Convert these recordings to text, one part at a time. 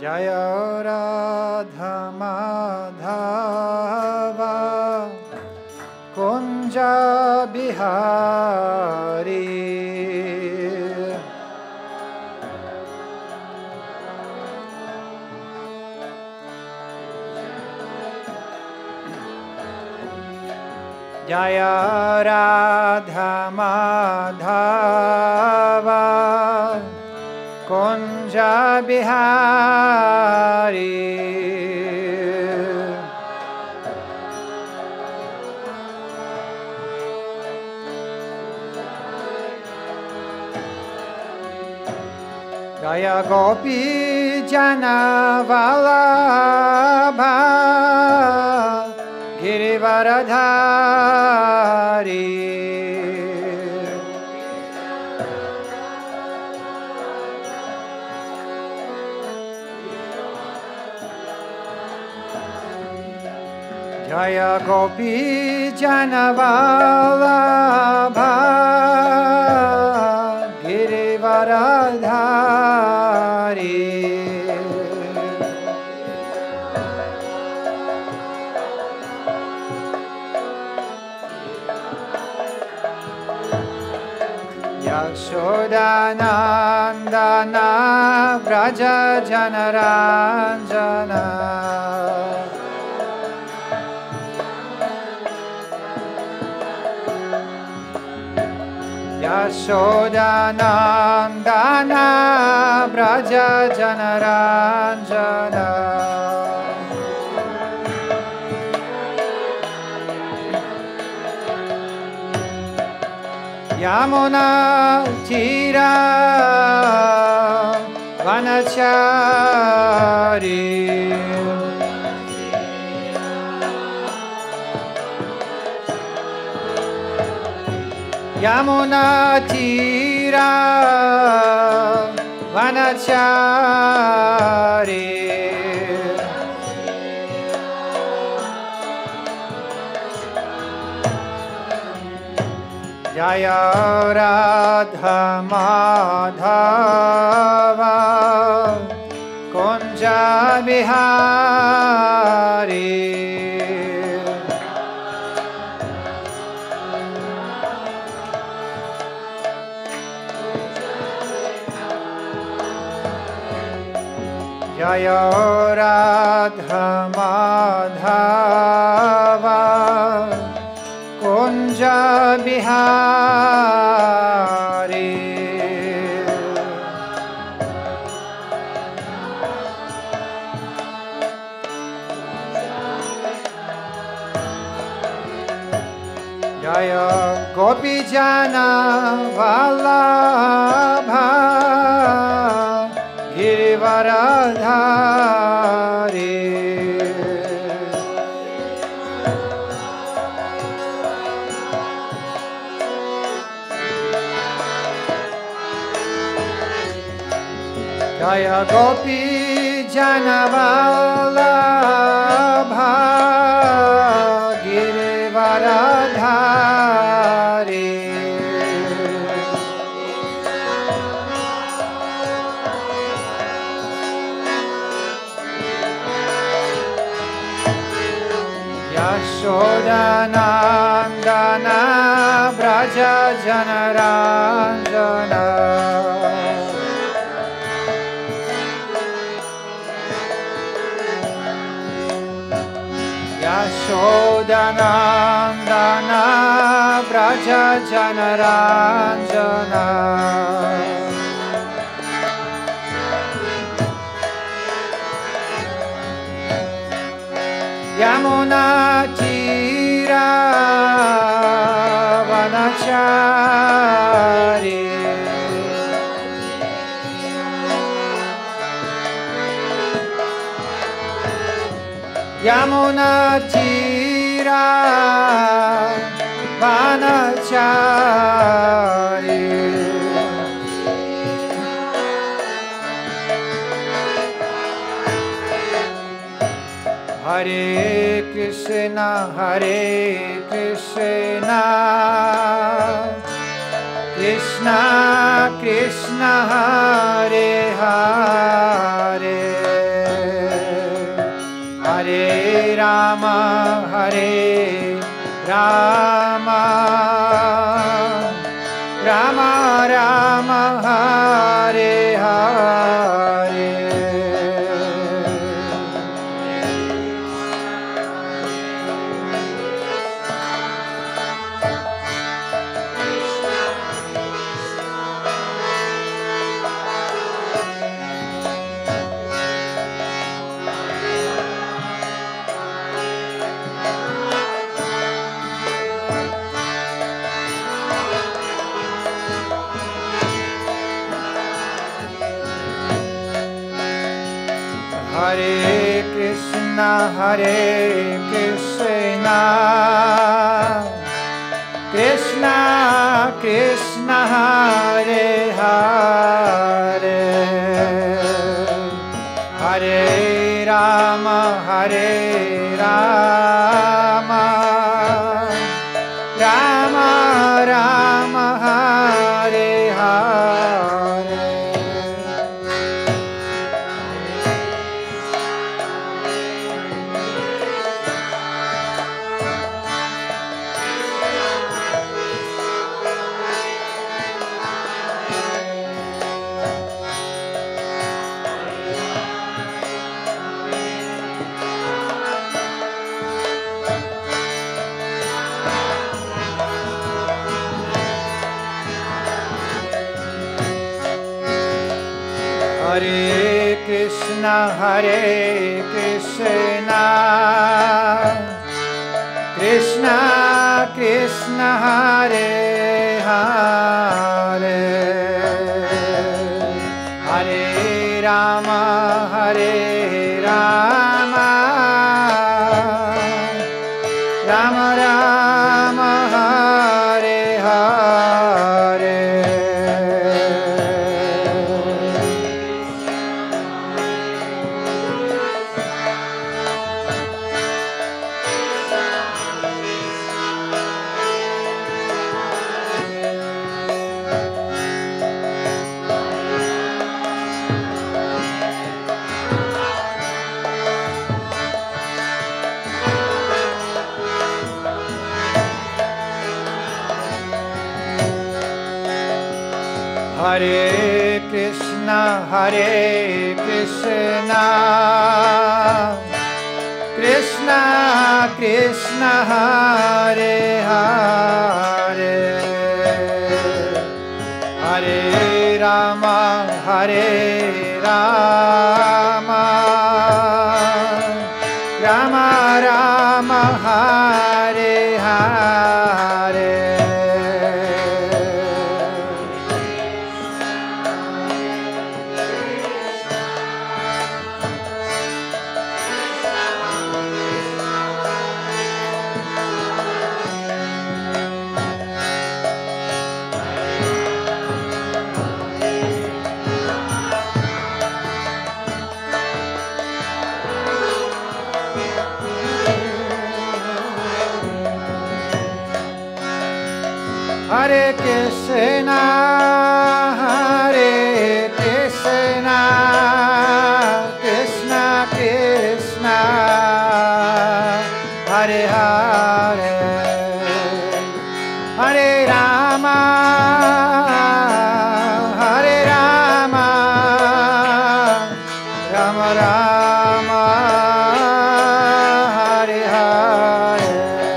Jaya Radha Madhava Kunja Bihari Jaya Radha Madhava Kunja Bihari Jaya Gopi Jana Vallabha Girivaradhari Jaya Gopi Jana Vallabha Girivaradhari Yashodanandana Vraja Janaranjana Yashodanandana Vraja Janaranjana Yamuna Tira Vanachari Yamuna Tira Vanachari Jaya Radha Madhava Kunja Bihari Jaya Radha Madhava Kunja Bihari Jaya Gopi Jana Vallabha Girivaradhari Jaya Gopi Jana Vallabha Girivaradhari Yashodanandana Vraja Janaranjana Yashodanandana Vraja Janaranjana Yamuna Tira Vanachari Yamuna Tira Vanachari Hare Krishna Krishna Krishna Hare Hare Hare Rama, Hare Rama, Rama Rama, Hare Hare. Hare Krishna, Hare Krishna, Krishna Krishna, Hare Hare, Hare Rama, Hare Rama, Rama Rama, Hare Hare. Hare Krishna, Hare Krishna, Krishna Krishna, Hare Hare, Hare Rama, Hare Rama, Rama Rama, Hare Hare. Hare Krishna, Hare Krishna, Krishna Krishna, Hare Hare, Hare Rama, Hare Rama, Rama Rama, Hare Hare. Hare Krishna, Hare Krishna, Krishna Krishna, Hare Hare, Hare Rama, Hare Rama, Rama Rama, Hare Hare.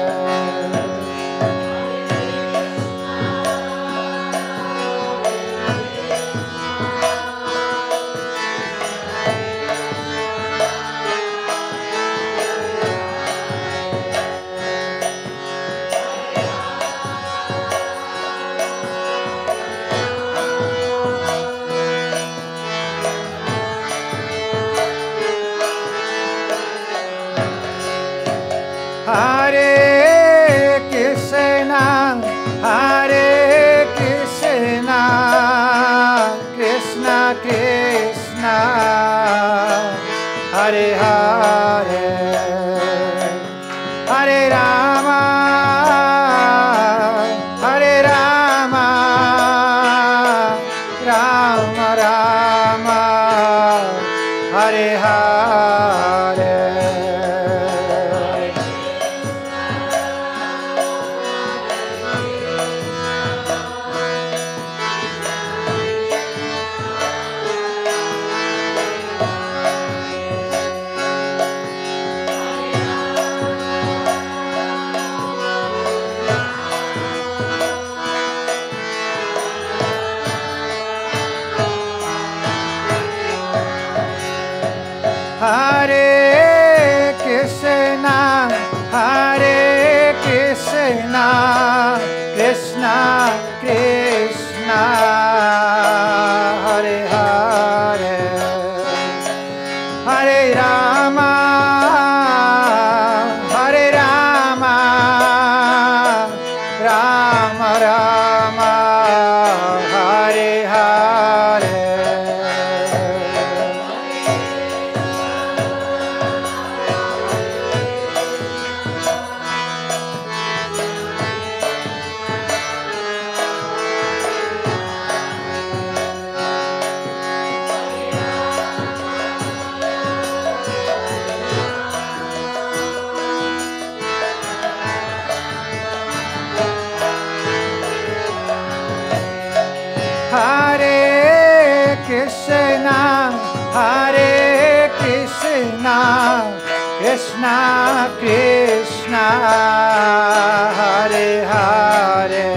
Hare Krishna, Hare Krishna, Krishna Krishna, Hare Hare, Hare Rama, Hare Rama, Rama Rama, Hare Hare. Krishna Krishna Hare Hare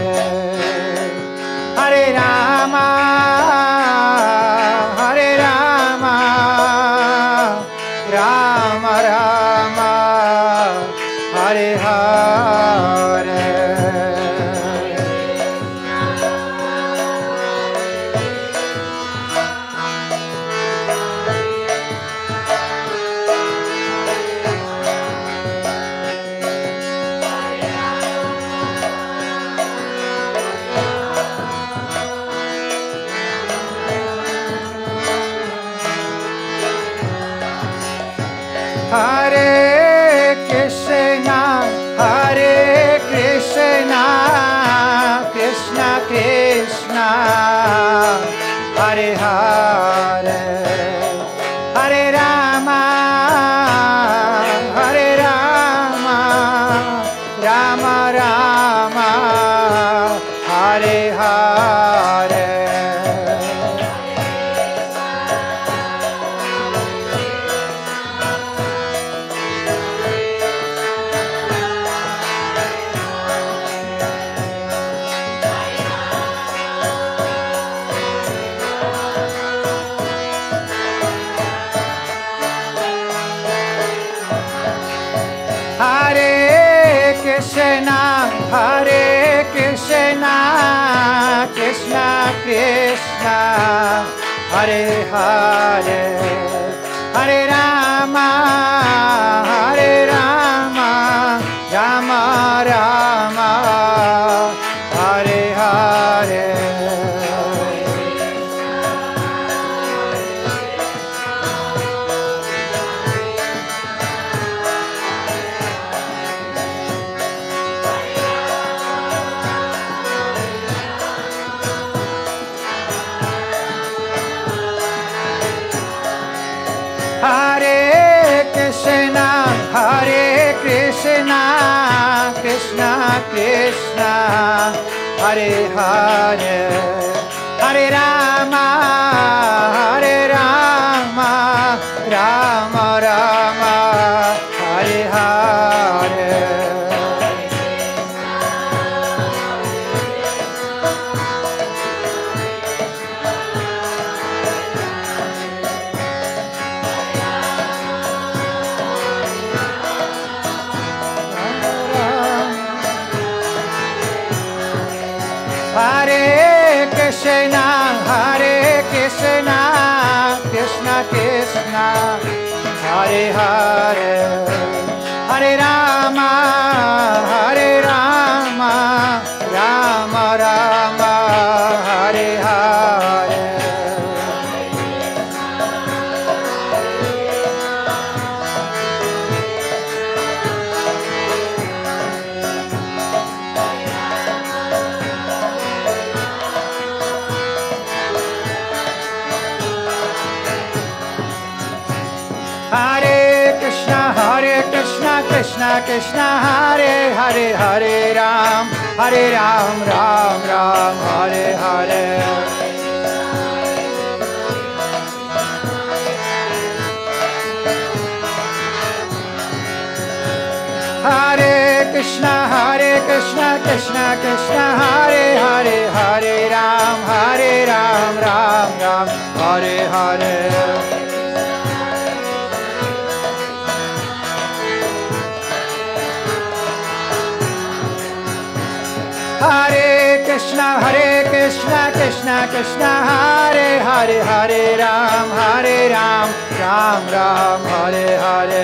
Hare Rama Hare Rama Rama Rama Hare Hare Hare Krishna Krishna Krishna Hare Hare Hare Rama Rama Rama Hare Hare Hare Krishna Krishna Krishna Hare Hare Hare Rama Rama Rama Hare Hare Hare Krishna Krishna Krishna Hare Hare Hare Rama Rama Rama Hare Hare Hare Krishna Krishna Krishna Hare Hare Hare Rama Rama Rama Hare Hare Hare Krishna Krishna Krishna Hare Hare Hare Ram Ram Ram Hare Hare Hare Krishna Krishna Krishna Hare Hare Hare Ram Ram Ram Hare Hare Hare Krishna Krishna Krishna Hare Hare Hare Ram Ram Ram Hare Hare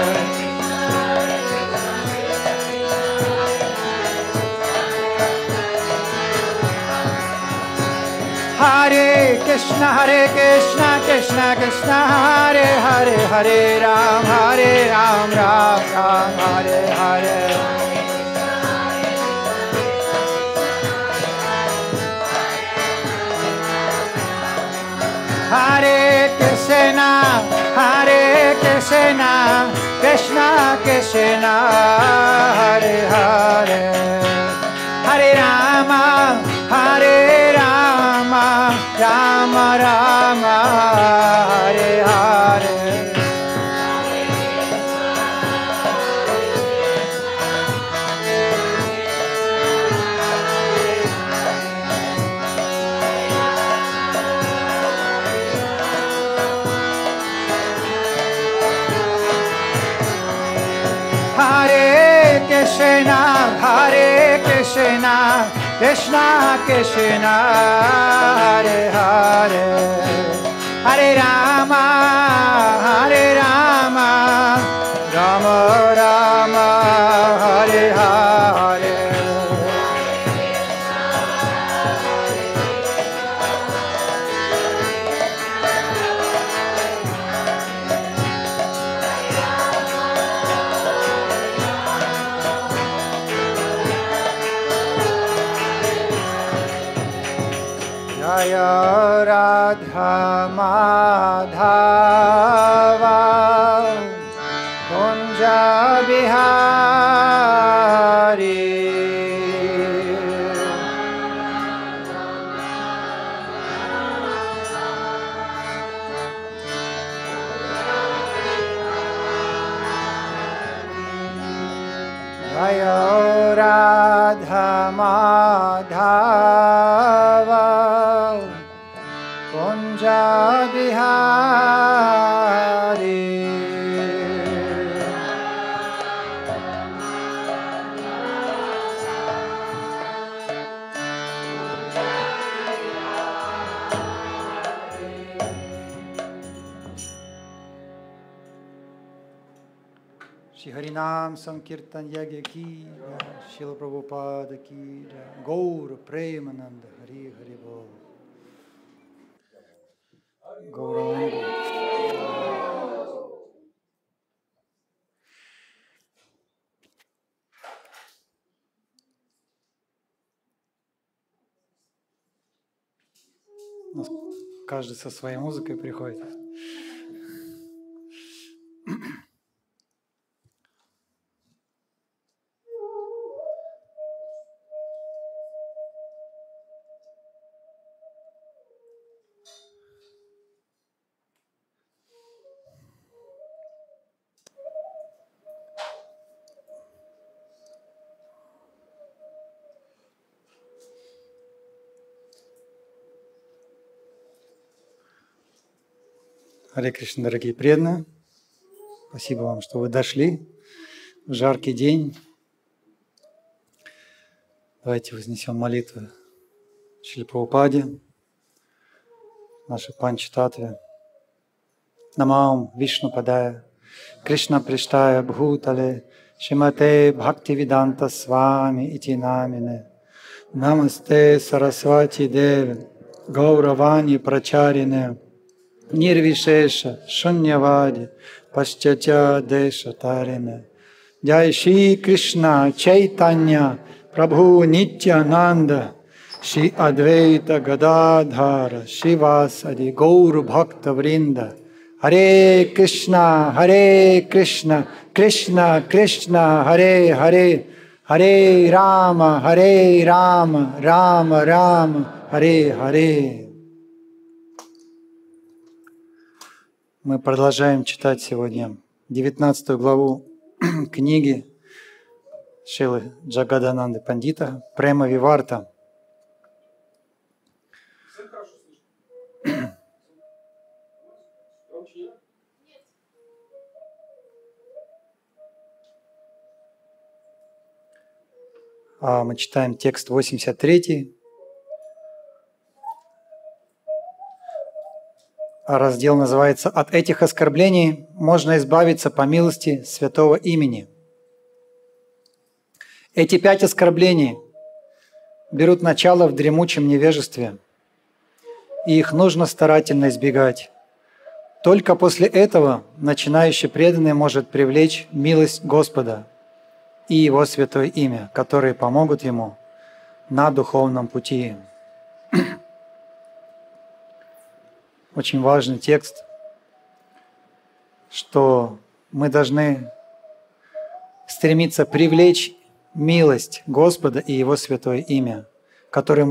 Hare Krishna Krishna Krishna Hare Hare Hare Ram Ram Ram Hare Hare Hare Krishna Krishna Krishna Hare Hare Hare Rama Rama Rama Hare Hare Hare Krishna, Krishna Krishna, Hare Hare, Hare Rama, Rama Rama, Hare Hare. Jaya Radha Madhava Kunja Bihari. Jaya Radha Madhava Kunja Bihari. Shri Harinam Sankirtan Yagya ki, Srila Prabhupada ki, Gaur Premananda Hari Hari Bol. Gauranga. Каждый со своей музыкой приходит. Харе Кришна, дорогие преданные. Спасибо вам, что вы дошли в жаркий день. Давайте вознесем молитву Шриле Прабхупаде, нашей Панчататтве. Намам Вишну Падая, Кришна Приштая Бхутале, Шримате Бхактивиданта Свами Ити Намине. Намасте Сарасвати Деве, Гауравани Прачарине, Нирвишеша, Шуньявади, Пашчатя Деша Тарине. Джай Шри Кришна Чайтанья, Прабху Нитянанда, Шри Адвайта Гададхара, Шривасади Гаур Бхакта Вринда. Харе Кришна, Кришна Кришна, Харе Харе, Харе Рама, Рама Рама, Харе Харе. Мы продолжаем читать сегодня 19 главу книги Шрилы Джагадананды Пандита «Према Виварта». Мы читаем текст 83. Раздел называется «От этих оскорблений можно избавиться по милости святого имени». Эти 5 оскорблений берут начало в дремучем невежестве, и их нужно старательно избегать. Только после этого начинающий преданный может привлечь милость Господа и Его святое имя, которые помогут ему на духовном пути. Очень важный текст, что мы должны стремиться привлечь милость Господа и Его святое имя, которые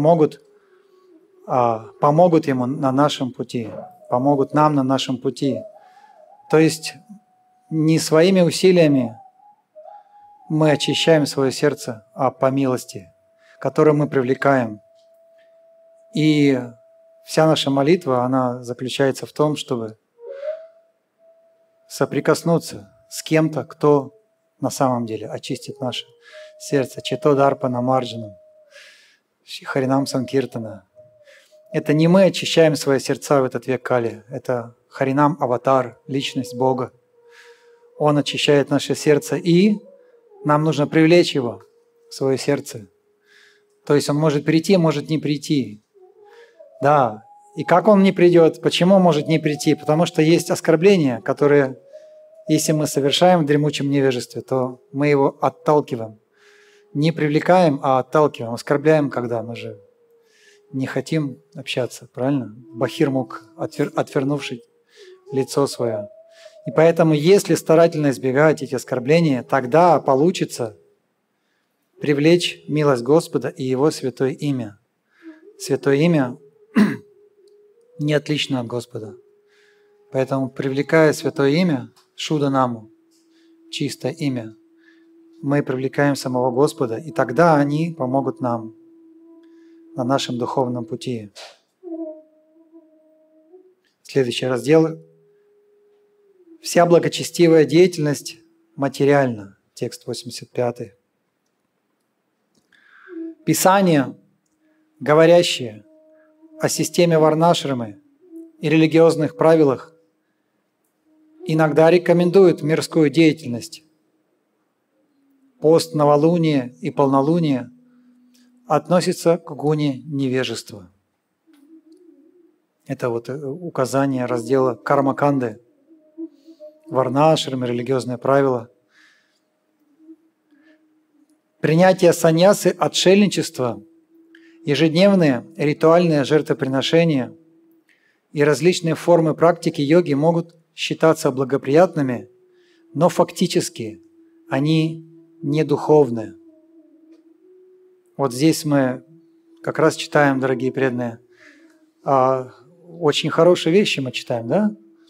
помогут Ему на нашем пути, помогут нам на нашем пути. То есть не своими усилиями мы очищаем свое сердце, а по милости, которую мы привлекаем. И вся наша молитва, она заключается в том, чтобы соприкоснуться с кем-то, кто на самом деле очистит наше сердце. Чито дарпана марджанам, Харинам Санкиртана. Это не мы очищаем свои сердца в этот век Кали. Это Харинам Аватар, личность Бога. Он очищает наше сердце, и нам нужно привлечь его в свое сердце. То есть он может прийти, может не прийти. Да. И как он не придет? Почему может не прийти? Потому что есть оскорбления, которые, если мы совершаем в дремучем невежестве, то мы его отталкиваем. Не привлекаем, а отталкиваем. Оскорбляем, когда мы же не хотим общаться, правильно? Бахирмук, отвернувший лицо свое. И поэтому, если старательно избегать эти оскорбления, тогда получится привлечь милость Господа и Его святое имя. Святое имя не отлично от Господа. Поэтому, привлекая святое имя, Шуда-наму, чистое имя, мы привлекаем самого Господа, и тогда они помогут нам на нашем духовном пути. Следующий раздел. Вся благочестивая деятельность материальна. Текст 85. Писания, говорящие о системе варнашрамы и религиозных правилах, иногда рекомендуют мирскую деятельность. Пост новолуния и полнолуния относится к гуне невежества. Это вот указание раздела Кармаканды, варнашрама, религиозные правила. Принятие саньясы, отшельничества, ежедневные ритуальные жертвоприношения и различные формы практики йоги могут считаться благоприятными, но фактически они не духовные. Вот здесь мы как раз читаем, дорогие преданные, очень хорошие вещи мы читаем, да?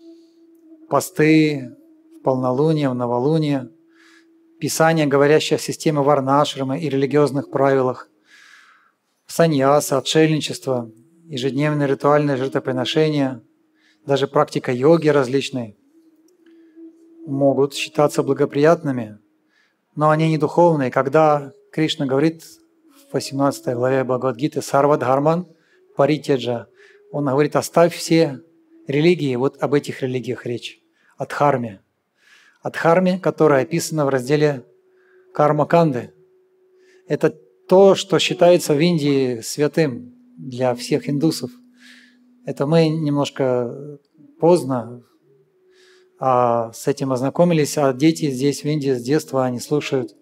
Посты в полнолуние, в новолуние, Писание, говорящее о системе варнашрамы и религиозных правилах, саньяса, отшельничество, ежедневные ритуальные жертвоприношения, даже практика йоги различной могут считаться благоприятными, но они не духовные. Когда Кришна говорит в 18 главе Бхагавад-гиты «Сарвадхарман паритяджа», он говорит: оставь все религии, вот об этих религиях речь, о дхарме. О дхарме, которая описана в разделе Кармаканды. Это то, что считается в Индии святым для всех индусов. Это мы немножко поздно с этим ознакомились, а дети здесь в Индии с детства, они слушают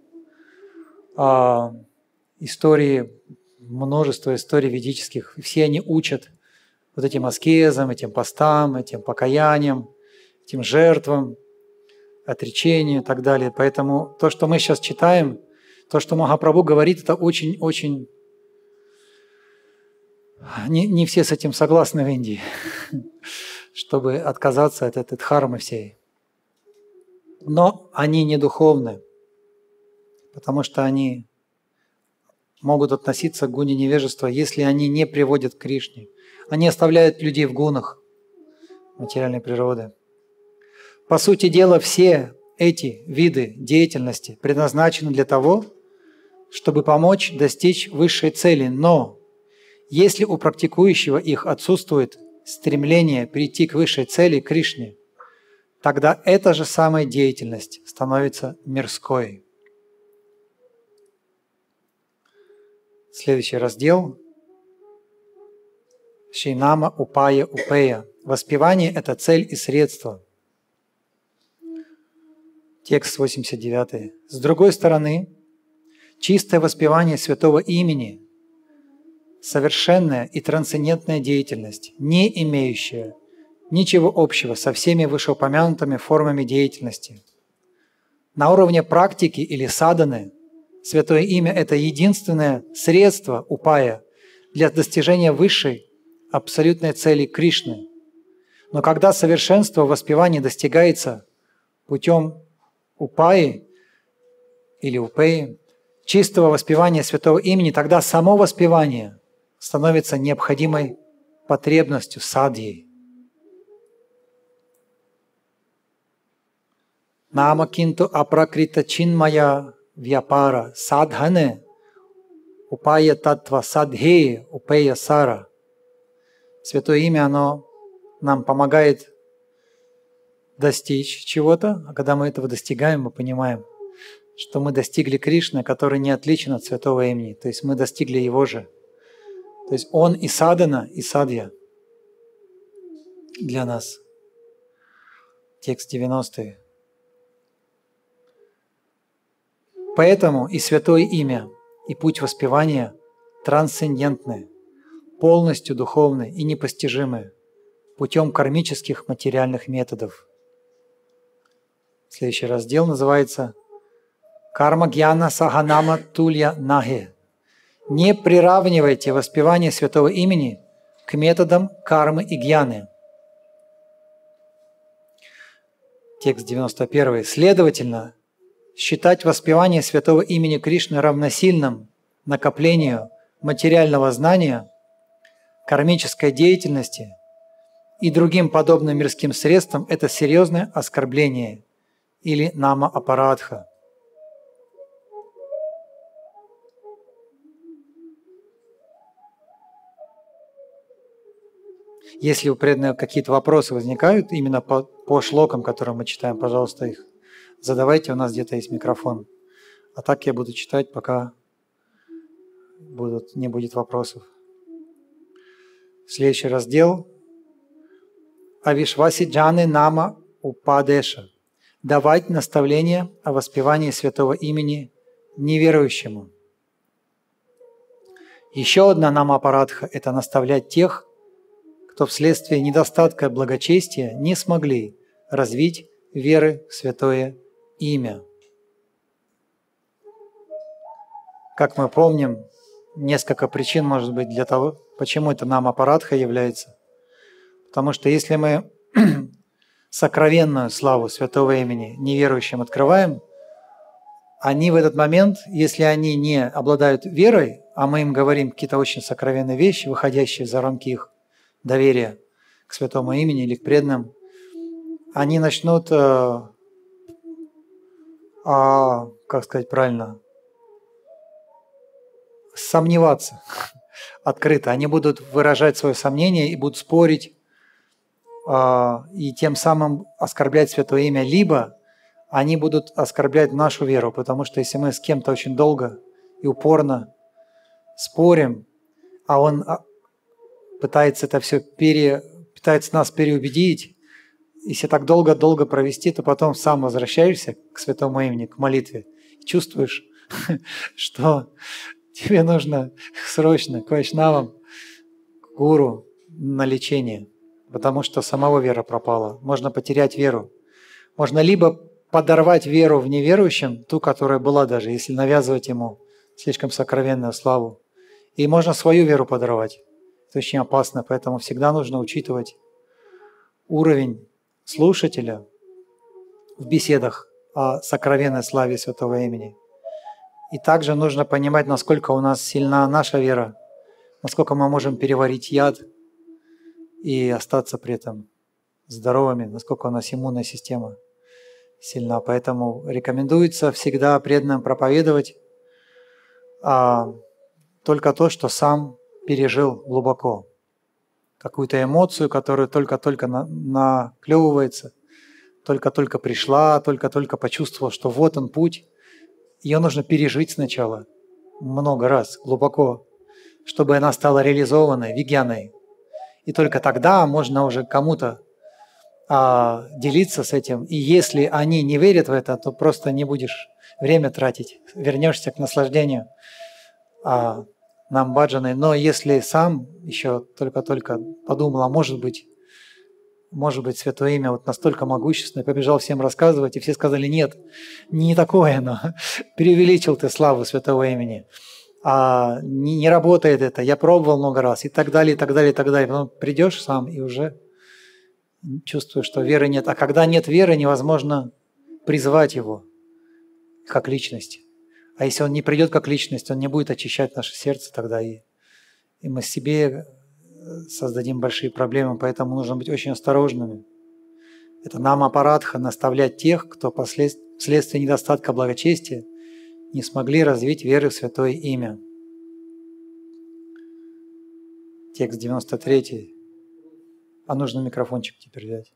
истории, множество историй ведических, и все они учат вот этим аскезам, этим постам, этим покаяниям, этим жертвам, отречению и так далее. Поэтому то, что мы сейчас читаем, то, что Махапрабху говорит, это очень-очень... Не все с этим согласны в Индии, чтобы отказаться от этой дхармы всей. Но они не духовны, потому что они могут относиться к гуне невежества, если они не приводят к Кришне. Они оставляют людей в гунах материальной природы. По сути дела, все эти виды деятельности предназначены для того, чтобы помочь достичь высшей цели. Но если у практикующего их отсутствует стремление прийти к высшей цели, Кришне, тогда эта же самая деятельность становится мирской. Следующий раздел. Шринама Упая Упея. Воспевание – это цель и средство. Текст 89. С другой стороны, чистое воспевание святого имени – совершенная и трансцендентная деятельность, не имеющая ничего общего со всеми вышеупомянутыми формами деятельности. На уровне практики или садханы святое имя – это единственное средство упая для достижения высшей абсолютной цели Кришны. Но когда совершенство в воспевании достигается путем упаи или упеи, чистого воспевания святого имени, тогда само воспевание становится необходимой потребностью садхи. Нама кинту апракрита чинмая вьяпара садхане упая татва садхе упея сара. Святое имя, оно нам помогает достичь чего-то, а когда мы этого достигаем, мы понимаем, что мы достигли Кришны, который не отличен от святого имени. То есть мы достигли Его же. То есть Он и садана, и садья для нас. Текст 90. Поэтому и святое имя, и путь воспевания трансцендентны, полностью духовны и непостижимы путем кармических материальных методов. Следующий раздел называется «Карма гьяна саханама тулья нахе». Не приравнивайте воспевание святого имени к методам кармы и гьяны. Текст 91. Следовательно, считать воспевание святого имени Кришны равносильным накоплению материального знания, кармической деятельности и другим подобным мирским средствам – это серьезное оскорбление или нама-апарадха. Если у преданных какие-то вопросы возникают именно по шлокам, которые мы читаем, пожалуйста, их задавайте, у нас где-то есть микрофон. А так я буду читать, пока не будет вопросов. Следующий раздел. Авишваси джаны нама упадеша. Давать наставление о воспевании святого имени неверующему. Еще одна нама-апарадха – это наставлять тех, кто вследствие недостатка благочестия не смогли развить веры в святое имя. Как мы помним, несколько причин может быть для того, почему это нама-апарадха является. Потому что если мы сокровенную славу святого имени неверующим открываем, они в этот момент, если они не обладают верой, а мы им говорим какие-то очень сокровенные вещи, выходящие за рамки их доверия к святому имени или к преданным, они начнут, как сказать правильно, сомневаться открыто. Они будут выражать свое сомнение и будут спорить, и тем самым оскорблять святое имя. Либо они будут оскорблять нашу веру, потому что если мы с кем-то очень долго и упорно спорим, а он пытается это все пытается нас переубедить, если так долго-долго провести, то потом сам возвращаешься к святому имени, к молитве, и чувствуешь, что тебе нужно срочно к вайшнавам, к гуру на лечение, потому что самого вера пропала. Можно потерять веру. Можно либо подорвать веру в неверующем, ту, которая была даже, если навязывать ему слишком сокровенную славу. И можно свою веру подорвать. Это очень опасно, поэтому всегда нужно учитывать уровень слушателя в беседах о сокровенной славе святого имени. И также нужно понимать, насколько у нас сильна наша вера, насколько мы можем переварить яд и остаться при этом здоровыми, насколько у нас иммунная система сильна. Поэтому рекомендуется всегда преданным проповедовать только то, что сам пережил глубоко. Какую-то эмоцию, которая только-только наклевывается, только-только пришла, только-только почувствовал, что вот он путь. Ее нужно пережить сначала, много раз, глубоко, чтобы она стала реализованной, вигьяной. И только тогда можно уже кому-то делиться с этим. И если они не верят в это, то просто не будешь время тратить, вернешься к наслаждению нам баджаной. Но если сам еще только-только подумал, а может быть, святое имя вот настолько могущественное, побежал всем рассказывать, и все сказали, нет, не такое оно, преувеличил ты славу святого имени, не работает это, я пробовал много раз, и так далее, и так далее, и так далее. Потом придешь сам и уже чувствуешь, что веры нет. А когда нет веры, невозможно призвать его как личность. А если он не придет как личность, он не будет очищать наше сердце тогда, и мы себе создадим большие проблемы, поэтому нужно быть очень осторожными. Это нам аппаратха наставлять тех, кто вследствие недостатка благочестия не смогли развить веры в Святое Имя. Текст 93. А нужно микрофончик теперь взять.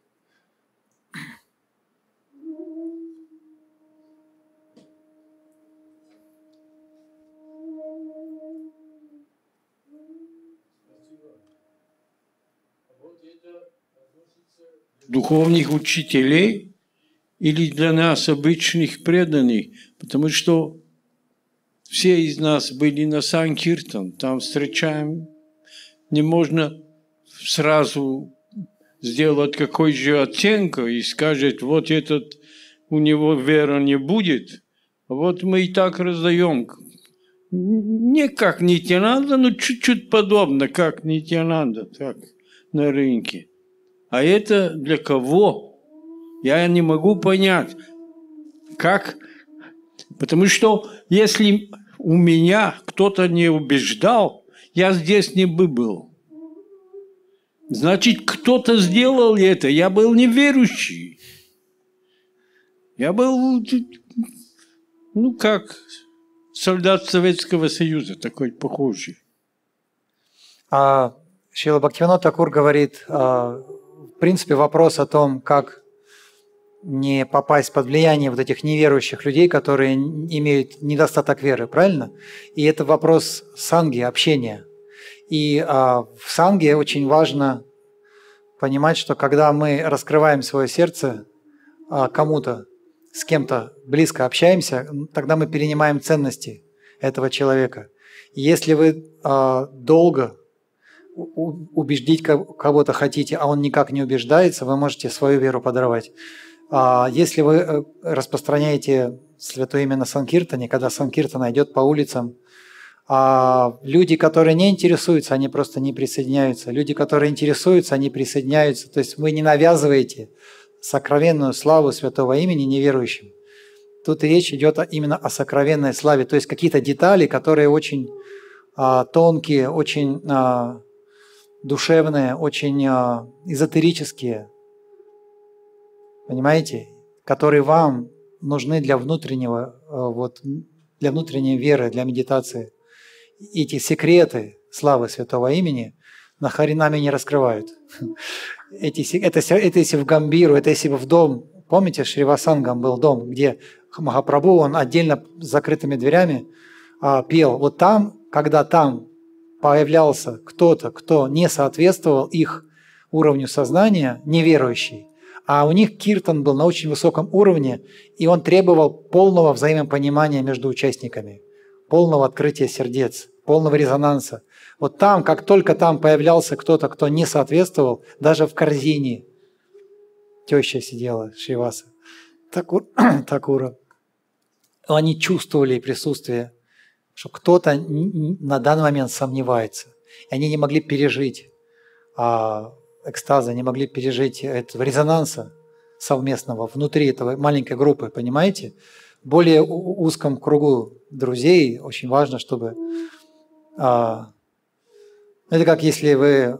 Духовных учителей или для нас, обычных преданных, потому что все из нас были на Санкиртан, там встречаем, не можно сразу сделать какой же оценку и скажет, вот этот, у него вера не будет, а вот мы и так раздаем. Не как Нитьянанда, но чуть-чуть подобно, как Нитьянанда, так, на рынке. А это для кого? Я не могу понять, как. Потому что если у меня кто-то не убеждал, я здесь не бы был. Значит, кто-то сделал это. Я был неверующий. Я был, ну как, солдат Советского Союза, такой похожий. Шрила Бхактивинода Тхакур говорит, в принципе, вопрос о том, как не попасть под влияние вот этих неверующих людей, которые имеют недостаток веры, правильно? И это вопрос санги, общения. И в санге очень важно понимать, что когда мы раскрываем свое сердце кому-то, с кем-то близко общаемся, тогда мы перенимаем ценности этого человека. И если вы долго убеждить кого-то хотите, а он никак не убеждается, вы можете свою веру подорвать. Если вы распространяете Святое Имя на Санкиртане, когда Санкиртана идет по улицам, люди, которые не интересуются, они просто не присоединяются. Люди, которые интересуются, они присоединяются. То есть вы не навязываете сокровенную славу Святого Имени неверующим. Тут речь идет именно о сокровенной славе, то есть какие-то детали, которые очень тонкие, очень душевные, очень эзотерические, понимаете, которые вам нужны для для внутренней веры, для медитации. Эти секреты славы Святого Имени на Харинаме не раскрывают. Это если в Гамбиру, это если бы в дом, помните, Шривасангам был дом, где Махапрабху, он отдельно с закрытыми дверями пел. Вот там, когда там появлялся кто-то, кто не соответствовал их уровню сознания, неверующий, а у них киртан был на очень высоком уровне, и он требовал полного взаимопонимания между участниками, полного открытия сердец, полного резонанса. Вот там, как только там появлялся кто-то, кто не соответствовал, даже в корзине теща сидела, Шриваса, Такура, они чувствовали присутствие, что кто-то на данный момент сомневается. И они не могли пережить экстаза, не могли пережить этого резонанса совместного внутри этой маленькой группы, понимаете? В более узком кругу друзей очень важно, чтобы... Это как если вы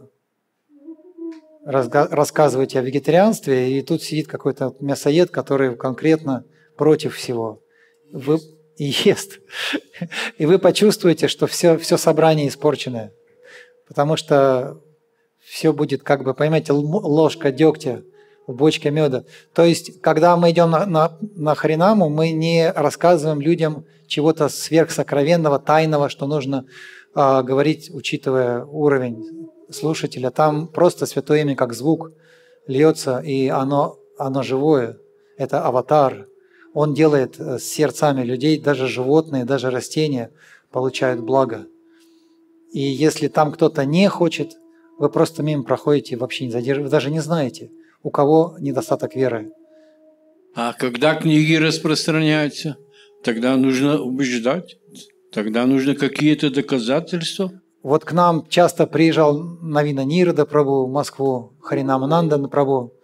рассказываете о вегетарианстве, и тут сидит какой-то мясоед, который конкретно против всего. И ест. И вы почувствуете, что все собрание испорченное. Потому что все будет как бы, понимаете, ложка дегтя в бочке меда. То есть, когда мы идем на Харинаму, мы не рассказываем людям чего-то сверхсокровенного, тайного, что нужно говорить, учитывая уровень слушателя. Там просто Святое Имя как звук льется, и оно живое. Это аватар. Он делает с сердцами людей, даже животные, даже растения получают благо. И если там кто-то не хочет, вы просто мимо проходите, вообще не задерживаете, вы даже не знаете, у кого недостаток веры. А когда книги распространяются, тогда нужно убеждать, тогда нужно какие-то доказательства. Вот к нам часто приезжал Навина Нирада Прабху в Москву, Харинамананда Прабху.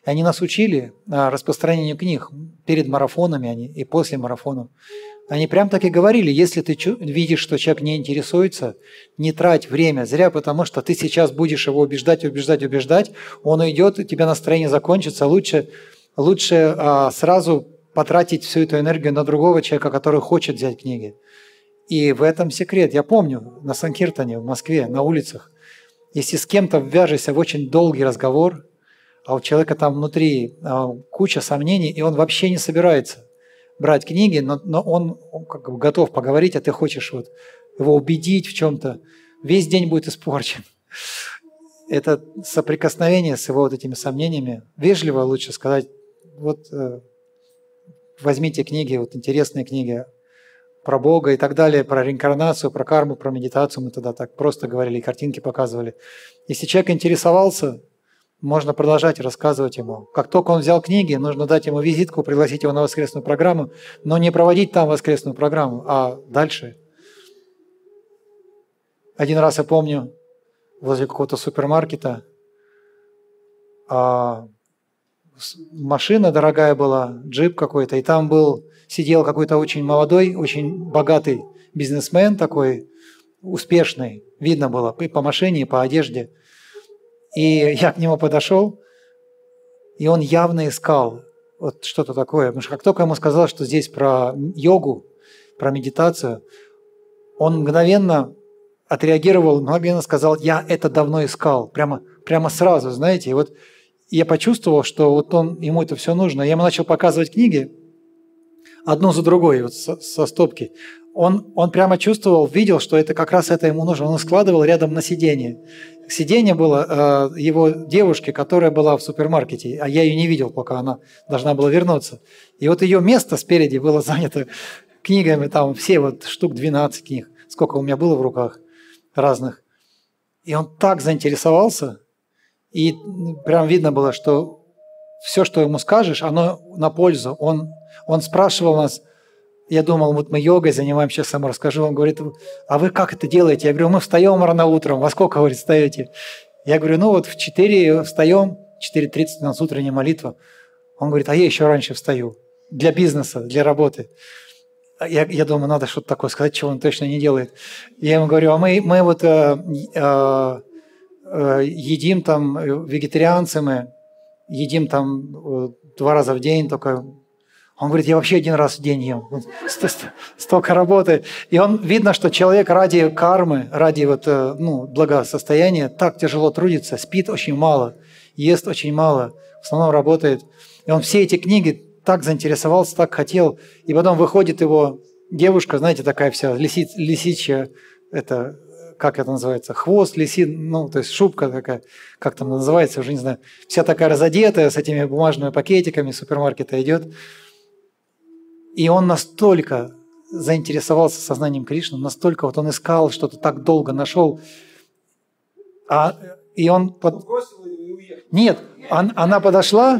И они нас учили распространению книг перед марафонами и после марафонов. Они прям так и говорили, если ты видишь, что человек не интересуется, не трать время зря, потому что ты сейчас будешь его убеждать, он уйдет, у тебя настроение закончится. Лучше сразу потратить всю эту энергию на другого человека, который хочет взять книги. И в этом секрет. Я помню на Санкиртане в Москве, на улицах, если с кем-то ввяжешься в очень долгий разговор, а у человека там внутри куча сомнений, и он вообще не собирается брать книги, но он как бы готов поговорить, а ты хочешь вот его убедить в чем-то, весь день будет испорчен. Это соприкосновение с его вот этими сомнениями. Вежливо лучше сказать, вот возьмите книги, вот интересные книги про Бога и так далее, про реинкарнацию, про карму, про медитацию. Мы тогда так просто говорили, картинки показывали. Если человек интересовался, можно продолжать рассказывать ему. Как только он взял книги, нужно дать ему визитку, пригласить его на воскресную программу, но не проводить там воскресную программу, а дальше. Один раз я помню, возле какого-то супермаркета машина дорогая была, джип какой-то, и там сидел какой-то очень молодой, очень богатый бизнесмен такой, успешный, видно было и по машине, и по одежде. И я к нему подошел, и он явно искал вот что-то такое. Потому что как только ему сказал, что здесь про йогу, про медитацию, он мгновенно отреагировал, мгновенно сказал, я это давно искал, прямо сразу, знаете. И вот я почувствовал, что вот ему это все нужно. Я ему начал показывать книги, одну за другой, вот со стопки. Он прямо чувствовал, видел, что это как раз это ему нужно. Он складывал рядом на сиденье. Сиденье было его девушки, которая была в супермаркете, а я ее не видел, пока она должна была вернуться. И вот ее место спереди было занято книгами, там все вот штук 12 книг, сколько у меня было в руках разных. И он так заинтересовался, и прям видно было, что все, что ему скажешь, оно на пользу. Он спрашивал нас, я думал, вот мы йогой занимаемся, сейчас сам расскажу. Он говорит, а вы как это делаете? Я говорю, мы встаем рано утром. Во сколько, говорит, встаете? Я говорю, ну вот в 4 встаем, 4:30 у нас утренняя молитва. Он говорит, а я еще раньше встаю. Для бизнеса, для работы. Я думаю, надо что-то такое сказать, чего он точно не делает. Я ему говорю, а мы вот едим там, вегетарианцы мы, едим там 2 раза в день только. Он говорит, я вообще 1 раз в день ем. Столько работы. И видно, что человек ради кармы, ради благосостояния так тяжело трудится, спит очень мало, ест очень мало, в основном работает. И он все эти книги так заинтересовался, так хотел. И потом выходит его девушка, знаете, такая вся лисичья, как это называется, хвост, то есть шубка такая, как там называется, уже не знаю. Вся такая разодетая, с этими бумажными пакетиками, из супермаркета идет. И он настолько заинтересовался сознанием Кришны, настолько вот он искал что-то, так долго нашел. Нет, она подошла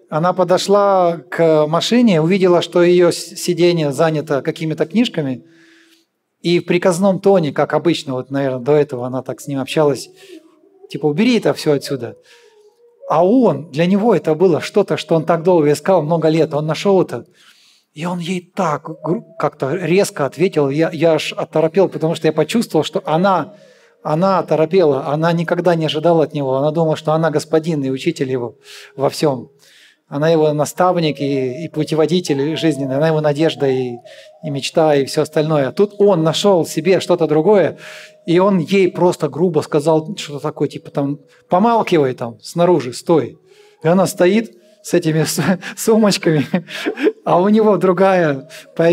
к машине, увидела, что ее сиденье занято какими-то книжками, и в приказном тоне, как обычно, вот, наверное, до этого она так с ним общалась, типа, убери это все отсюда. А для него это было что-то, что он так долго искал, много лет, он нашел это. И он ей так как-то резко ответил, я аж оторопел, потому что я почувствовал, что она оторопела, она никогда не ожидала от него, она думала, что она господин и учитель его во всем. Она его наставник и путеводитель жизненный, она его надежда и мечта и все остальное. А тут он нашел себе что-то другое, и он ей просто грубо сказал что-то такое, типа там, помалкивай там снаружи, стой. И она стоит с этими сумочками, а у него другое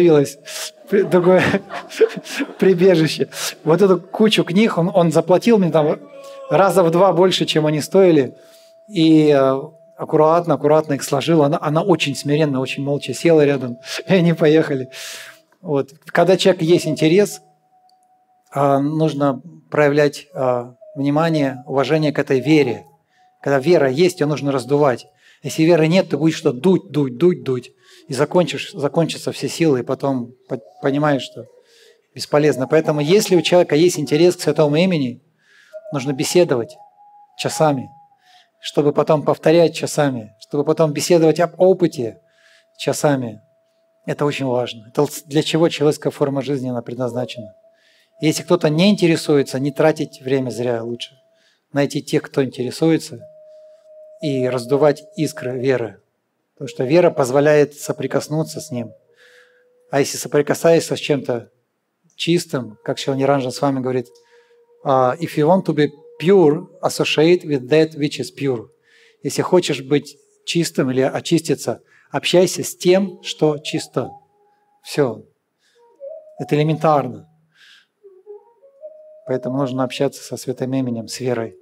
прибежище. Вот эту кучу книг он заплатил мне там раза в 2 больше, чем они стоили, и аккуратно их сложил. Она очень смиренно, очень молча села рядом, и они поехали. Вот. Когда у человека есть интерес, нужно проявлять внимание, уважение к этой вере. Когда вера есть, ее нужно раздувать. Если веры нет, ты будешь что дуть, и закончатся все силы, и потом понимаешь, что бесполезно. Поэтому если у человека есть интерес к святому имени, нужно беседовать часами, чтобы потом повторять часами, чтобы потом беседовать об опыте часами. Это очень важно. Это для чего человеческая форма жизни она предназначена. Если кто-то не интересуется, не тратить время зря лучше. Найти тех, кто интересуется, и раздувать искры веры. Потому что вера позволяет соприкоснуться с ним. А если соприкасаешься с чем-то чистым, как Шрила Ниранджан с вами говорит, if you want to be pure, associate with that which is pure. Если хочешь быть чистым или очиститься, общайся с тем, что чисто. Все. Это элементарно. Поэтому нужно общаться со святым именем, с верой.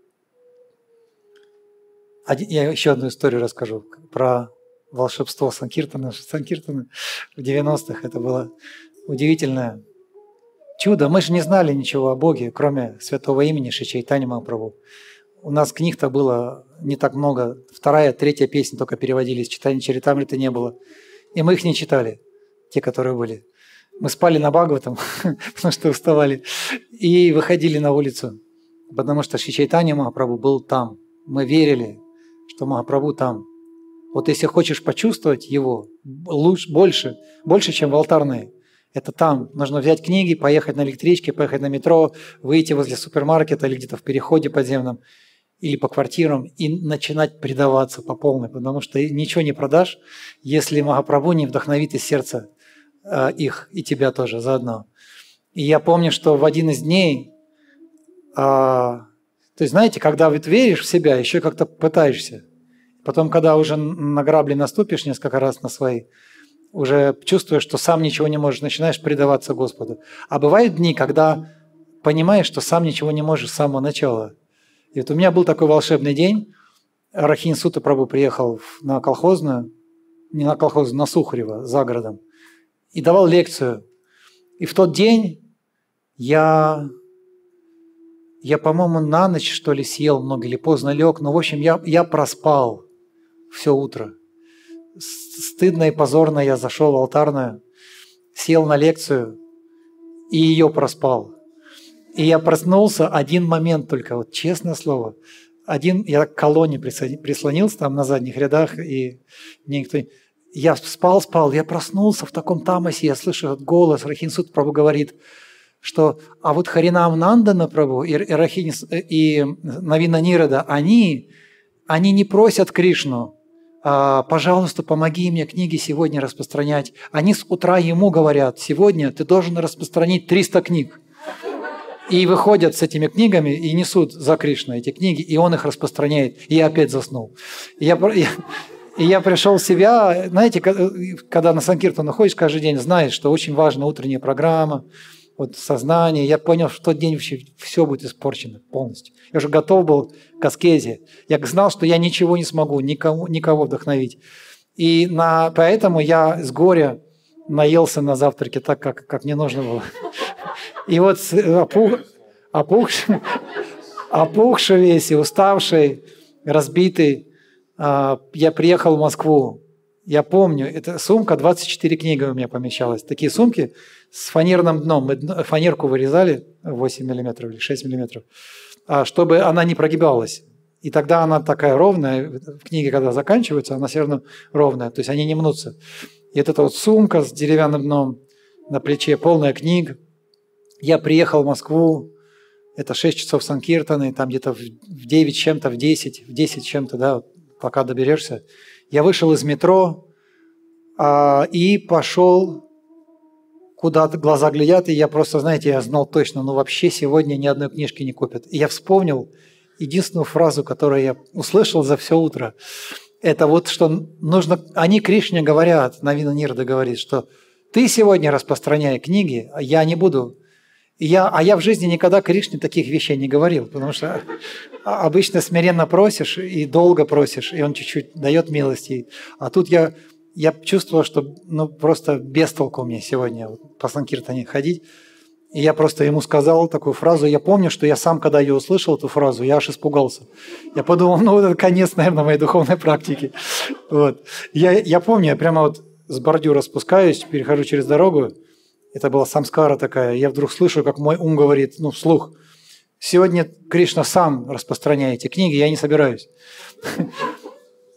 Я еще одну историю расскажу про волшебство Санкиртана. Санкиртана в 90-х это было удивительное чудо. Мы же не знали ничего о Боге, кроме святого имени Шри Чайтанья Махапрабху. У нас книг-то было не так много. 2-я, 3-я песни только переводились. Читания Чаритамриты не было. И мы их не читали, те, которые были. Мы спали на Бхагаватам, потому что уставали. И выходили на улицу, потому что Шри Чайтанья Махапрабху был там. Мы верили, что Махапрабху там. Вот если хочешь почувствовать его больше, чем в алтарной, это там. Нужно взять книги, поехать на электричке, поехать на метро, выйти возле супермаркета или где-то в переходе подземном или по квартирам и начинать предаваться по полной, потому что ничего не продашь, если Махапрабху не вдохновит из сердца их и тебя тоже заодно. И я помню, что в один из дней, то есть знаете, когда вот веришь в себя, еще как-то пытаешься. Потом, когда уже на грабли наступишь несколько раз на свои, уже чувствуешь, что сам ничего не можешь, начинаешь предаваться Господу. А бывают дни, когда понимаешь, что сам ничего не можешь с самого начала. И вот у меня был такой волшебный день. Рахин Сута Прабху приехал на колхозную, не на колхозную, на Сухарево, за городом, и давал лекцию. И в тот день я по-моему, на ночь, что ли, съел много или поздно лег. Но, в общем, я проспал все утро. Стыдно и позорно я зашел в алтарную, сел на лекцию и ее проспал. И я проснулся один момент только, вот честное слово. Я к колонне прислонился там на задних рядах, и мне никто... Я спал, я проснулся в таком тамасе, я слышу этот голос, Рахин Сута Прабху говорит, что а вот Харинам Нандана Прабху и Навина Нирада, они не просят Кришну, пожалуйста, помоги мне книги сегодня распространять. Они с утра ему говорят, сегодня ты должен распространить 300 книг. И выходят с этими книгами и несут за Кришну эти книги, и он их распространяет. И я опять заснул. И я пришел в себя, знаете, когда на Санкиртан находишь каждый день, знаешь, что очень важна утренняя программа, вот сознание. Я понял, что в тот день вообще все будет испорчено полностью. Я уже готов был к аскезе. Я знал, что я ничего не смогу, никого вдохновить. И поэтому я с горя наелся на завтраке так, как не нужно было. И вот опухший весь и уставший, разбитый, я приехал в Москву. Я помню, эта сумка, 24 книги у меня помещалась. Такие сумки с фанерным дном. Мы фанерку вырезали 8 мм или 6 мм, чтобы она не прогибалась. И тогда она такая ровная. Книги, когда заканчиваются, она все равно ровная. То есть они не мнутся. И вот эта вот сумка с деревянным дном на плече, полная книг. Я приехал в Москву. Это 6 часов Санкиртаны. Там где-то в 9 чем-то, в 10 чем-то, да, пока доберешься. Я вышел из метро и пошел, куда глаза глядят, и я просто, знаете, я знал точно, вообще сегодня ни одной книжки не купят. И я вспомнил единственную фразу, которую я услышал за все утро. Это вот, что нужно... Они Кришне говорят, Навина Нирада говорит, что ты сегодня распространяй книги, а я не буду... А я в жизни никогда Кришне таких вещей не говорил, потому что обычно смиренно просишь и долго просишь, и он чуть-чуть дает милости. А тут я чувствовал, что просто без толку мне сегодня по Санкиртане ходить. И я просто ему сказал такую фразу. Я помню, что я сам, когда ее услышал, эту фразу, я аж испугался. Я подумал, это конец, наверное, моей духовной практики. Вот. Я помню, я прямо вот с бордюра спускаюсь, перехожу через дорогу. Это была самскара такая. Я вдруг слышу, как мой ум говорит, вслух, сегодня Кришна сам распространяет эти книги, я не собираюсь.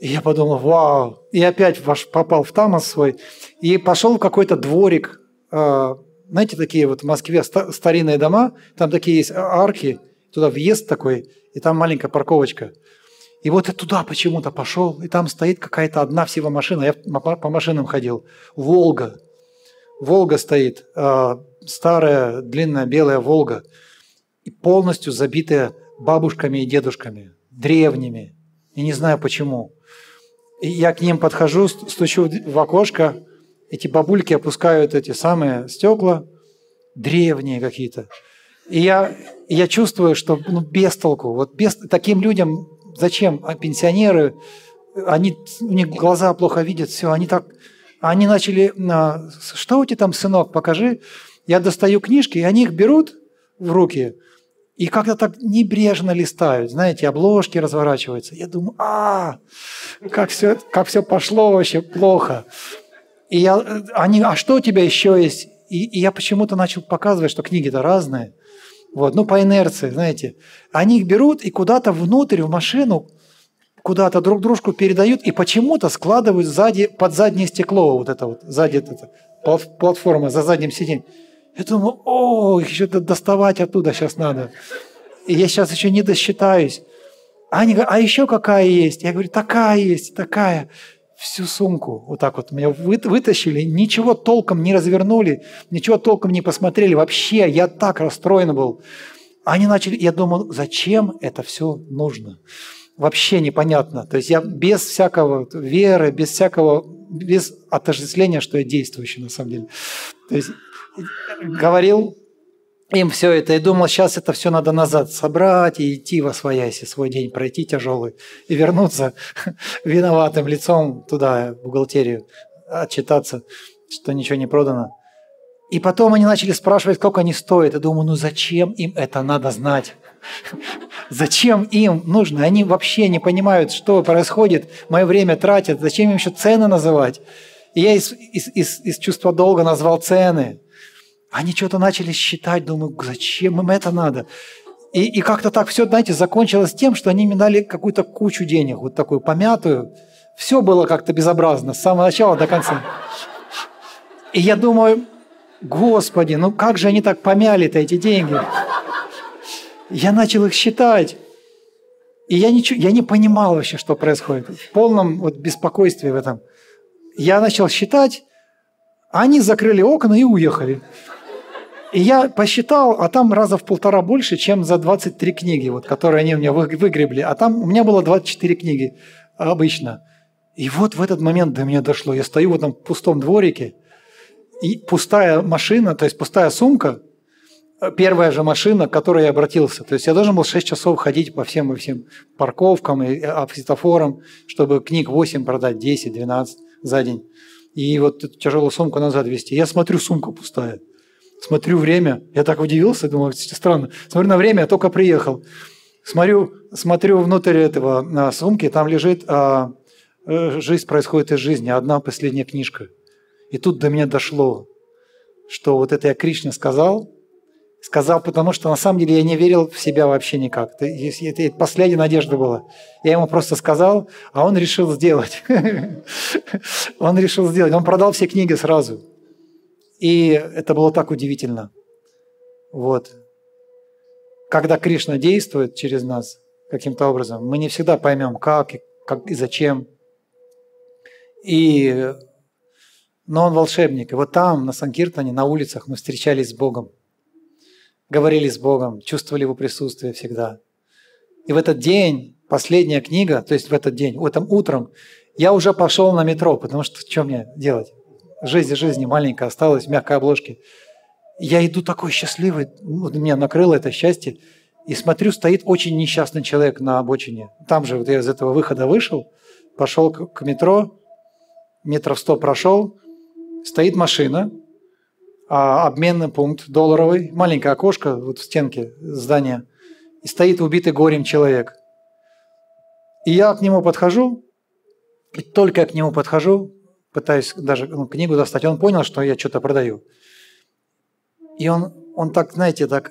И я подумал, вау. И опять попал в тамос свой. И пошел в какой-то дворик. Знаете, такие вот в Москве старинные дома. Там такие есть арки. Туда въезд такой. И там маленькая парковочка. И вот я туда почему-то пошел. И там стоит какая-то одна всего машина. Я по машинам ходил. Волга. Волга стоит. Старая, длинная, белая Волга. И полностью забитая бабушками и дедушками. Древними. И не знаю почему. И я к ним подхожу, стучу в окошко. Эти бабульки опускают эти самые стекла. Древние какие-то. И я чувствую, что без толку. Вот таким людям зачем? А пенсионеры, у них глаза плохо видят, все, они начали, что у тебя там, сынок, покажи. Я достаю книжки, и они их берут в руки и как-то так небрежно листают, знаете, обложки разворачиваются. Я думаю, как все пошло вообще плохо. И а что у тебя еще есть? И я почему-то начал показывать, что книги-то разные. Вот, по инерции, знаете. Они их берут и куда-то внутрь, в машину, куда-то друг дружку передают и почему-то складывают сзади, под заднее стекло, вот это вот, сзади эта платформа за задним сиденьем. Я думаю, их еще доставать оттуда сейчас надо. И я сейчас еще не досчитаюсь. Они говорят, а еще какая есть? Я говорю, такая есть, такая. Всю сумку вот так вот меня вытащили, ничего толком не развернули, ничего толком не посмотрели. Вообще, я так расстроен был. Они начали, я думал, зачем это все нужно? Вообще непонятно. То есть я без всякого веры, без отождествления, что я действующий на самом деле. То есть говорил им все это и думал, сейчас это все надо назад собрать и идти восвоясь, свой день пройти тяжелый и вернуться виноватым лицом туда, в бухгалтерию, отчитаться, что ничего не продано. И потом они начали спрашивать, сколько они стоят. Я думаю, зачем им это надо знать? Зачем им нужно? Они вообще не понимают, что происходит, мое время тратят, зачем им еще цены называть? И я из чувства долга назвал цены. Они что-то начали считать, думаю, зачем им это надо? И как-то так все, знаете, закончилось тем, что они мне дали какую-то кучу денег, вот такую помятую. Все было как-то безобразно, с самого начала до конца. И я думаю, Господи, как же они так помяли-то эти деньги? Я начал их считать. И я не понимал вообще, что происходит. В полном беспокойстве в этом. Я начал считать, они закрыли окна и уехали. И я посчитал, а там раза в 1,5 больше, чем за 23 книги, которые они у меня выгребли. А там у меня было 24 книги обычно. И вот в этот момент до меня дошло. Я стою в этом пустом дворике, и пустая машина, то есть пустая сумка, первая же машина, к которой я обратился. То есть я должен был 6 часов ходить по всем парковкам и светофорам, чтобы книг 8 продать, 10, 12 за день. И вот эту тяжелую сумку назад везти. Я смотрю, сумка пустая. Смотрю время, я так удивился, думаю, странно. Смотрю на время, я только приехал. Смотрю внутрь этого сумки, там лежит «Жизнь происходит из жизни», одна последняя книжка. И тут до меня дошло, что вот это я Кришне сказал, потому что на самом деле я не верил в себя вообще никак. Это последняя надежда была. Я ему просто сказал, а он решил сделать. Он продал все книги сразу. И это было так удивительно. Вот. Когда Кришна действует через нас каким-то образом, мы не всегда поймем, как и зачем. Но он волшебник. И вот там, на Санкиртане, на улицах мы встречались с Богом. Говорили с Богом, чувствовали Его присутствие всегда. И в этот день, последняя книга, то есть в этот день, этом утром, я уже пошел на метро, потому что что мне делать? Жизнь маленькая осталась в мягкой обложке. Я иду такой счастливый, меня накрыло это счастье, и смотрю, стоит очень несчастный человек на обочине. Там же я из этого выхода вышел, пошел к метро, метров 100 прошел, стоит машина, обменный пункт долларовый, маленькое окошко в стенке здания, и стоит убитый горем человек. И я к нему подхожу, и только я к нему подхожу, пытаюсь даже книгу достать, он понял, что я что-то продаю. И он так, знаете, так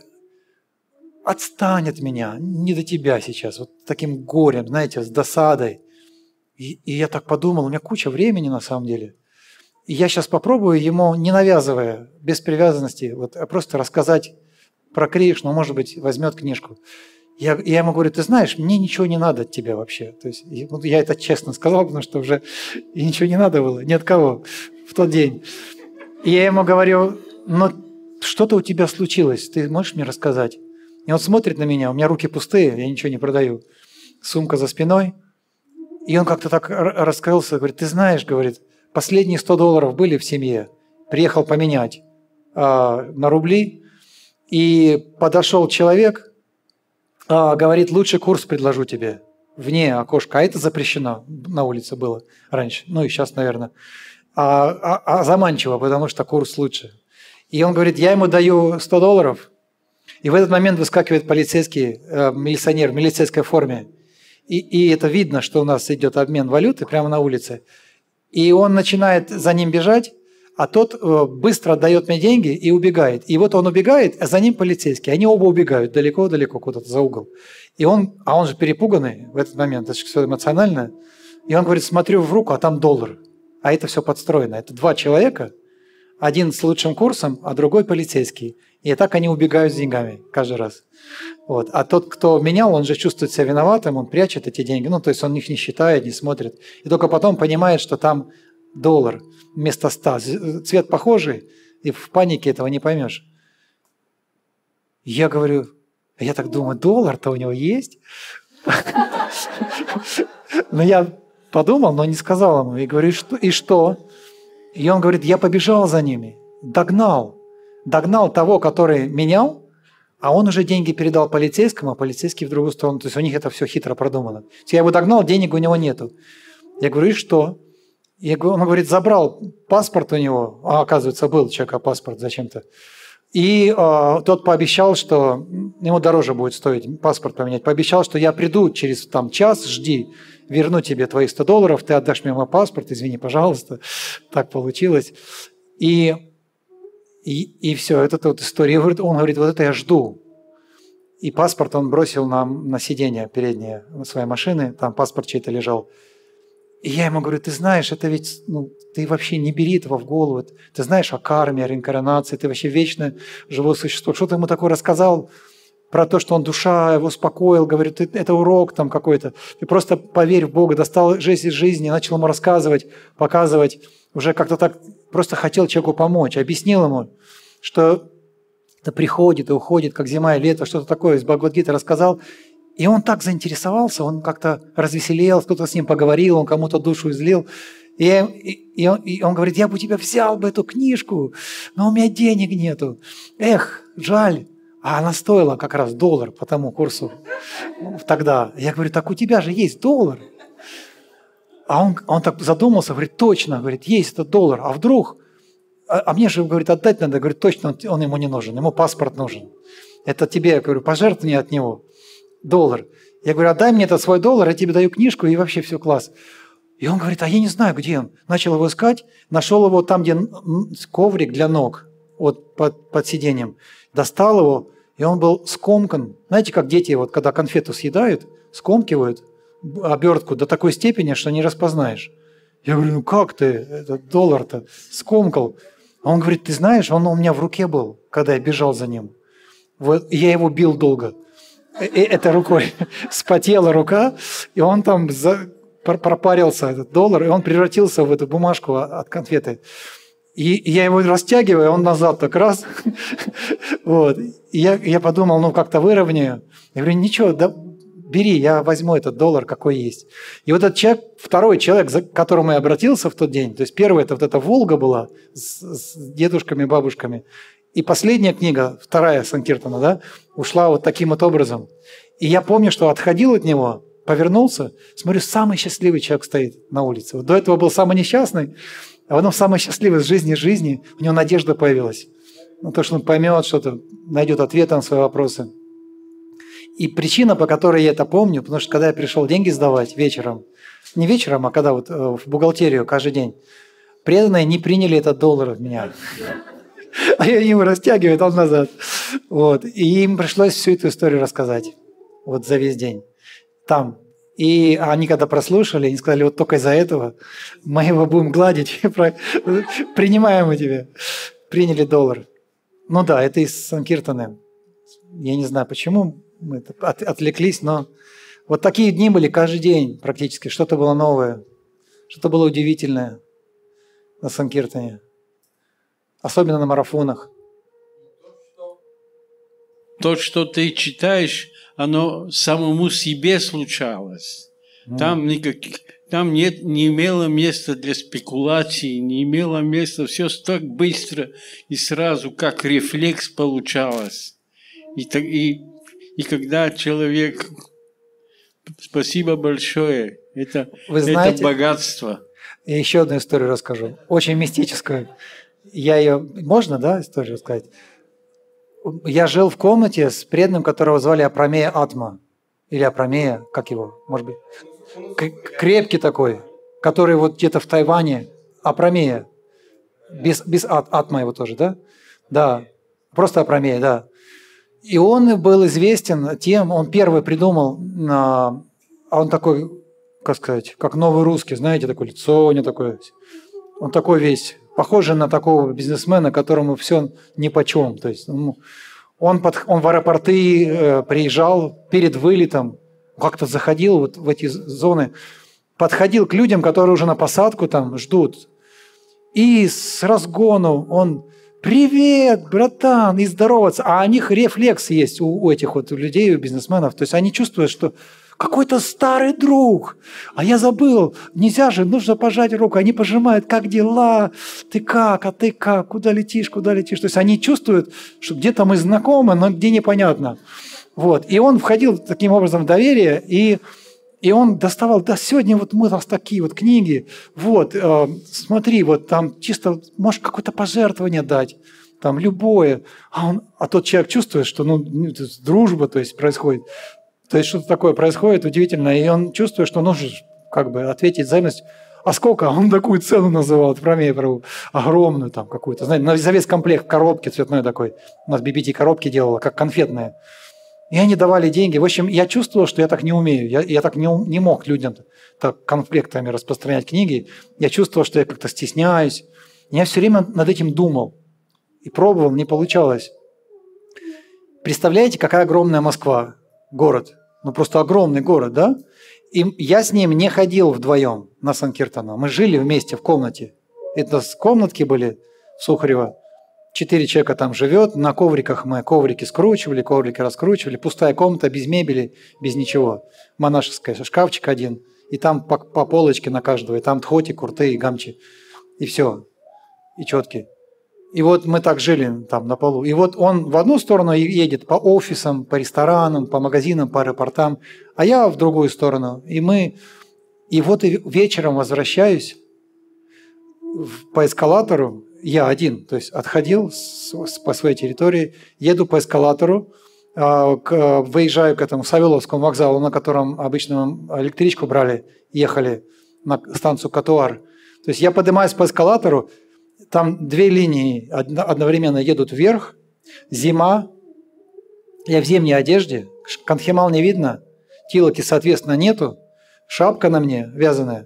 отстань от меня, не до тебя сейчас, вот таким горем, знаете, с досадой. И я так подумал, у меня куча времени на самом деле. И я сейчас попробую ему, не навязывая, без привязанности, вот, а просто рассказать про Кришну, может быть, возьмет книжку. Я ему говорю, ты знаешь, мне ничего не надо от тебя вообще. То есть, я это честно сказал, потому что уже и ничего не надо было, ни от кого в тот день. И я ему говорю, ну что-то у тебя случилось, ты можешь мне рассказать? И он смотрит на меня, у меня руки пустые, я ничего не продаю. Сумка за спиной. И он как-то так раскрылся, говорит, ты знаешь, говорит, последние $100 были в семье, приехал поменять на рубли, и подошел человек, говорит, лучший курс предложу тебе, вне окошка, а это запрещено, на улице было раньше, ну и сейчас, наверное, заманчиво, потому что курс лучше. И он говорит, я ему даю $100, и в этот момент выскакивает полицейский, милиционер в милицейской форме, и это видно, что у нас идет обмен валюты прямо на улице. И он начинает за ним бежать, а тот быстро отдает мне деньги и убегает. И вот он убегает, а за ним полицейский. Они оба убегают далеко-далеко куда-то за угол. И он же перепуганный в этот момент, это все эмоционально. И он говорит, смотрю в руку, а там $1. А это все подстроено. Это 2 человека, один с лучшим курсом, а другой полицейский. И так они убегают с деньгами каждый раз. Вот. А тот, кто менял, он же чувствует себя виноватым, он прячет эти деньги, ну, то есть он их не считает, не смотрит. И только потом понимает, что там $1 вместо 100. Цвет похожий, и в панике этого не поймешь. Я говорю, я так думаю, $1-то у него есть? Но я подумал, но не сказал ему. И говорю, и что? И он говорит, я побежал за ними, догнал того, который менял, а он уже деньги передал полицейскому, а полицейский в другую сторону. То есть у них это все хитро продумано. Я его догнал, денег у него нету. Я говорю, и что? Он говорит, забрал паспорт у него, а оказывается, был у человека паспорт зачем-то. И тот пообещал, что ему дороже будет стоить паспорт поменять. Пообещал, что я приду через час, жди, верну тебе твои $100, ты отдашь мне мой паспорт, извини, пожалуйста. Так получилось. И все, это вот история. Он говорит, вот это я жду. И паспорт он бросил на сиденье переднее своей машины, там паспорт чей-то лежал. И я ему говорю, ты знаешь, это ведь, ты вообще не бери этого в голову. Ты знаешь о карме, о реинкарнации, ты вообще вечно живое существо. Что ты ему такое рассказал про то, что он душа, его успокоил, говорит, это урок там какой-то. Ты просто поверь в Бога, достал жизнь из жизни, начал ему рассказывать, показывать. Уже как-то так просто хотел человеку помочь. Объяснил ему, что это приходит и уходит, как зима и лето, что-то такое из Бхагавад-гиты рассказал. И он так заинтересовался, он как-то развеселел, кто-то с ним поговорил, он кому-то душу излил. И он говорит, я бы у тебя взял бы эту книжку, но у меня денег нету. Эх, жаль. А она стоила как раз $1 по тому курсу тогда. Я говорю, так у тебя же есть $1. А он так задумался, говорит, точно, говорит, есть этот $1. А вдруг? А мне же, говорит, отдать надо. Говорит, точно, он ему не нужен, ему паспорт нужен. Это тебе, я говорю, пожертвование от него. $1. Я говорю, отдай мне этот свой $1, я тебе даю книжку, и вообще все класс. И он говорит, а я не знаю, где он. Начал его искать, нашел его там, где коврик для ног, вот под сиденьем. Достал его, и он был скомкан. Знаете, как дети, вот когда конфету съедают, скомкивают обертку до такой степени, что не распознаешь. Я говорю, ну как ты этот $1-то скомкал? А он говорит, ты знаешь, он у меня в руке был, когда я бежал за ним. Вот, я его бил долго. Этой рукой вспотела рука, и он там пропарился, этот $1, и он превратился в эту бумажку от конфеты. И я его растягиваю, он назад так раз. Вот. И я подумал, как-то выровняю. Я говорю, ничего, да, бери, я возьму этот $1, какой есть. И вот этот человек, второй человек, к которому я обратился в тот день, то есть первый, это вот эта «Волга» была с дедушками, бабушками, и последняя книга, вторая Санкиртана, да, ушла вот таким вот образом. И я помню, что отходил от него, повернулся, смотрю, самый счастливый человек стоит на улице. Вот до этого был самый несчастный, а потом самый счастливый из жизни, у него надежда появилась. То, что он поймет что-то, найдет ответ на свои вопросы. И причина, по которой я это помню, потому что когда я пришел деньги сдавать вечером, не вечером, а когда вот в бухгалтерию каждый день, преданные не приняли этот $1 от меня. А я ему растягиваю, он назад. Вот. И им пришлось всю эту историю рассказать. Вот за весь день. Там. И они когда прослушали, они сказали, вот только из-за этого мы его будем гладить, принимаем мы тебя. Приняли $1. Ну да, это из Санкиртаны. Я не знаю, почему мы отвлеклись, но вот такие дни были каждый день практически. Что-то было новое, что-то было удивительное на Санкиртане. Особенно на марафонах. То, что ты читаешь, оно самому себе случалось. Там не имело места для спекулаций, не имело места, все так быстро и сразу, как рефлекс получалось. И когда человек... Спасибо большое. Это богатство. Я еще одну историю расскажу. Очень мистическую. Я ее... Можно, да, историю рассказать? Я жил в комнате с преданным, которого звали Апрамея Атма. Или Апрамея, как его, может быть. Крепкий такой, который вот где-то в Тайване. Апрамея. Без Атма его тоже, да? Да. Просто Апрамея, да. И он был известен тем, он первый придумал, он такой, как сказать, как новый русский, знаете, такое лицо у него такое. Он такой весь, похожий на такого бизнесмена, которому все нипочем. То есть он в аэропорты приезжал перед вылетом, как-то заходил вот в эти зоны, подходил к людям, которые уже на посадку там ждут. И с разгону он... «Привет, братан!» и здороваться. А у них рефлекс есть у этих вот людей, у бизнесменов. То есть они чувствуют, что какой-то старый друг. А я забыл. Нельзя же, нужно пожать руку. Они пожимают. Как дела? Ты как? А ты как? Куда летишь? Куда летишь? То есть они чувствуют, что где-то мы знакомы, но где непонятно. Вот. И он входил таким образом в доверие, и он доставал, да, сегодня вот мы у нас такие вот книги, вот, смотри, вот там чисто, можешь какое-то пожертвование дать, там любое. А тот человек чувствует, что дружба, то есть происходит, то есть что-то такое происходит удивительное, и он чувствует, что нужно как бы ответить взаимность. А сколько? Он такую цену называл, Апрамея Прабху, огромную там какую-то, знаете, за весь комплект коробки цветной такой. У нас BBT коробки делала, как конфетные. И они давали деньги. В общем, я чувствовал, что я так не умею. Я так не мог людям так комплектами распространять книги. Я чувствовал, что я как-то стесняюсь. Я все время над этим думал. И пробовал, не получалось. Представляете, какая огромная Москва, город. Ну, просто огромный город, да? И я с ним не ходил вдвоем на Санкиртану. Мы жили вместе в комнате. Это комнатки были в Сухарево. 4 человека там живет, на ковриках мы коврики скручивали, коврики раскручивали, пустая комната, без мебели, без ничего. Монашеская, шкафчик один, и там по полочке на каждого, и там тхоти, курты и гамчи, и все, и четки. И вот мы так жили там на полу. И вот он в одну сторону едет по офисам, по ресторанам, по магазинам, по аэропортам, а я в другую сторону. И вот вечером возвращаюсь по эскалатору, я один, то есть отходил по своей территории, еду по эскалатору, выезжаю к этому Савеловскому вокзалу, на котором обычно мы электричку брали, ехали на станцию Катуар. То есть я поднимаюсь по эскалатору, там 2 линии одновременно едут вверх, зима, я в зимней одежде, канхемал не видно, тилоки, соответственно, нету, шапка на мне вязаная.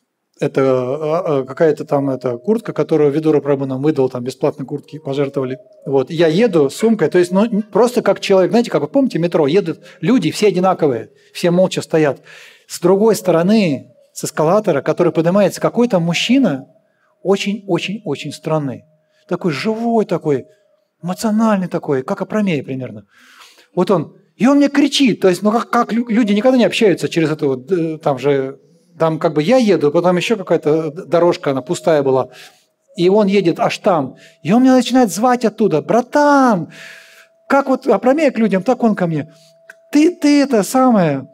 Это какая-то там куртка, которую Видура Прабху нам выдал, там бесплатно куртки пожертвовали. Вот. Я еду с сумкой, то есть просто как человек, знаете, как вы помните, метро, едут люди, все одинаковые, все молча стоят. С другой стороны, с эскалатора, который поднимается, какой-то мужчина, очень-очень-очень странный. Такой живой такой, эмоциональный такой, как Апрамея примерно. Вот он, и он мне кричит, то есть, как люди никогда не общаются через это вот, там как бы я еду, потом еще какая-то дорожка, она пустая была, и он едет аж там. И он меня начинает звать оттуда: «Братан, как вот Апрамея к людям, так он ко мне. Ты это самое,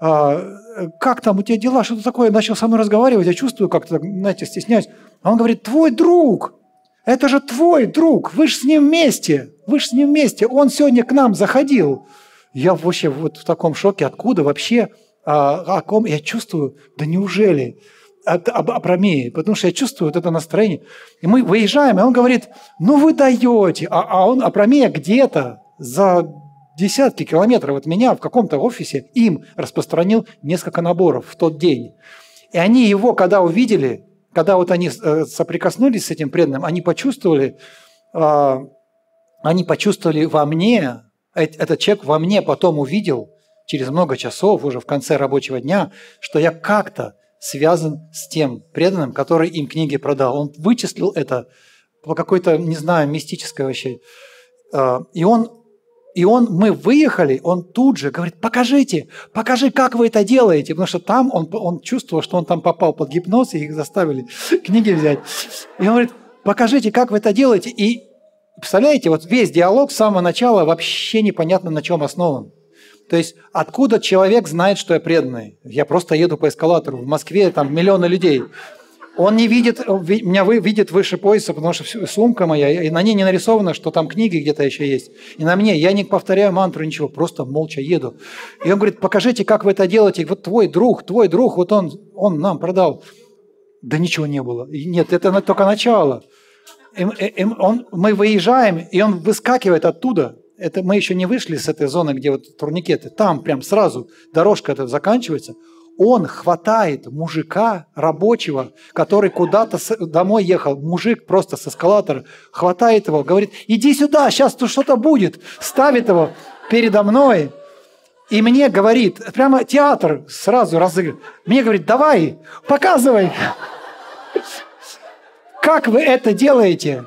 как там у тебя дела, что-то такое?» Начал со мной разговаривать, я чувствую как-то, знаете, стесняюсь. А он говорит: «Твой друг, это же твой друг, вы же с ним вместе, он сегодня к нам заходил». Я вообще вот в таком шоке, откуда вообще... о ком я чувствую, да неужели, об Апрамее, потому что я чувствую вот это настроение. И мы выезжаем, и он говорит: «Ну вы даете», а он, Апрамея, где-то за десятки километров от меня в каком-то офисе им распространил несколько наборов в тот день. И они его, когда увидели, когда вот они соприкоснулись с этим преданным, они почувствовали во мне, этот человек во мне потом увидел через много часов, уже в конце рабочего дня, что я как-то связан с тем преданным, который им книги продал. Он вычислил это по какой-то, не знаю, мистической вообще. Мы выехали, он тут же говорит: покажи, как вы это делаете. Потому что там он чувствовал, что он там попал под гипноз, и их заставили книги взять. И он говорит: покажите, как вы это делаете. И представляете, вот весь диалог с самого начала вообще непонятно на чем основан. То есть откуда человек знает, что я преданный? Я просто еду по эскалатору. В Москве там миллионы людей. Он не видит, меня видит выше пояса, потому что сумка моя, и на ней не нарисовано, что там книги где-то еще есть. И на мне, я не повторяю мантру, ничего, просто молча еду. И он говорит: покажите, как вы это делаете. Вот твой друг, вот он нам продал. Да ничего не было. Нет, это только начало. Мы выезжаем, и он выскакивает оттуда. Это мы еще не вышли с этой зоны, где вот турникеты. Там прям сразу дорожка эта заканчивается. Он хватает мужика рабочего, который куда-то домой ехал. Мужик просто с эскалатора хватает его, говорит: иди сюда, сейчас тут что-то будет. Ставит его передо мной. И мне говорит, прямо театр сразу разыгрывает. Мне говорит: давай, показывай. Как вы это делаете?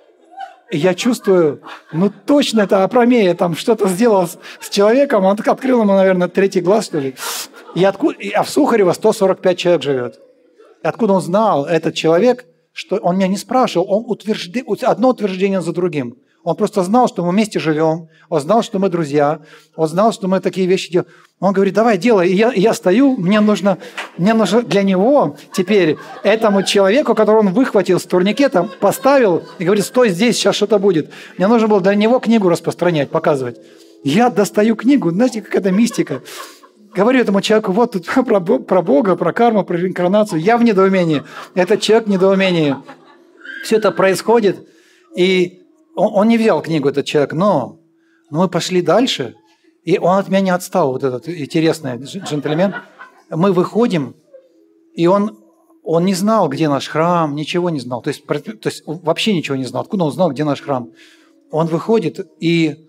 Я чувствую, точно это Апромея там что-то сделал с человеком, он так открыл ему, наверное, третий глаз, что ли. А в Сухарево 145 человек живет. И откуда он знал, этот человек, что он меня не спрашивал, одно утверждение за другим. Он просто знал, что мы вместе живем, он знал, что мы друзья, он знал, что мы такие вещи делаем. Он говорит: давай, делай. И я стою, мне нужно для него теперь, этому человеку, которого он выхватил с турникетом, поставил и говорит: стой здесь, сейчас что-то будет. Мне нужно было для него книгу распространять, показывать. Я достаю книгу, знаете, какая-то мистика. Говорю этому человеку: вот тут про Бога, про карму, про реинкарнацию. Я в недоумении. Этот человек в недоумении. Все это происходит, и он не взял книгу, этот человек, но мы пошли дальше, и он от меня не отстал, вот этот интересный джентльмен. Мы выходим, и он не знал, где наш храм, ничего не знал. То есть вообще ничего не знал. Откуда он знал, где наш храм? Он выходит, и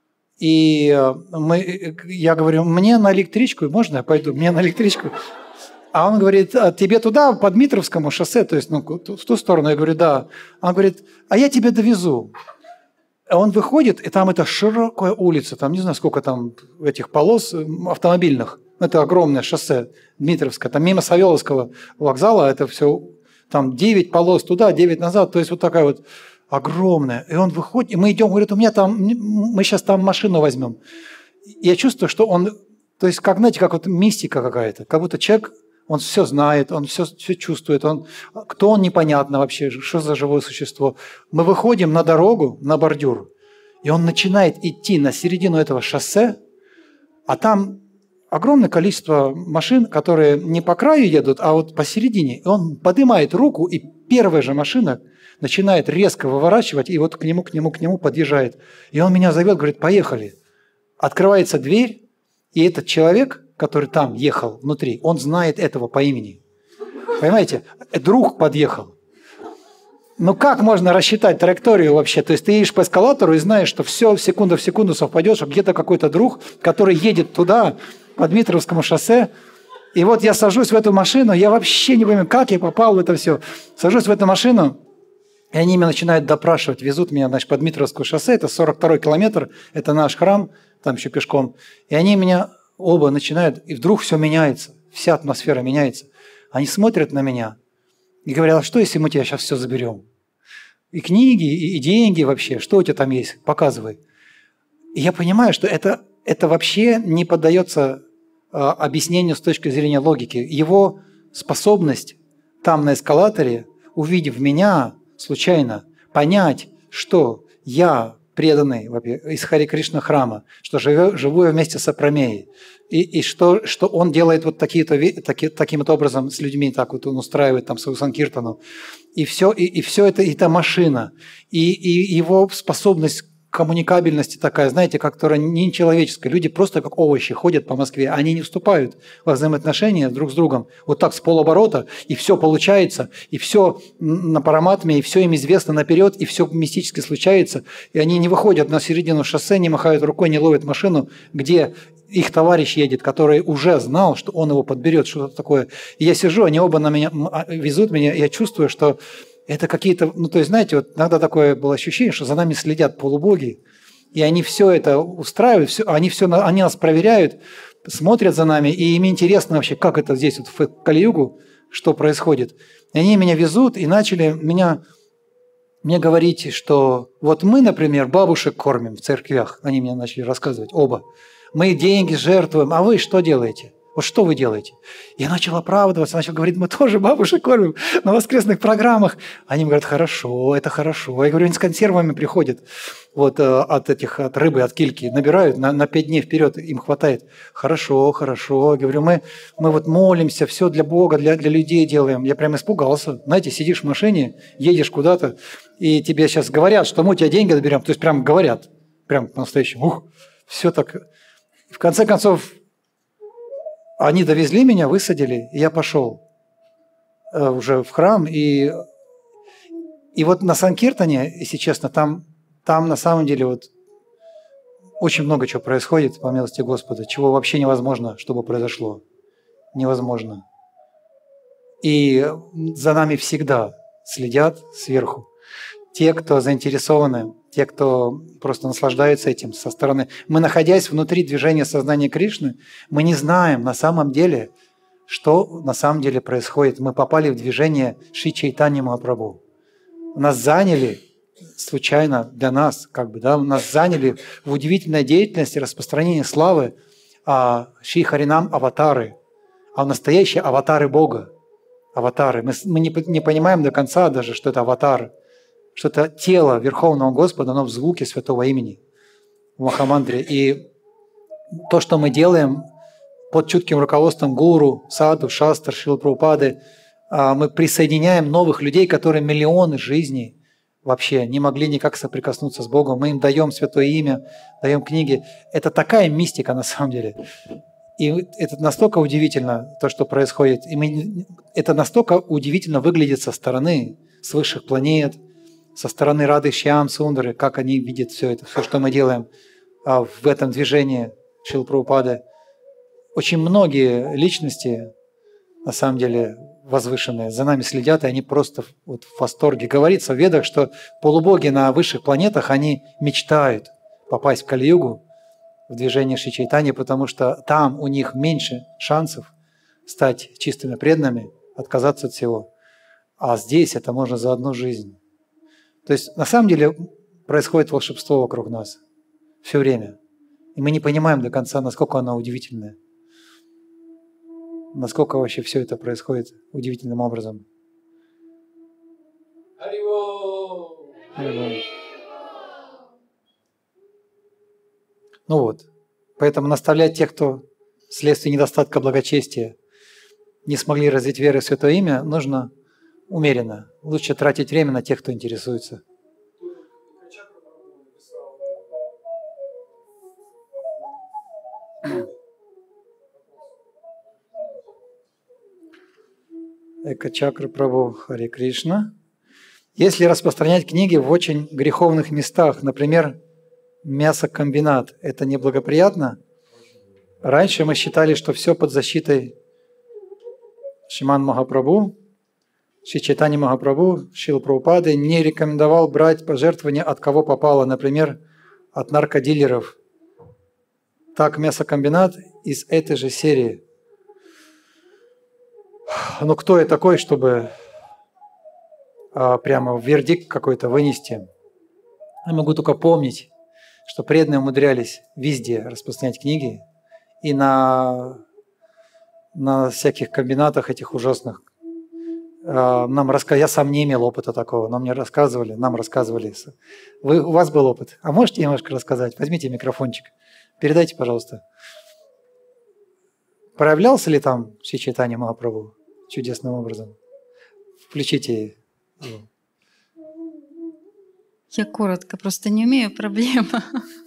я говорю: мне на электричку, можно я пойду? Мне на электричку. А он говорит: тебе туда, по Дмитровскому шоссе, то есть в ту сторону? Я говорю: да. Он говорит: а я тебя довезу. Он выходит, и там это широкая улица, там не знаю, сколько там этих полос автомобильных. Это огромное шоссе Дмитровское. Там мимо Савеловского вокзала это все, там 9 полос туда, 9 назад. То есть вот такая вот огромная. И он выходит, и мы идем, говорит: мы сейчас там машину возьмем. И я чувствую, что он, то есть, как, знаете, как вот мистика какая-то. Как будто человек, он все знает, он все чувствует. Кто он, непонятно вообще, что за живое существо. Мы выходим на дорогу, на бордюр, и он начинает идти на середину этого шоссе, а там огромное количество машин, которые не по краю едут, а вот посередине. И он поднимает руку, и первая же машина начинает резко выворачивать, и вот к нему подъезжает. И он меня зовет, говорит: поехали. Открывается дверь, и этот человек, который там ехал внутри, он знает этого по имени. Понимаете? Друг подъехал. Как можно рассчитать траекторию вообще? То есть ты едешь по эскалатору и знаешь, что все секунда в секунду совпадет, что где-то какой-то друг, который едет туда, по Дмитровскому шоссе. И вот я сажусь в эту машину, я вообще не понимаю, как я попал в это все. Сажусь в эту машину, и они меня начинают допрашивать, везут меня, значит, по Дмитровскому шоссе, это 42-й километр, это наш храм, там еще пешком. И они меня оба начинают, и вдруг все меняется, вся атмосфера меняется. Они смотрят на меня и говорят: а что, если мы тебя сейчас все заберем? И книги, и деньги вообще, что у тебя там есть? Показывай. И я понимаю, что это вообще не поддается объяснению с точки зрения логики. Его способность там на эскалаторе, увидев меня случайно, понять, что я преданный из Хари Кришна храма, что живу я вместе с Апромеей, и что он делает вот таким вот образом с людьми, так вот он устраивает там свою санкиртану, и все это, и та машина, и его способность коммуникабельности такая, знаете, которая не человеческая. Люди просто как овощи ходят по Москве, они не вступают во взаимоотношения друг с другом. Вот так с полоборота, и все получается, и все на параматме, и все им известно наперед, и все мистически случается. И они не выходят на середину шоссе, не махают рукой, не ловят машину, где их товарищ едет, который уже знал, что он его подберет, что-то такое. И я сижу, они оба на меня везут меня, и я чувствую, что это какие-то, ну, то есть, знаете, вот иногда такое было ощущение, что за нами следят полубоги, и они все это устраивают, они нас проверяют, смотрят за нами, и им интересно вообще, как это здесь, вот в Кали-югу, что происходит. И они меня везут и начали мне говорить, что вот мы, например, бабушек кормим в церквях, они мне начали рассказывать, оба. Мы деньги жертвуем, а вы что делаете? Вот что вы делаете? Я начал оправдываться, начал говорить, мы тоже бабушек кормим на воскресных программах. Они мне говорят, хорошо, это хорошо. Я говорю, они с консервами приходят вот от рыбы, от кильки, набирают на 5 дней вперед, им хватает. Хорошо, хорошо. Я говорю, мы вот молимся, все для Бога, для людей делаем. Я прям испугался. Знаете, сидишь в машине, едешь куда-то, и тебе сейчас говорят, что мы у тебя деньги доберем. То есть прям говорят, прям по-настоящему. Все так. В конце концов, они довезли меня, высадили, и я пошел уже в храм. И вот на Санкиртане, если честно, там на самом деле вот очень много чего происходит, по милости Господа, чего вообще невозможно, чтобы произошло. Невозможно. И за нами всегда следят сверху. Те, кто заинтересованы, те, кто просто наслаждается этим со стороны. Мы, находясь внутри движения сознания Кришны, мы не знаем на самом деле, что на самом деле происходит. Мы попали в движение Шри Чайтанья Махапрабху. Нас заняли случайно для нас, нас заняли в удивительной деятельности распространения славы Шри Харинам аватары, а настоящие аватары Бога. Аватары. Мы не понимаем до конца даже, что это аватар, что это тело Верховного Господа, оно в звуке святого имени, в Махамантре. И то, что мы делаем под чутким руководством гуру, саду, шастр, Шрилы Прабхупады, мы присоединяем новых людей, которые миллионы жизней вообще не могли никак соприкоснуться с Богом. Мы им даем святое имя, даем книги. Это такая мистика на самом деле. И это настолько удивительно, то, что происходит. Это настолько удивительно выглядит со стороны, с высших планет, со стороны Рады Шьям Сундары, как они видят все это, все, что мы делаем в этом движении Шрилы Прабхупады. Очень многие личности, на самом деле, возвышенные, за нами следят, и они просто вот в восторге. Говорится в Ведах, что полубоги на высших планетах, они мечтают попасть в Кали-югу, в движение Шри Чайтаньи, потому что там у них меньше шансов стать чистыми преданными, отказаться от всего. А здесь это можно за одну жизнь. То есть на самом деле происходит волшебство вокруг нас все время. И мы не понимаем до конца, насколько оно удивительное. Насколько вообще все это происходит удивительным образом. Ну вот. Поэтому наставлять тех, кто вследствие недостатка благочестия не смогли развить веру в Святое Имя, нужно умеренно. Лучше тратить время на тех, кто интересуется. Эка-чакра Прабху, Харе Кришна. Если распространять книги в очень греховных местах, например, мясокомбинат, это неблагоприятно? Раньше мы считали, что все под защитой Шриман Махапрабху, Шри Чайтанья Махапрабху, Шрилы Прабхупады не рекомендовал брать пожертвования от кого попало, например, от наркодилеров. Так, мясокомбинат из этой же серии. Но кто я такой, чтобы прямо вердикт какой-то вынести? Я могу только помнить, что преданные умудрялись везде распространять книги, и на всяких комбинатах этих ужасных. Я сам не имел опыта такого, но нам рассказывали. У вас был опыт. А можете немножко рассказать? Возьмите микрофончик. Передайте, пожалуйста. Проявлялся ли там Шри Чайтанья Махапрабху чудесным образом? Включите его. Я коротко, просто не умею, проблема.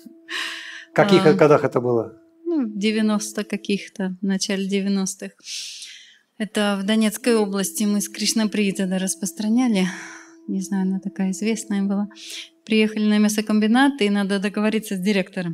В каких годах это было? Ну, в 90 каких-то, в начале 90-х. Это в Донецкой области мы с Кришнаприей тогда распространяли. Не знаю, она такая известная была. Приехали на мясокомбинат, и надо договориться с директором.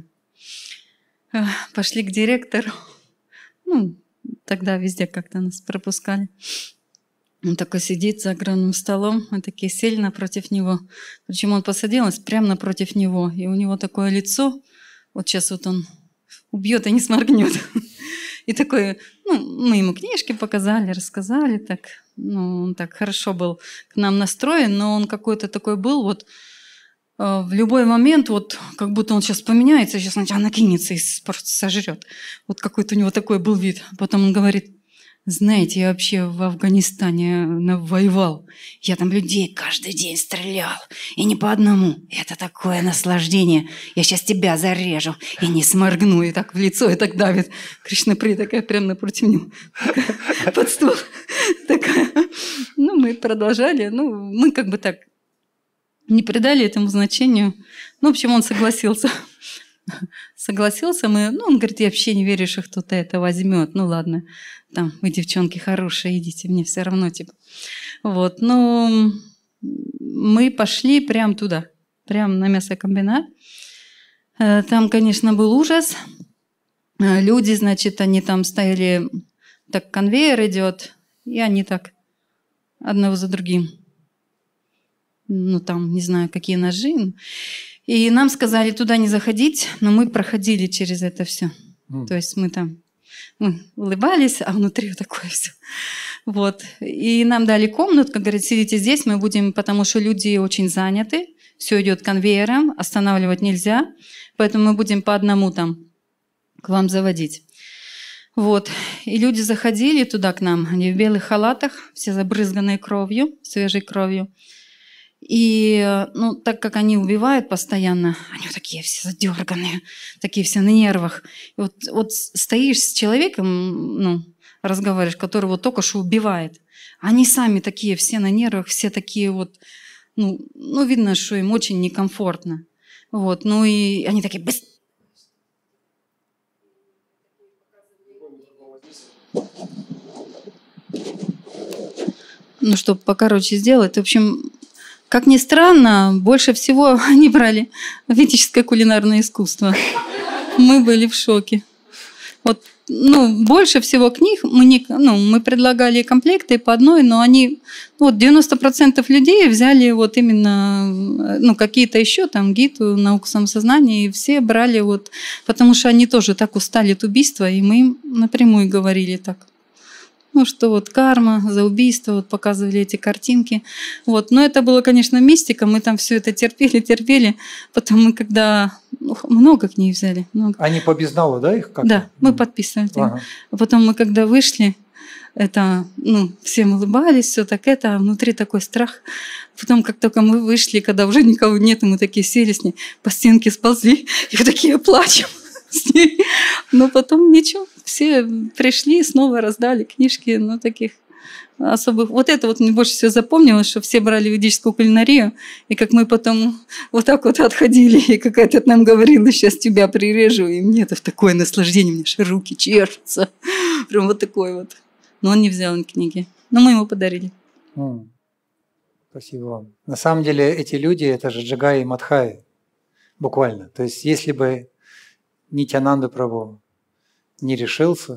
Пошли к директору. Ну, тогда везде как-то нас пропускали. Он такой сидит за огромным столом, мы такие сели напротив него. Причем он посадил нас прямо напротив него, и у него такое лицо, вот сейчас вот он убьет и не сморгнет. И такой, ну, мы ему книжки показали, рассказали, так, ну, он так хорошо был к нам настроен, но он какой-то такой был, вот, в любой момент, вот, как будто он сейчас поменяется, сейчас сначала накинется и просто сожрет. Вот какой-то у него такой был вид. Потом он говорит: знаете, я вообще в Афганистане воевал. Я там людей каждый день стрелял. И не по одному. Это такое наслаждение. Я сейчас тебя зарежу. И не сморгну. И так в лицо, и так давит. Кришнаприя такая прямо напротив него. Под стол. Такая. Ну, мы продолжали. Ну, мы как бы так не придали этому значению. Ну, в общем, он согласился. Согласился мы. Ну, он говорит: я вообще не верю, что кто-то это возьмет. Ну, ладно. Там, вы, девчонки, хорошие, идите, мне все равно, типа. Вот, но мы пошли прямо туда, прямо на мясокомбинат. Там, конечно, был ужас. Люди, значит, они там стояли, так конвейер идет, и они так одного за другим. Ну, там, не знаю, какие ножи. И нам сказали туда не заходить, но мы проходили через это все. То есть мы там улыбались, а внутри вот такое все. Вот. И нам дали комнатку, говорят: сидите здесь, мы будем, потому что люди очень заняты, все идет конвейером, останавливать нельзя, поэтому мы будем по одному там к вам заводить. Вот. И люди заходили туда к нам, они в белых халатах, все забрызганные кровью, свежей кровью. И, ну, так как они убивают постоянно, они вот такие все задерганные, такие все на нервах. И вот стоишь с человеком, ну, разговариваешь, который вот только что убивает. Они сами такие все на нервах, все такие вот, ну видно, что им очень некомфортно. Вот, ну и они такие быстро. Ну, чтобы покороче сделать, в общем... Как ни странно, больше всего они брали ведическое кулинарное искусство. Мы были в шоке. Вот, ну, больше всего книг мы предлагали комплекты по одной, но они, вот 90% людей взяли вот именно, ну, какие-то еще там гиту, науку самосознания, и все брали вот, потому что они тоже так устали от убийства, и мы им напрямую говорили так. Ну, что вот карма за убийство, вот показывали эти картинки. Вот. Но это было, конечно, мистика, мы там все это терпели. Потом мы когда... Ну, много книг взяли. Много. Они по безналу, да, их как-то? Да, мы подписывали. Ага. Потом мы когда вышли, это, ну, всем улыбались, все так это, а внутри такой страх. Потом, как только мы вышли, когда уже никого нет, мы такие сели с ней, по стенке сползли, и вот такие плачем с ней. Но потом ничего. Все пришли, снова раздали книжки, ну, таких особых. Вот это вот мне больше всего запомнилось, что все брали ведическую кулинарию, и как мы потом вот так вот отходили, и какая-то нам говорила: сейчас тебя прирежу, и мне это такое наслаждение, у меня аж руки чешутся. Прям вот такое вот. Но он не взял книги. Но мы ему подарили. Спасибо вам. На самом деле эти люди – это же Джагай и Мадхай, буквально. То есть если бы Нитьянанда Прабху не решился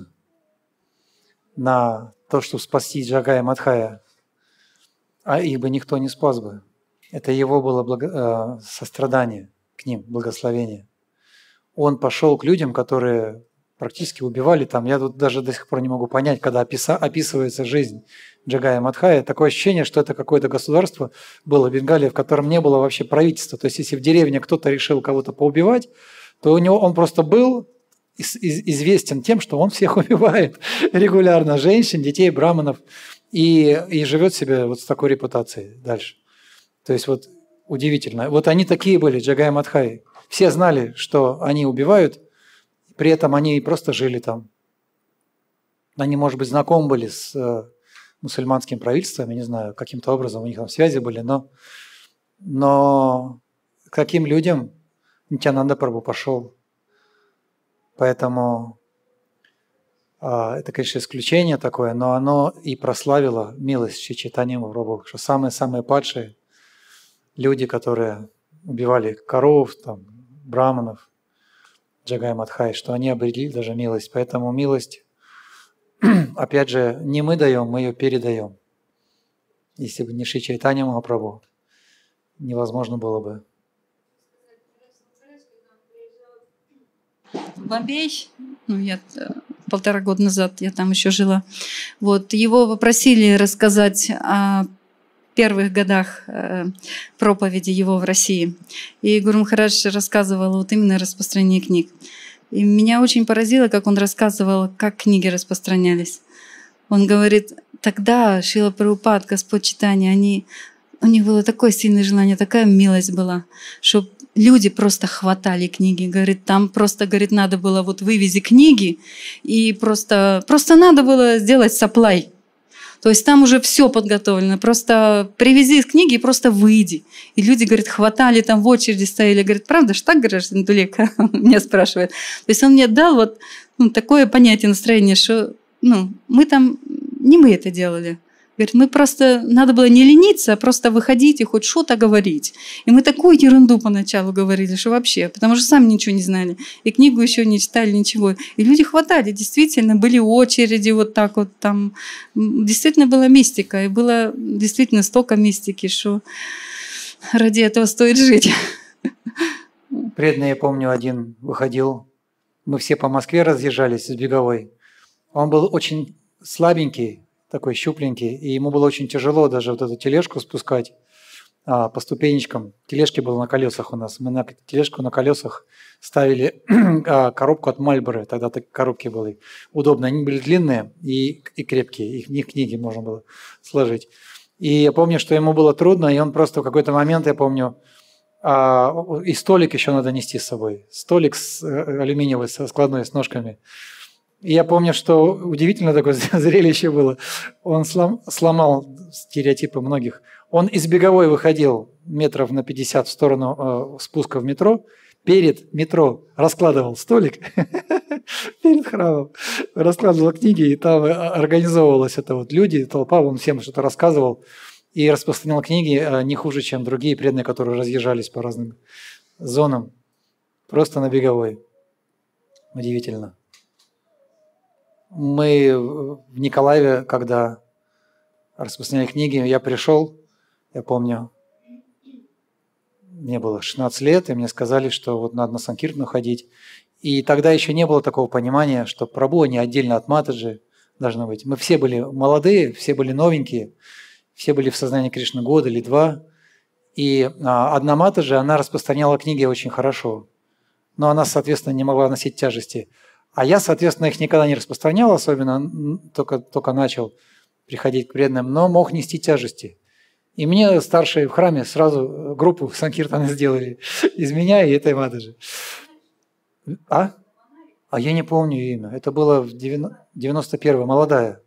на то, чтобы спасти Джагая и Мадхая, а их бы никто не спас бы. Это его было сострадание к ним, благословение. Он пошел к людям, которые практически убивали там. Я тут даже до сих пор не могу понять, когда описывается жизнь Джагая и Мадхая, такое ощущение, что это какое-то государство было в Бенгалии, в котором не было вообще правительства. То есть если в деревне кто-то решил кого-то поубивать, то он просто был известен тем, что он всех убивает регулярно, женщин, детей, браманов, и живет себе вот с такой репутацией дальше. То есть вот удивительно. Вот они такие были, Джагай и Мадхай. Все знали, что они убивают, при этом они просто жили там. Они, может быть, знакомы были с мусульманским правительством, я не знаю, каким-то образом у них там связи были, но к таким людям Нитьянанда Прабху пошел. Поэтому это, конечно, исключение такое, но оно и прославило милость Шри Чайтаньи Махапрабху, что самые-самые падшие люди, которые убивали коров, там, браманов, Джагай Мадхай, что они обрели даже милость. Поэтому милость, опять же, не мы даем, мы ее передаем. Если бы не Шри Чайтанья Махапрабху, невозможно было бы. В Бомбей, я 1,5 года назад, я там еще жила. Вот, его попросили рассказать о первых годах проповеди его в России. И Гуру Махарадж рассказывал вот именно о распространении книг. И меня очень поразило, как он рассказывал, как книги распространялись. Он говорит, тогда Шрила Прабхупад, Господь Чайтанья, у них было такое сильное желание, такая милость была, что люди просто хватали книги. Говорит, там просто, говорит, надо было вот вывези книги, и просто надо было сделать supply. То есть там уже все подготовлено. Просто привези книги и просто выйди. И люди, говорит, хватали, там в очереди стояли. Говорит, правда ж так, граждан Дулек? Меня спрашивает. То есть он мне дал вот такое понятие настроения, что мы там, не мы это делали. Говорит, мы просто, надо было не лениться, а просто выходить и хоть что-то говорить. И мы такую ерунду поначалу говорили, что вообще, потому что сами ничего не знали. И книгу еще не читали, ничего. И люди хватали, действительно, были очереди вот так вот там. Действительно была мистика, и было действительно столько мистики, что ради этого стоит жить. Преданный, я помню, один выходил, мы все по Москве разъезжались с Беговой. Он был очень слабенький, такой щупленький, и ему было очень тяжело даже вот эту тележку спускать по ступенечкам. Тележки были на колесах у нас. Мы на тележку на колесах ставили коробку от Мальборо. Тогда такие коробки были удобные. Они были длинные и крепкие. В них книги можно было сложить. И я помню, что ему было трудно, и он просто в какой-то момент, я помню, и столик еще надо нести с собой. Столик алюминиевый, складной, с ножками. И я помню, что удивительно такое зрелище было. Он сломал стереотипы многих. Он из Беговой выходил метров на 50 в сторону спуска в метро. Перед метро раскладывал столик перед храмом, раскладывал книги, и там организовывалось это вот люди, толпа, он всем что-то рассказывал и распространял книги не хуже, чем другие преданные, которые разъезжались по разным зонам. Просто на Беговой. Удивительно. Мы в Николаеве, когда распространяли книги, я пришел, я помню, мне было 16 лет, и мне сказали, что вот надо на Санкиртану ходить. И тогда еще не было такого понимания, что Прабху, они отдельно от Матаджи должны быть. Мы все были молодые, все были новенькие, все были в сознании Кришны год или два. И одна Матаджи, она распространяла книги очень хорошо, но она, соответственно, не могла носить тяжести. А я, соответственно, их никогда не распространял, особенно только начал приходить к преданным, но мог нести тяжести. И мне старшие в храме сразу группу Санкиртаны сделали из меня и этой Матаджи. А я не помню имя. Это было в 91-й, молодая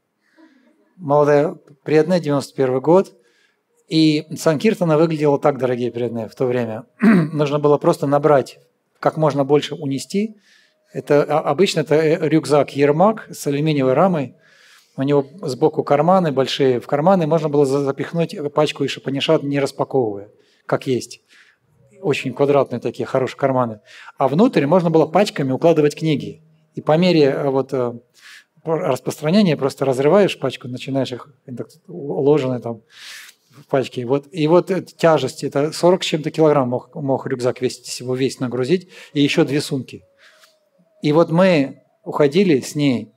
преданная, 91-й год. И Санкиртана выглядела так, дорогие преданные, в то время. Нужно было просто набрать, как можно больше унести. Обычно это рюкзак Ермак с алюминиевой рамой. У него сбоку карманы большие. В карманы можно было запихнуть пачку Ишапанишад, не распаковывая, как есть. Очень квадратные такие, хорошие карманы. А внутрь можно было пачками укладывать книги. И по мере распространения просто разрываешь пачку, начинаешь их уложенные там в пачке. И вот тяжесть, это 40 с чем-то килограмм мог рюкзак весить, если его весь нагрузить, и еще 2 сумки. И вот мы уходили с ней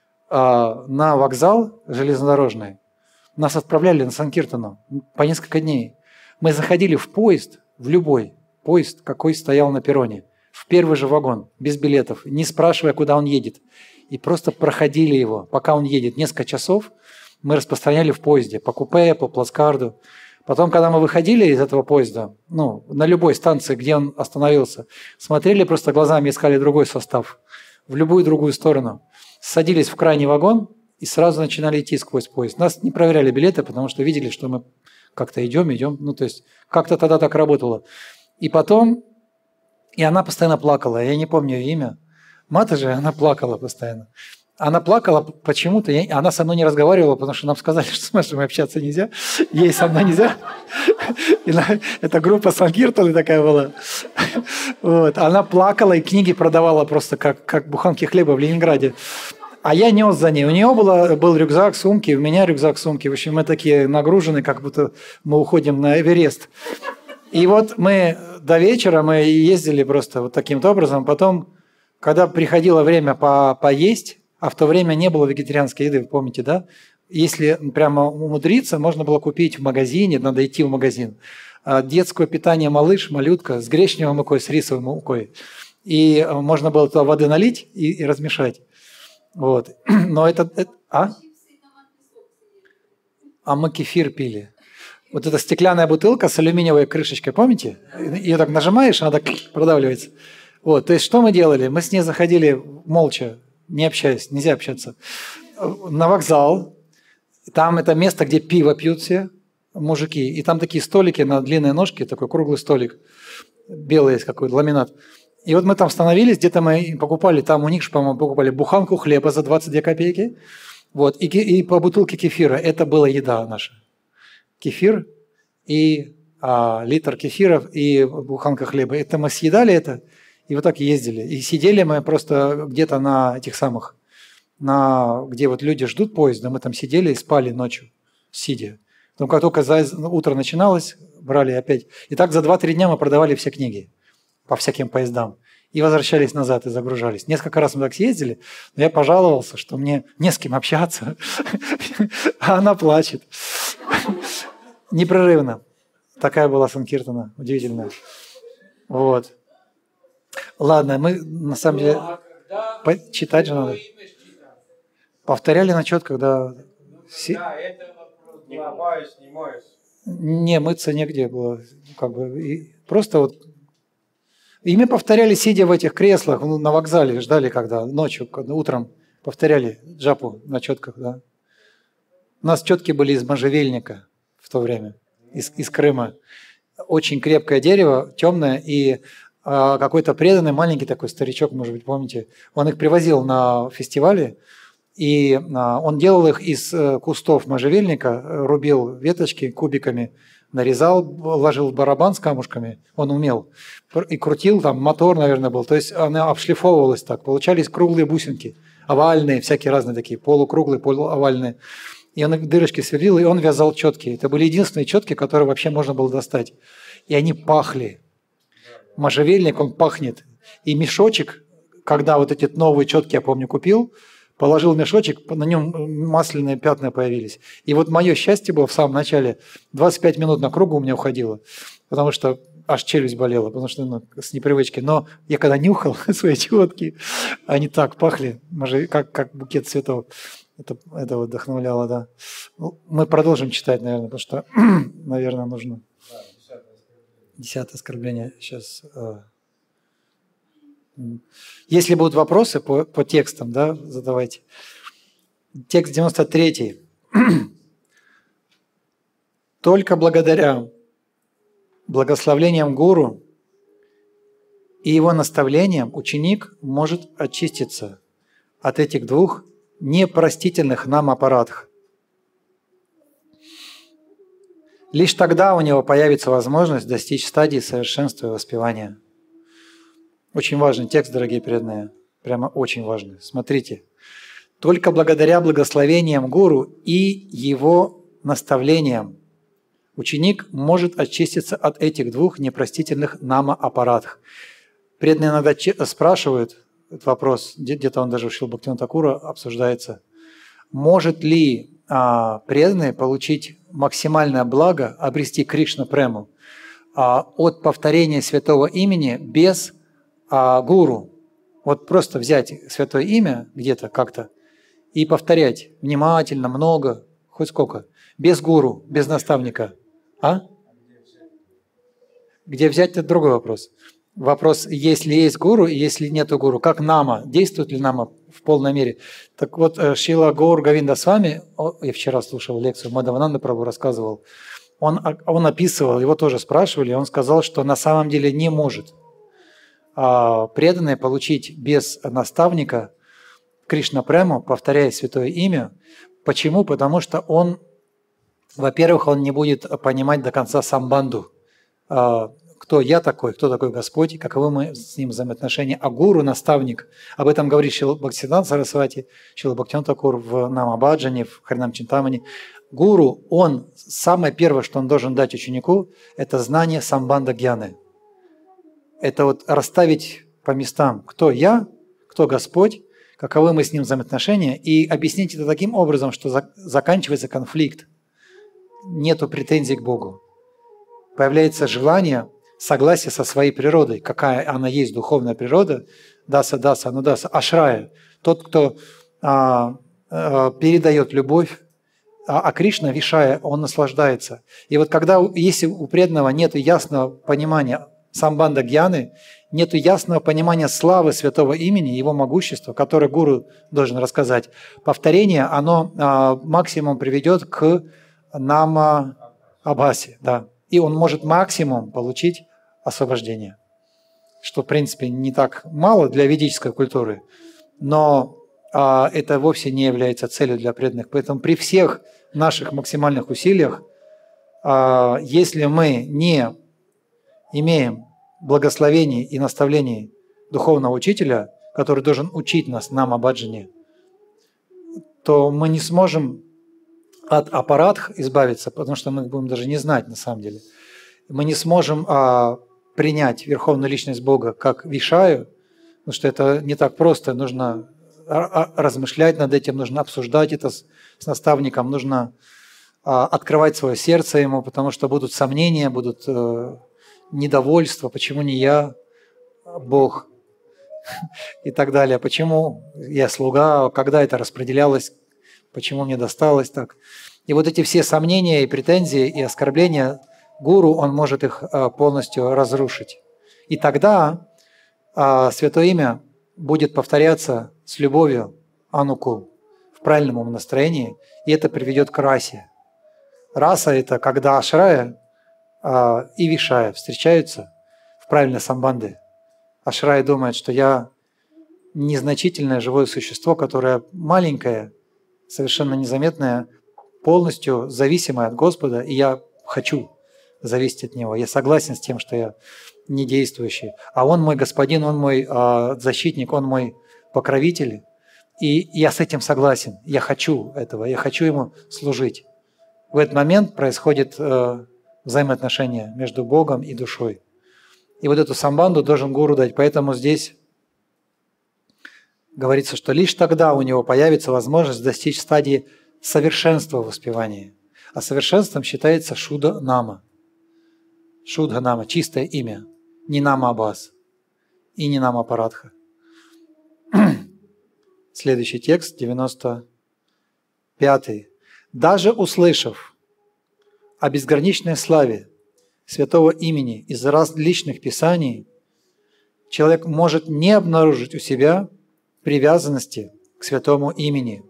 на вокзал железнодорожный. Нас отправляли на Санкиртану по несколько дней. Мы заходили в поезд, в любой поезд, какой стоял на перроне, в первый же вагон, без билетов, не спрашивая, куда он едет. И просто проходили его, пока он едет. Несколько часов мы распространяли в поезде, по купе, по плацкарду. Потом, когда мы выходили из этого поезда, на любой станции, где он остановился, смотрели просто глазами, искали другой состав, в любую другую сторону. Садились в крайний вагон и сразу начинали идти сквозь поезд. Нас не проверяли билеты, потому что видели, что мы как-то идем. То есть как-то тогда так работало. И потом, и она постоянно плакала, я не помню ее имя. Мата же, она плакала постоянно. Она плакала почему-то, она со мной не разговаривала, потому что нам сказали, что с Машей общаться нельзя, ей со мной нельзя. Это группа Санкиртаны такая была. Вот. Она плакала и книги продавала просто как буханки хлеба в Ленинграде. А я нес за ней. У нее был рюкзак, сумки, у меня рюкзак, сумки. В общем, мы такие нагружены, как будто мы уходим на Эверест. И вот мы до вечера мы ездили просто вот таким-то образом. Потом, когда приходило время поесть, а в то время не было вегетарианской еды, вы помните, да? Если прямо умудриться, можно было купить в магазине, надо идти в магазин. Детское питание малыш, малютка с гречневой мукой, с рисовой мукой. И можно было туда воды налить и размешать. Вот. Но А мы кефир пили. Вот эта стеклянная бутылка с алюминиевой крышечкой, помните? Ее так нажимаешь, она так продавливается. Вот. То есть что мы делали? Мы с ней заходили молча, не общаясь, нельзя общаться, на вокзал. Там это место, где пиво пьют все мужики. И там такие столики на длинные ножки, такой круглый столик, белый есть какой-то ламинат. И вот мы там становились, где-то мы покупали, там у них, по-моему, покупали буханку хлеба за 22 копейки. Вот, и по бутылке кефира. Это была еда наша. Кефир и литр кефиров и буханка хлеба. Это мы съедали это, и вот так ездили. И сидели мы просто где-то на этих самых, где вот люди ждут поезда, мы там сидели и спали ночью, сидя. Потом, как только утро начиналось, брали опять. И так за 2-3 дня мы продавали все книги по всяким поездам. И возвращались назад и загружались. Несколько раз мы так съездили, но я пожаловался, что мне не с кем общаться, а она плачет. Непрерывно. Такая была Санкиртана, удивительная. Вот. Ладно, мы на самом деле... Читать же надо. Повторяли на четках, да. Да, это вопрос. Не не, мыться негде было. Как бы, просто вот... И мы повторяли, сидя в этих креслах на вокзале, ждали когда, ночью, утром повторяли джапу на четках, да. У нас четки были из можжевельника в то время, из Крыма. Очень крепкое дерево, темное, и какой-то преданный маленький такой старичок, может быть, помните, он их привозил на фестивали, и он делал их из кустов можжевельника, рубил веточки кубиками, нарезал, ложил в барабан с камушками, он умел, и крутил, там мотор, наверное, был, то есть она обшлифовывалась так, получались круглые бусинки, овальные, всякие разные такие, полукруглые, полуовальные. И он дырочки сверлил, и он вязал четки. Это были единственные четки, которые вообще можно было достать. И они пахли. Можжевельник, он пахнет. И мешочек, когда вот эти новые четки, я помню, купил, положил мешочек, на нем масляные пятна появились. И вот мое счастье было в самом начале, 25 минут на кругу у меня уходило, потому что аж челюсть болела, потому что с непривычки. Но я когда нюхал свои четки, они так пахли, как букет цветов. Это вот вдохновляло, да. Ну, мы продолжим читать, наверное, потому что, наверное, нужно. 10 оскорбление. Сейчас. Если будут вопросы по текстам, да, задавайте. Текст 93. Только благодаря благословлениям гуру и его наставлениям ученик может очиститься от этих двух непростительных нам аппаратов. Лишь тогда у него появится возможность достичь стадии совершенства и воспевания. Очень важный текст, дорогие преданные. Прямо очень важный. Смотрите. Только благодаря благословениям гуру и его наставлениям ученик может очиститься от этих двух непростительных нама-аппаратов. Преданные иногда спрашивают, этот вопрос, где-то он даже у Шрилы Бхактивинода Такура обсуждается. Может ли преданный получить максимальное благо, обрести Кришна прему от повторения святого имени без гуру? Вот просто взять святое имя где-то как-то и повторять внимательно, много, хоть сколько, без гуру, без наставника. Где взять, это другой вопрос. Вопрос, если есть гуру и если нет гуру, как нама, действует ли нама в полной мере? Так вот, Шрила Гаур Говинда с вами, я вчера слушал лекцию, Мадхавананда Прабху рассказывал, он описывал, его тоже спрашивали, и он сказал, что на самом деле не может преданный получить без наставника Кришна-прему, повторяя святое имя. Почему? Потому что он, во-первых, он не будет понимать до конца самбанду, кто я такой, кто такой Господь, каковы мы с ним взаимоотношения. А гуру, наставник, об этом говорит Шрила Бхактисиданта Сарасвати, Шрила Бхактивинода Тхакур в Намабаджане, в Харинам Чинтамани. Гуру, он, самое первое, что он должен дать ученику, это знание самбанда гьяны. Это вот расставить по местам, кто я, кто Господь, каковы мы с ним взаимоотношения, и объяснить это таким образом, что заканчивается конфликт, нету претензий к Богу. Появляется желание, согласие со своей природой, какая она есть, духовная природа, даса, анудаса, ашрая, тот, кто передает любовь, а Кришна, вишая, он наслаждается. И вот когда, если у преданного нет ясного понимания самбанда гьяны, нет ясного понимания славы святого имени, его могущества, которое гуру должен рассказать, повторение, оно максимум приведет к нама абхасе, да. И он может максимум получить освобождение, что, в принципе, не так мало для ведической культуры, но это вовсе не является целью для преданных. Поэтому при всех наших максимальных усилиях, если мы не имеем благословений и наставлений духовного учителя, который должен учить нас нам абаджане, то мы не сможем от аппаратх избавиться, потому что мы будем даже не знать на самом деле. Мы не сможем принять Верховную Личность Бога как вишаю, потому что это не так просто. Нужно размышлять над этим, нужно обсуждать это с наставником, нужно открывать свое сердце ему, потому что будут сомнения, будут недовольства, почему не я, Бог и так далее, почему я слуга, когда это распределялось, почему мне досталось так. И вот эти все сомнения и претензии и оскорбления гуру, он может их полностью разрушить. И тогда святое имя будет повторяться с любовью, анукул, в правильном умонастроении, и это приведет к расе. Раса – это когда ашрая и вишая встречаются в правильной самбанде. Ашрая думает, что я незначительное живое существо, которое маленькое, совершенно незаметное, полностью зависимое от Господа, и я хочу зависеть от Него. Я согласен с тем, что я не действующий. А Он мой господин, Он мой защитник, Он мой покровитель. И я с этим согласен. Я хочу этого, я хочу Ему служить. В этот момент происходит взаимоотношения между Богом и душой. И вот эту самбанду должен гуру дать. Поэтому здесь говорится, что лишь тогда у него появится возможность достичь стадии совершенства в воспевании. А совершенством считается шуда-нама. Шудха-нама, чистое имя. Не нама абхас и не нама парадха. Следующий текст, 95. «Даже услышав о безграничной славе святого имени из различных писаний, человек может не обнаружить у себя привязанности к святому имени.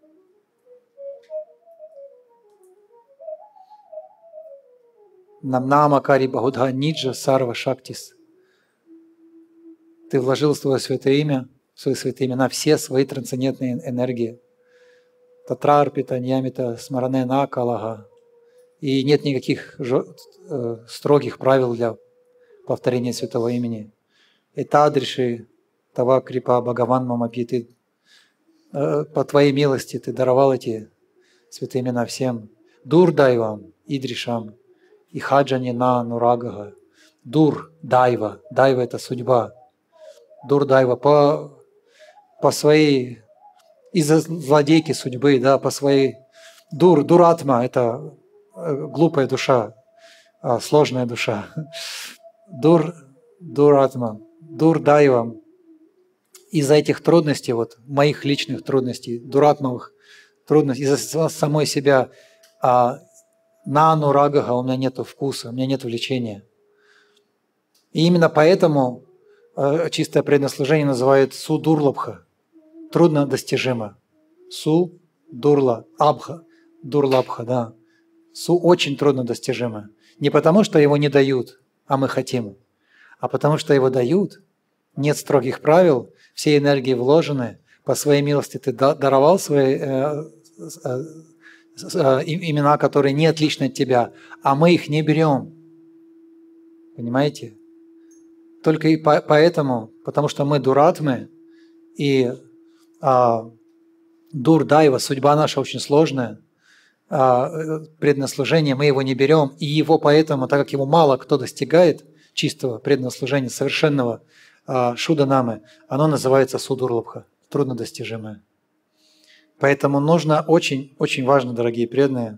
Намнама кари бахudha ниджа сарва шактис. Ты вложил в свое святое имя, в свои святые имена все свои трансцендентные энергии. Татрарпита, ньямита, смаране накалага. И нет никаких строгих правил для повторения святого имени. Этадриши, тава крипа, Бхагаван мамапи, ты по твоей милости ты даровал эти святые имена всем. Дур дайвам, идришам, и хаджани на нурагага. Дур дайва, дайва это судьба. Дур дайва по своей, из-за злодейки судьбы, да, по своей. Дуратма это глупая душа, сложная душа. Дуратма, дурдайва. Из-за этих трудностей, вот моих личных трудностей, дуратмовых трудностей, из-за самой себя, на анурагага у меня нет вкуса, у меня нет влечения. И именно поэтому чистое преданное называют судурлабха, трудно достижимо. Су-дурла-абха, дурлабха, да. Су очень трудно достижимо. Не потому, что его не дают, а мы хотим, а потому, что его дают, нет строгих правил, все энергии вложены, по своей милости ты даровал свои имена, которые не отличны от тебя, а мы их не берем. Понимаете? Только и поэтому, потому что мы дуратмы, и дурдайва, судьба наша очень сложная, преданное служение, мы его не берем, и его поэтому, так как его мало кто достигает, чистого преданного служения, совершенного шуданамы, оно называется судурлабха, труднодостижимое. Поэтому нужно очень, очень важно, дорогие преданные,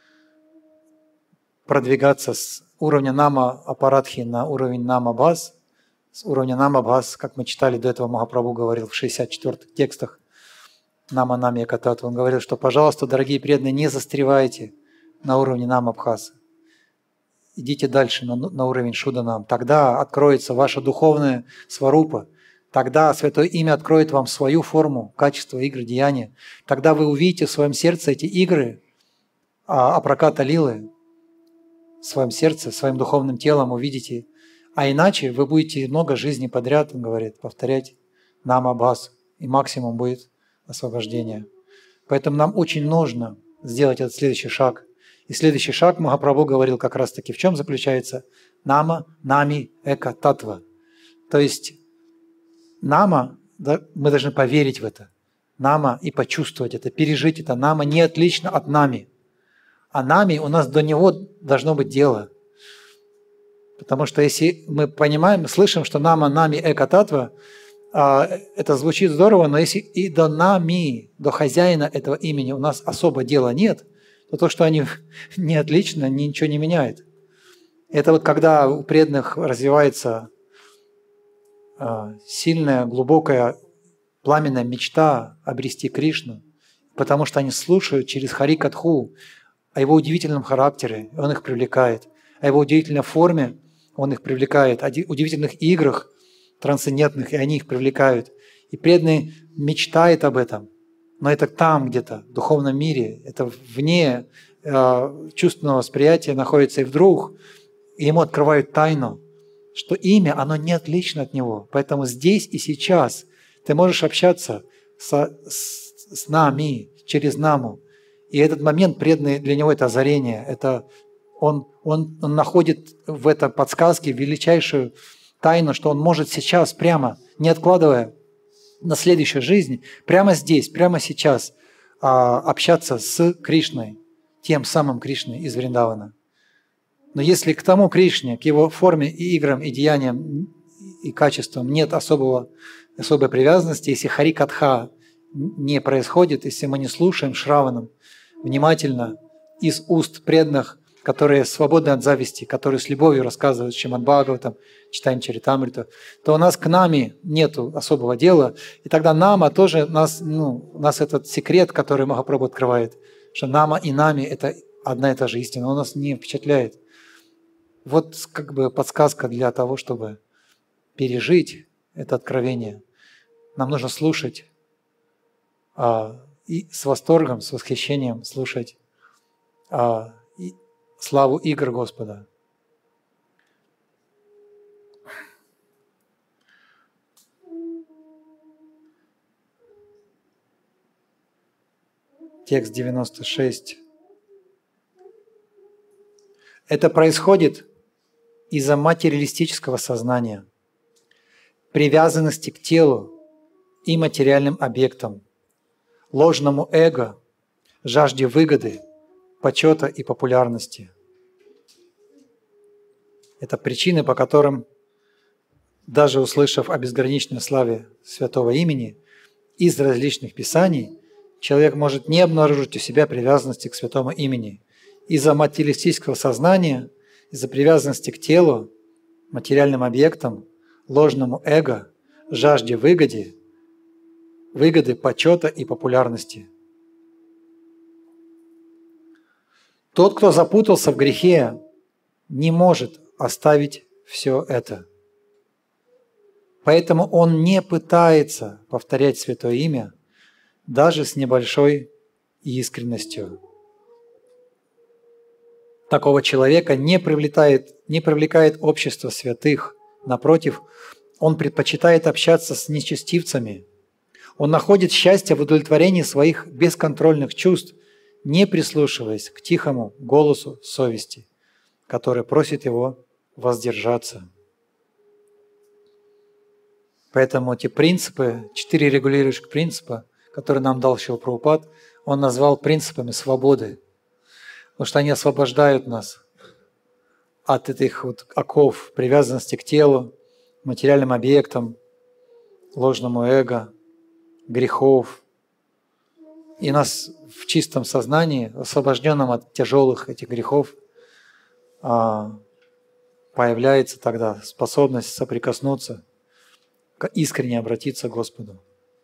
продвигаться с уровня нама апарадхи на уровень нама бхас, с уровня нама бхас, как мы читали до этого, Махапрабху говорил в 64-х текстах Нама Нами Экатат, он говорил, что, пожалуйста, дорогие преданные, не застревайте на уровне нама бхаса. Идите дальше на уровень шуданам. Тогда откроется ваша духовная сварупа. Тогда Святое Имя откроет вам свою форму, качество игр, деяния. Тогда вы увидите в своем сердце эти игры, апраката лилы, в своем сердце, своим духовным телом увидите. А иначе вы будете много жизней подряд, он говорит, повторять нама бхас, и максимум будет освобождение. Поэтому нам очень нужно сделать этот следующий шаг. И следующий шаг Махапрабху говорил как раз-таки, в чем заключается? Нама, нами, эка, татва. То есть нама, да, мы должны поверить в это. Нама и почувствовать это, пережить это. Нама не отлично от нами. А нами у нас до него должно быть дело. Потому что если мы понимаем, слышим, что нама, нами, эка, татва, это звучит здорово, но если и до нами, до хозяина этого имени у нас особо дела нет, то что они не отлично, ничего не меняет. Это вот когда у преданных развивается сильная, глубокая, пламенная мечта обрести Кришну, потому что они слушают через Хари Катху о его удивительном характере, он их привлекает, о его удивительной форме, он их привлекает, о удивительных играх трансцендентных, и они их привлекают. И преданный мечтает об этом, но это там где-то, в духовном мире, это вне чувственного восприятия находится, и вдруг ему открывают тайну, что имя, оно не отлично от него. Поэтому здесь и сейчас ты можешь общаться с нами, через наму. И этот момент преданный для него это озарение, это он находит в этой подсказке величайшую тайну, что он может сейчас прямо, не откладывая на следующую жизнь, прямо здесь, прямо сейчас общаться с Кришной, тем самым Кришной из Вриндавана. Но если к тому Кришне, к его форме и играм, и деяниям, и качествам нет особой привязанности, если Хари Катха не происходит, если мы не слушаем Шраванам внимательно из уст преданных, которые свободны от зависти, которые с любовью рассказывают Шримад Бхагаватам, читаем Чаритамриту, то у нас к нами нету особого дела, и тогда нама тоже у нас этот секрет, который Махапрабху открывает, что нама и нами – это одна и та же истина, он нас не впечатляет. Вот как бы подсказка для того, чтобы пережить это откровение. Нам нужно слушать и с восторгом, с восхищением слушать славу игр Господа. Текст 96. Это происходит из-за материалистического сознания, привязанности к телу и материальным объектам, ложному эго, жажде выгоды, почета и популярности. Это причины, по которым, даже услышав о безграничной славе святого имени из различных писаний, человек может не обнаружить у себя привязанности к святому имени. Из-за материалистического сознания, из-за привязанности к телу, материальным объектам, ложному эго, жажде выгоды, почета и популярности. Тот, кто запутался в грехе, не может оставить все это. Поэтому он не пытается повторять святое имя даже с небольшой искренностью. такого человека не привлекает общество святых. Напротив, он предпочитает общаться с нечестивцами. Он находит счастье в удовлетворении своих бесконтрольных чувств, не прислушиваясь к тихому голосу совести, который просит его воздержаться. Поэтому эти принципы, 4 регулирующих принципа, которые нам дал Шрила Прабхупад, он назвал принципами свободы, потому что они освобождают нас от этих вот оков привязанности к телу, материальным объектам, ложному эго, грехов. И нас в чистом сознании, освобожденном от тяжелых этих грехов, появляется тогда способность соприкоснуться, искренне обратиться к Господу.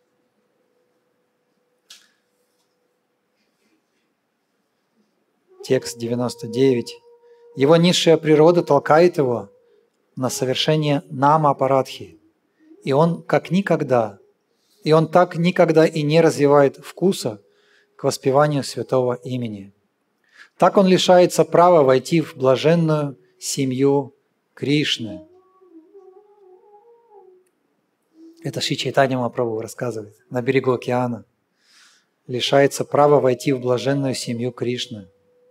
Текст 99. Его низшая природа толкает его на совершение нама-апарадхи. И он так никогда и не развивает вкуса к воспеванию святого имени. Так он лишается права войти в блаженную семью Кришны. Это Шри Чайтанья Махапрабху рассказывает на берегу океана. Лишается права войти в блаженную семью Кришны.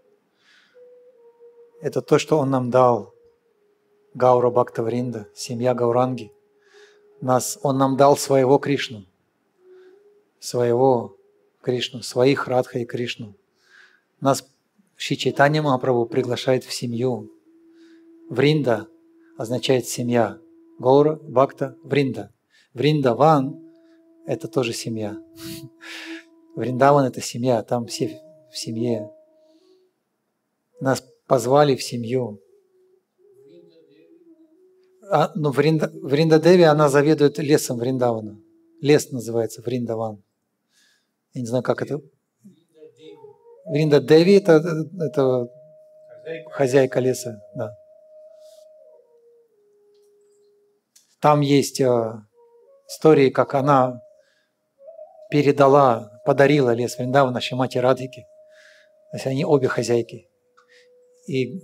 Это то, что Он нам дал. Гаура Бхакта Вринда, семья Гауранги. Он нам дал своего Кришну. Своих Радха и Кришну. Нас Шри Чайтанья Махапрабху приглашает в семью. Вринда означает семья. Гаура Бхакта Вринда. Вриндаван – это тоже семья. Вриндаван – это семья, там все в семье. Нас позвали в семью. Вринда Деви, она заведует лесом Вриндавана. Лес называется Вриндаван. Я не знаю, как это. Вринда Деви – это хозяйка леса. Да. Там есть истории, как она подарила лес Вриндавана Шримати Радхике. То есть они обе хозяйки. И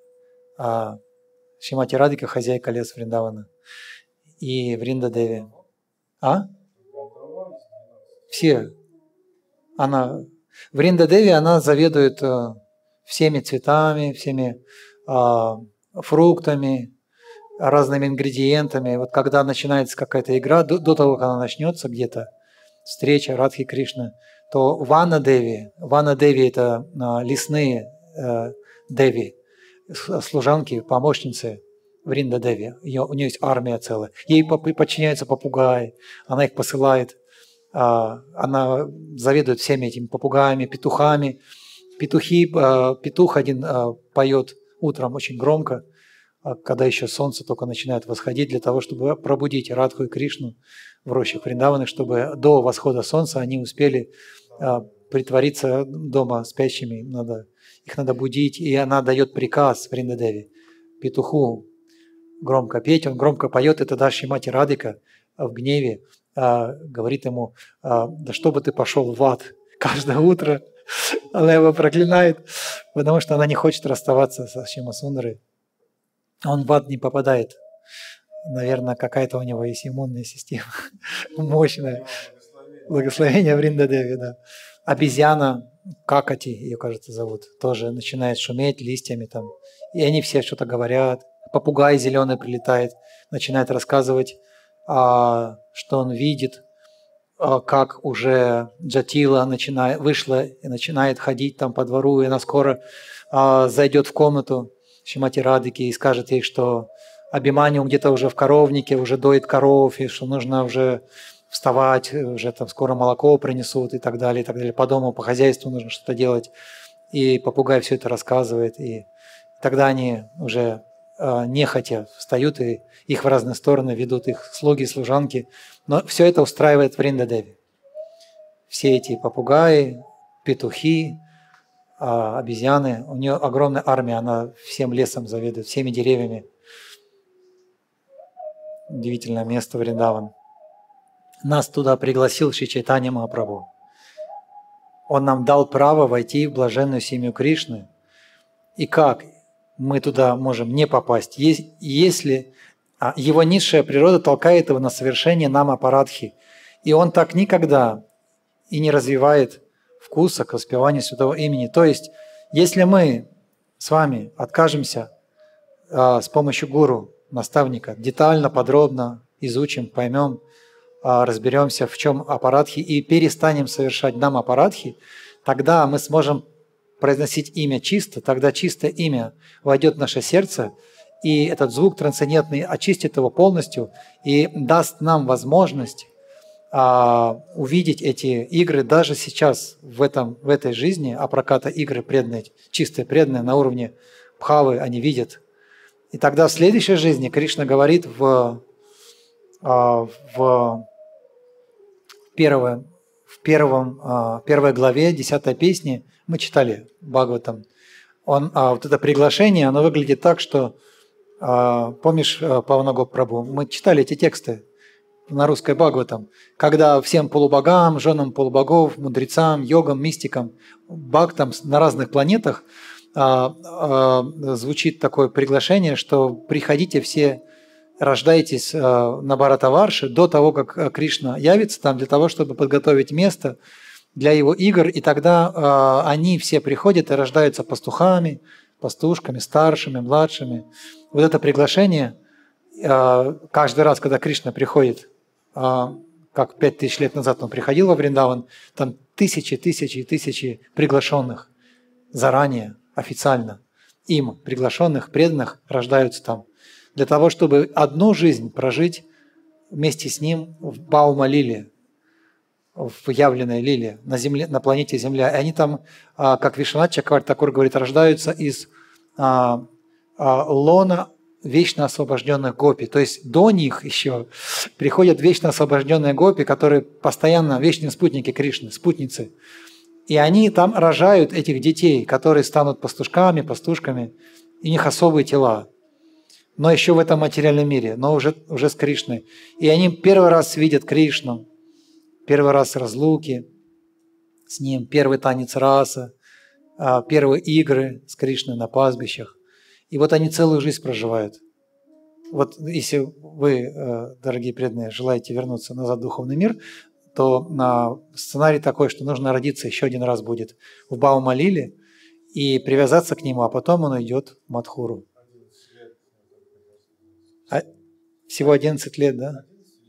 Шримати Радхика хозяйка леса Вриндавана. И Вринда Деви. Все. Вринда Деви, она заведует всеми цветами, всеми фруктами, разными ингредиентами. Вот когда начинается какая-то игра, до того, как она начнется где-то, встреча Радхи Кришны, то Вана Деви это лесные Деви, служанки, помощницы Вринда Деви. У нее есть армия целая. Ей подчиняются попугаи, она их посылает. Она заведует всеми этими попугаями, петухами. Петух один поет утром очень громко, когда еще солнце только начинает восходить, для того, чтобы пробудить Радху и Кришну в рощах Вриндаваны, чтобы до восхода солнца они успели притвориться дома спящими. Их надо будить, и она дает приказ Вриндадеви петуху громко петь. Он громко поет, и тогда Шримати Радхика в гневе говорит ему: да чтобы ты пошел в ад. Каждое утро она его проклинает, потому что она не хочет расставаться со Шьямасундарой. Он в ад не попадает. Наверное, какая-то у него есть иммунная система мощная. Благословение Вриндадеви, да. Обезьяна, Какати, ее, кажется, зовут, тоже начинает шуметь листьями там. И они все что-то говорят. Попугай зеленый прилетает, начинает рассказывать, что он видит, как уже Джатила вышла и начинает ходить там по двору, и она скоро зайдет в комнату Шримати Радхики и скажет ей, что Абхиманью где-то уже в коровнике, уже доит коров, и что нужно уже вставать, уже там скоро молоко принесут и так далее, и так далее. По дому, по хозяйству нужно что-то делать. И попугай все это рассказывает. И тогда они уже нехотя встают, и их в разные стороны ведут их слуги, служанки. Но все это устраивает Вриндадеви. Все эти попугаи, петухи, обезьяны. У нее огромная армия, она всем лесом заведует, всеми деревьями. Удивительное место Вриндаван. Нас туда пригласил Шри Чайтанья Махапрабху. Он нам дал право войти в блаженную семью Кришны. и как мы туда можем не попасть, если его низшая природа толкает его на совершение нама-парадхи. И он так никогда и не развивает вкуса к воспеванию святого имени. То есть, если мы с вами откажемся с помощью гуру, наставника, детально, подробно изучим, поймем, разберемся, в чем апарадхи, и перестанем совершать нама-апарадхи, тогда мы сможем произносить имя чисто, тогда чистое имя войдет в наше сердце, и этот звук трансцендентный очистит его полностью и даст нам возможность увидеть эти игры даже сейчас, в этой жизни, апраката игры преданные, чистые преданные на уровне бхавы, они видят. И тогда в следующей жизни Кришна говорит в первой главе 10 песни, мы читали Бхагаватам, вот это приглашение, оно выглядит так, что, помнишь, Паванагоп Прабху, мы читали эти тексты на русской Бхагаватам, когда всем полубогам, женам полубогов, мудрецам, йогам, мистикам, бхактам на разных планетах звучит такое приглашение, что приходите все, рождайтесь на Бхаратаварше до того, как Кришна явится там, для того, чтобы подготовить место для его игр, и тогда они все приходят и рождаются пастухами, пастушками, старшими, младшими. Вот это приглашение, каждый раз, когда Кришна приходит, как 5000 лет назад он приходил во Вриндаван, там тысячи приглашенных заранее, официально, им приглашенных, преданных рождаются там, для того, чтобы одну жизнь прожить вместе с ним в Баума-лиле, в явленной лиле, на земле, на планете Земля. И они там, как Вишванат Чакраварти Такур говорит, рождаются из лона вечно освобожденных гопи. То есть до них еще приходят вечно освобожденные гопи, которые постоянно вечные спутники Кришны, спутницы. И они там рожают этих детей, которые станут пастушками, пастушками, и у них особые тела. Но еще в этом материальном мире, но уже с Кришной. И они первый раз видят Кришну, первый раз разлуки с Ним, первый танец раса, первые игры с Кришной на пастбищах. И вот они целую жизнь проживают. Вот если вы, дорогие преданные, желаете вернуться назад в духовный мир, то сценарий такой, что нужно родиться еще один раз будет в Баума-лиле и привязаться к нему, а потом он идет в Мадхуру. Всего 11 лет, да?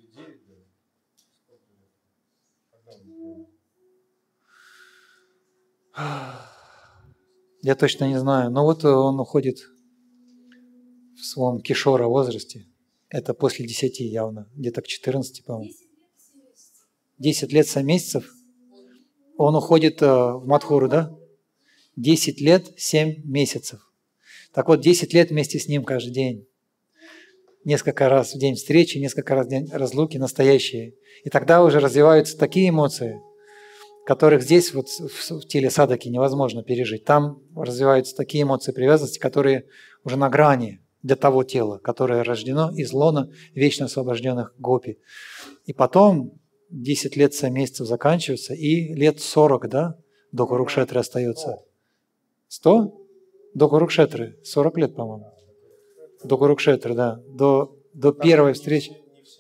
Я точно не знаю. Но вот он уходит в своем кишора возрасте. Это после 10 явно. Где-то к 14, по-моему. 10 лет 7 месяцев. Он уходит в Мадхуру, да? 10 лет 7 месяцев. Так вот, 10 лет вместе с ним каждый день. Несколько раз в день встречи, несколько раз в день разлуки настоящие. И тогда уже развиваются такие эмоции, которых здесь вот в теле садаки невозможно пережить. Там развиваются такие эмоции привязанности, которые уже на грани для того тела, которое рождено из лона вечно освобожденных гопи. И потом 10 лет 7 месяцев заканчиваются, и лет 40, да, до Курукшетры остается. 100? До Курукшетры. 40 лет, по-моему. До Курукшетры, да. До первой встречи.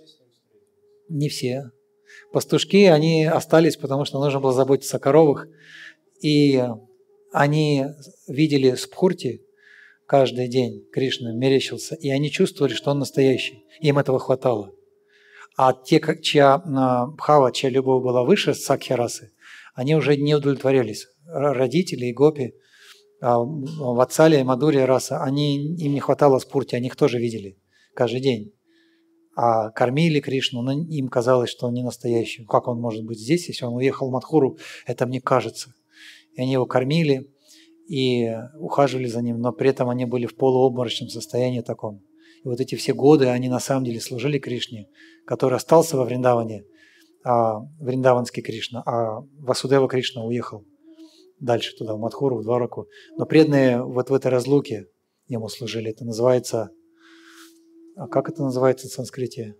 Не все. Пастушки, они остались, потому что нужно было заботиться о коровах. И они видели Спхурти каждый день, Кришна мерещился, и они чувствовали, что он настоящий. Им этого хватало. А те, чья бхава, чья любовь была выше сакхи-расы, они уже не удовлетворялись. Родители и гопи, Ватсалия и Мадурия раса, им не хватало Спхурти, они их тоже видели каждый день. А кормили Кришну, но им казалось, что он не настоящий. Как он может быть здесь, если он уехал в Мадхуру? Это мне кажется. И они его кормили и ухаживали за ним, но при этом они были в полуобморочном состоянии таком. И вот эти все годы они на самом деле служили Кришне, который остался во Вриндаване, вриндаванский Кришна, а Васудева Кришна уехал дальше туда, в Мадхуру, в Двараку. Но преданные вот в этой разлуке ему служили. Это называется... А как это называется в санскрите?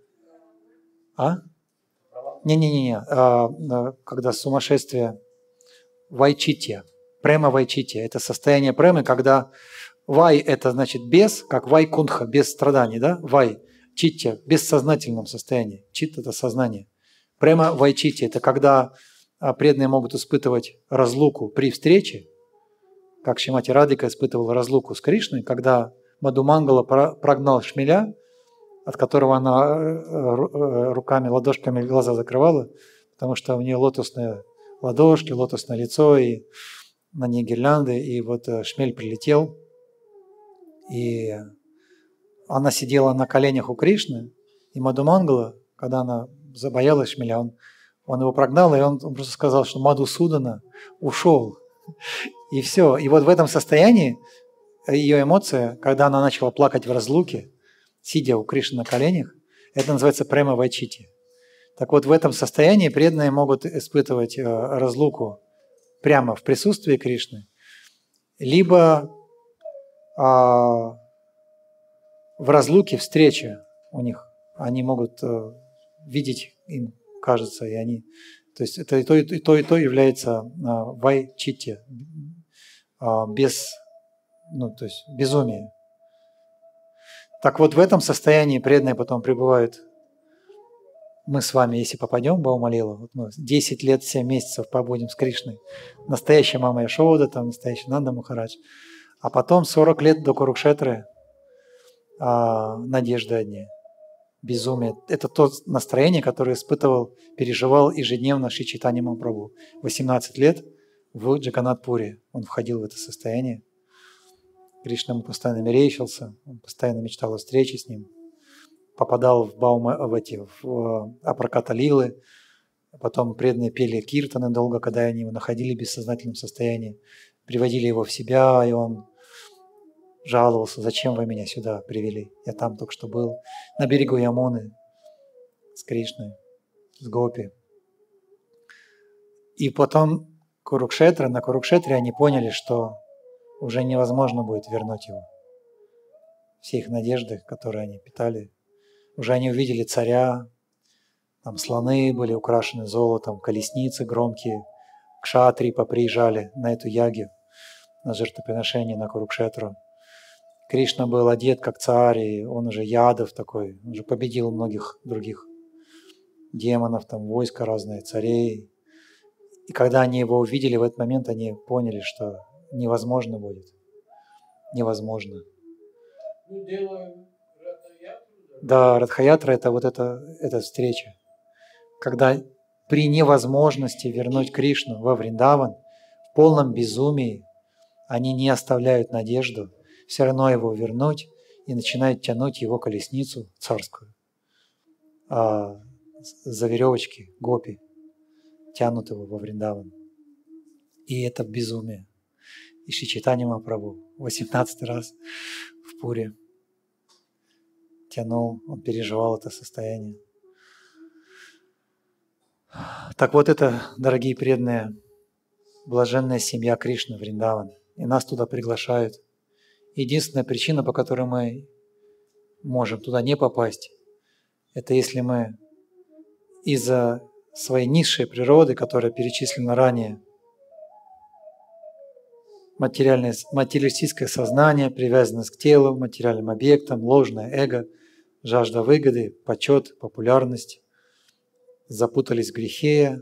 Не-не-не. Когда сумасшествие, вайчитья Према вайчити. Это состояние премы, когда вай – это значит без, как вай кунха, без страданий, да? Вай, читти – в бессознательном состоянии. Чит – это сознание. Према вайчити – это когда преданные могут испытывать разлуку при встрече, как Шримати Радхика испытывала разлуку с Кришной, когда Мадхумангала прогнал шмеля, от которого она руками, ладошками глаза закрывала, потому что у нее лотосные ладошки, лотосное лицо, и на ней гирлянды, и вот шмель прилетел, и она сидела на коленях у Кришны, и Мадхумангала, когда она забоялась шмеля, он его прогнал, и он просто сказал, что Мадхусудана ушел. И все. И вот в этом состоянии ее эмоция, когда она начала плакать в разлуке, сидя у Кришны на коленях, это называется према вайчити. Так вот, в этом состоянии преданные могут испытывать разлуку прямо в присутствии Кришны, либо в разлуке встреча у них. Они могут видеть, им кажется, и они... То есть это и то является вайчити, без, то есть безумие. Так вот, в этом состоянии преданные потом пребывают. Мы с вами, если попадем в Баумалилу, вот мы 10 лет, 7 месяцев побудем с Кришной, настоящая мама Яшода, там настоящий Нанда Махарадж, а потом 40 лет до Курукшетры надежды одни, безумие. Это то настроение, которое испытывал, переживал ежедневно Шри Чайтанья Махапрабху. 18 лет в Джаганнат-пуре он входил в это состояние. Кришна ему постоянно мерещился, он постоянно мечтал о встрече с ним. Попадал в апраката лилы, потом преданные пели киртаны долго, когда они его находили в бессознательном состоянии, приводили его в себя, и он жаловался: зачем вы меня сюда привели? Я там только что был, на берегу Ямуны, с Кришной, с Гопи. И потом на Курукшетре они поняли, что уже невозможно будет вернуть его. Все их надежды, которые они питали, уже они увидели царя, там слоны были украшены золотом, колесницы громкие, кшатри поприезжали на эту ягью, на жертвоприношение на Курукшетру. Кришна был одет как царь, и он уже ядов такой, он уже победил многих других демонов, там войска разные, царей. И когда они его увидели, в этот момент они поняли, что невозможно будет. Невозможно. Да, Радха-ятра – это вот эта встреча. Когда при невозможности вернуть Кришну во Вриндаван, в полном безумии, они не оставляют надежду все равно его вернуть и начинают тянуть его колесницу царскую. За веревочки гопи тянут его во Вриндаван. И это безумие. И Шри Чайтанья Махапрабху 18 раз в Пуре тянул, он переживал это состояние. Так вот это, дорогие преданные, блаженная семья Кришны, Вриндаван. И нас туда приглашают. Единственная причина, по которой мы можем туда не попасть, это если мы из-за своей низшей природы, которая перечислена ранее, материалистическое сознание, привязанность к телу, материальным объектам, ложное эго, жажда выгоды, почет, популярность, запутались в грехе,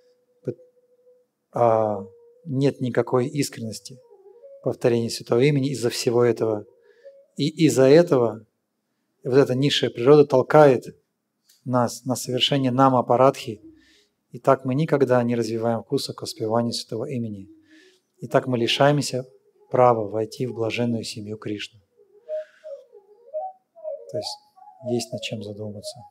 нет никакой искренности, повторения святого имени из-за всего этого. И из-за этого вот эта низшая природа толкает нас на совершение нама-апарадхи, и так мы никогда не развиваем вкуса к воспеванию святого имени. И так мы лишаемся права войти в блаженную семью Кришны. То есть над чем задуматься.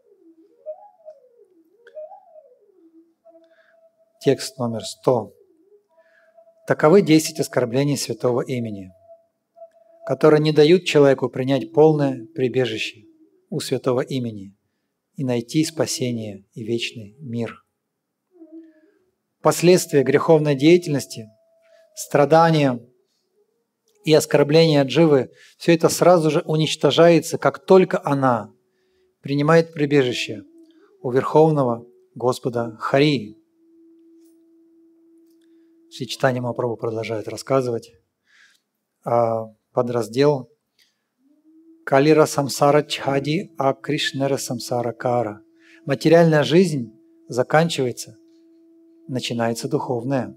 Текст номер 100. Таковы 10 оскорблений святого имени, которые не дают человеку принять полное прибежище у святого имени и найти спасение и вечный мир. Последствия греховной деятельности, страдания и оскорбления дживы – все это сразу же уничтожается, как только она принимает прибежище у Верховного Господа Хари. Шри Чайтанья Махапрабху продолжает рассказывать. Подраздел Калира самсара чхади, а Кришнера самсара кара. Материальная жизнь заканчивается, начинается духовная.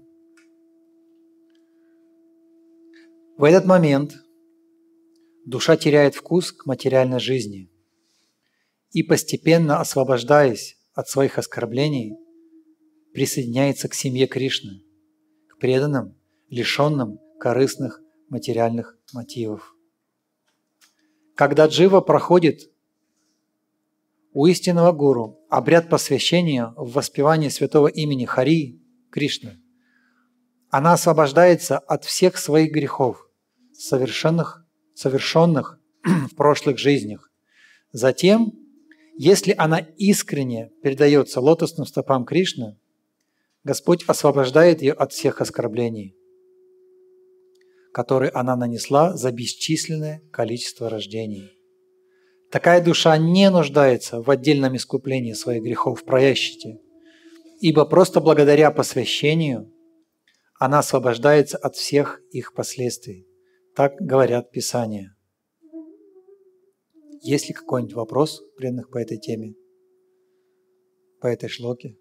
В этот момент душа теряет вкус к материальной жизни и, постепенно освобождаясь от своих оскорблений, присоединяется к семье Кришны, к преданным, лишенным корыстных материальных мотивов. Когда джива проходит у истинного гуру обряд посвящения в воспевании святого имени Хари Кришны, она освобождается от всех своих грехов, совершенных в прошлых жизнях. Затем, если она искренне предается лотосным стопам Кришны, Господь освобождает ее от всех оскорблений, которые она нанесла за бесчисленное количество рождений. Такая душа не нуждается в отдельном искуплении своих грехов в праящите, ибо просто благодаря посвящению она освобождается от всех их последствий. Так говорят Писания. Есть ли какой-нибудь вопрос преданных по этой теме, по этой шлоке?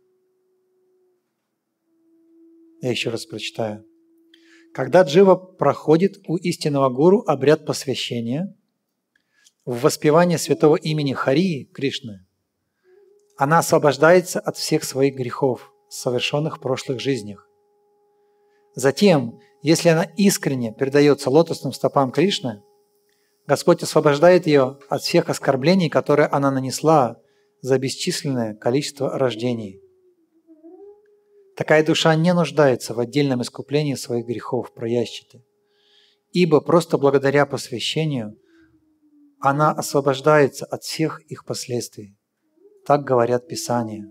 Я еще раз прочитаю. Когда джива проходит у истинного гуру обряд посвящения в воспевание святого имени Хари Кришны, она освобождается от всех своих грехов, совершенных в прошлых жизнях. Затем, если она искренне предается лотосным стопам Кришны, Господь освобождает ее от всех оскорблений, которые она нанесла за бесчисленное количество рождений. Такая душа не нуждается в отдельном искуплении своих грехов, праящиты, ибо просто благодаря посвящению она освобождается от всех их последствий. Так говорят Писания.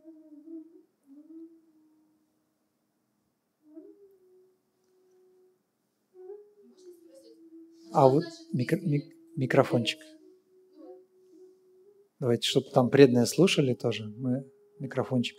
А вот микрофончик. Давайте, чтобы там преданные слушали тоже, мы микрофончик.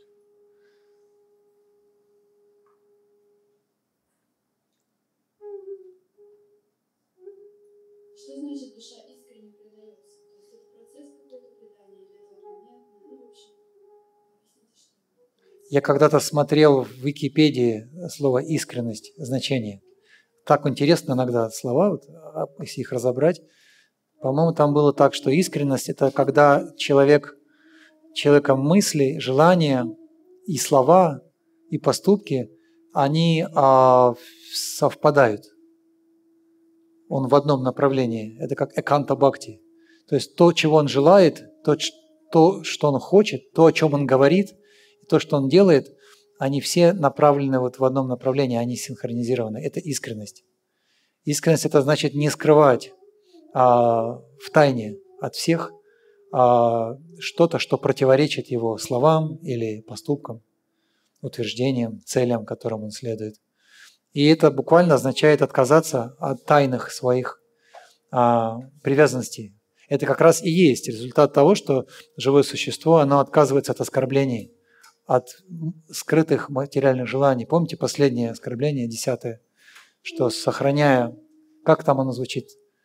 Что значит душа искренне предается? То есть это процесс какой-то предания или это момент? Ну, в общем, объясните, что. Я когда-то смотрел в Википедии слово «искренность», значение. Так интересно иногда слова, вот, если их разобрать. По-моему, там было так, что искренность – это когда человека мысли, желания и слова, и поступки, они совпадают. Он в одном направлении. Это как эканта бхакти. То есть то, чего он желает, то, что он хочет, то, о чем он говорит, то, что он делает, они все направлены вот в одном направлении, они синхронизированы. Это искренность. Искренность – это значит не скрывать в тайне от всех что-то, что противоречит его словам или поступкам, утверждениям, целям, которым он следует. И это буквально означает отказаться от тайных своих привязанностей. Это как раз и есть результат того, что живое существо, оно отказывается от оскорблений, от скрытых материальных желаний. Помните последнее оскорбление, 10-е, что сохраняя, как там оно звучит?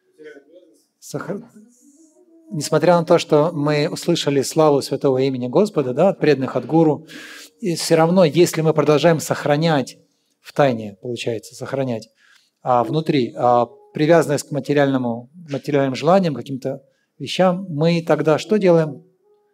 Несмотря на то, что мы услышали славу святого имени Господа, да, от преданных, от гуру, и все равно, если мы продолжаем сохранять в тайне, получается, сохранять внутри привязанность к материальным желаниям, каким-то вещам, мы тогда что делаем?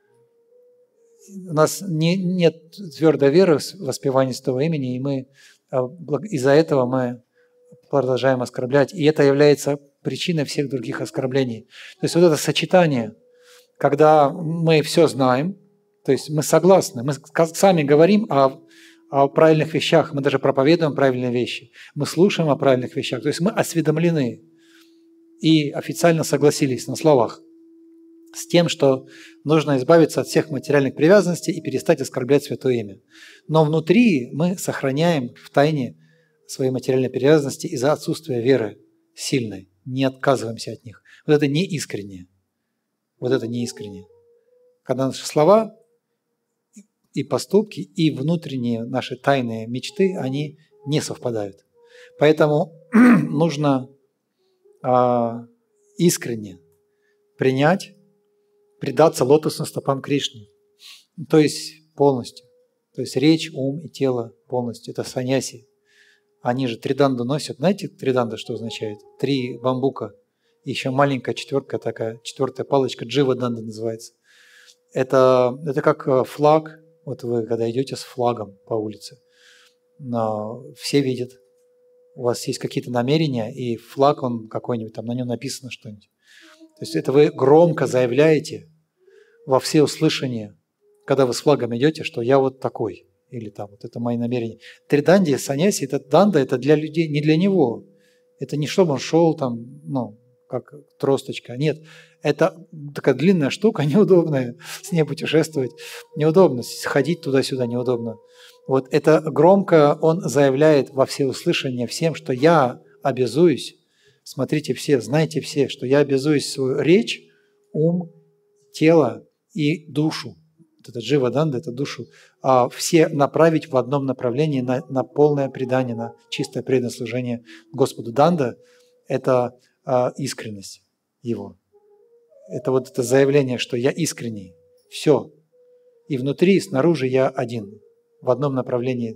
У нас нет твердой веры в воспевание святого имени, и мы из-за этого мы продолжаем оскорблять. И это является причиной всех других оскорблений. То есть вот это сочетание, когда мы все знаем, то есть мы согласны, мы сами говорим о правильных вещах, мы даже проповедуем правильные вещи, мы слушаем о правильных вещах, то есть мы осведомлены и официально согласились на словах с тем, что нужно избавиться от всех материальных привязанностей и перестать оскорблять святое имя. Но внутри мы сохраняем в тайне свои материальные привязанности из-за отсутствия веры сильной, не отказываемся от них. Вот это не искреннее. Вот это не искреннее. Когда наши слова и поступки, и внутренние наши тайные мечты, они не совпадают. Поэтому нужно искренне принять, предаться лотосным стопам Кришны. То есть полностью. То есть речь, ум и тело полностью. Это саньяси. Они же триданду носят. Знаете, триданда что означает? 3 бамбука. И еще маленькая четвертая такая, 4-я палочка, джива-данда называется. Это как флаг. Вот вы когда идете с флагом по улице, все видят. У вас есть какие-то намерения, и флаг он какой-нибудь, там на нем написано что-нибудь. То есть это вы громко заявляете во всеуслышание, когда вы с флагом идете, что я вот такой, или там вот это мои намерения. Триданди, саньяси, это данда, это для людей, не для него. Это не чтобы он шел там, как тросточка. Нет, это такая длинная штука, неудобная, с ней путешествовать неудобно, ходить туда-сюда неудобно. Вот это громко он заявляет во всеуслышание всем, что я обязуюсь, смотрите все, знайте все, что я обязуюсь свою речь, ум, тело и душу, вот это джива-данда, это душу, все направить в одном направлении на полное предание, на чистое преданное служение Господу. Данда – это искренность его. Это вот это заявление, что я искренний. Все. И внутри, и снаружи я один. В одном направлении.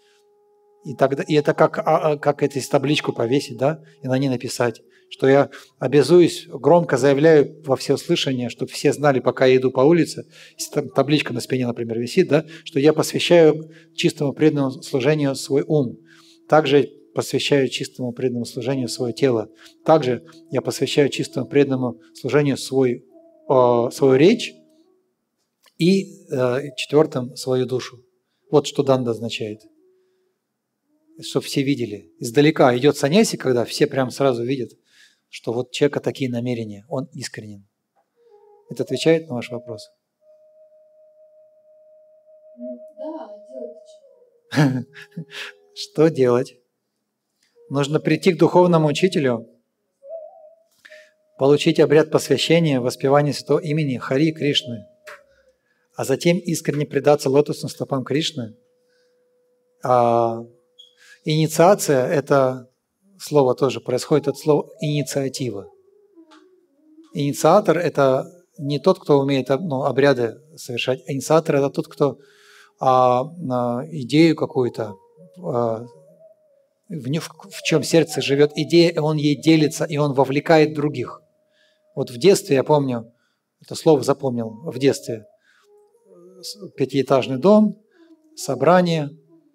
И это как эту табличку повесить, да, и на ней написать, что я обязуюсь, громко заявляю во всеуслышание, чтобы все знали, пока я иду по улице, если там табличка на спине, например, висит, да, что я посвящаю чистому преданному служению свой ум. Также посвящаю чистому преданному служению свое тело. Также я посвящаю чистому преданному служению свою речь и 4-м свою душу. Вот что данда означает. Чтобы все видели. Издалека идет саньяси, когда все прям сразу видят, что вот человека такие намерения, он искренен. Это отвечает на ваш вопрос? Да, делать что? Что делать? Нужно прийти к духовному учителю, получить обряд посвящения, воспевания святого имени Хари Кришны, а затем искренне предаться лотосным стопам Кришны. Инициация – это слово тоже происходит от слова инициатива. Инициатор – это не тот, кто умеет обряды совершать. Инициатор – это тот, кто идею какую-то, в чем сердце живет идея, он ей делится, и он вовлекает других. Вот в детстве, я помню, это слово запомнил, в детстве, 5-этажный дом, собрание,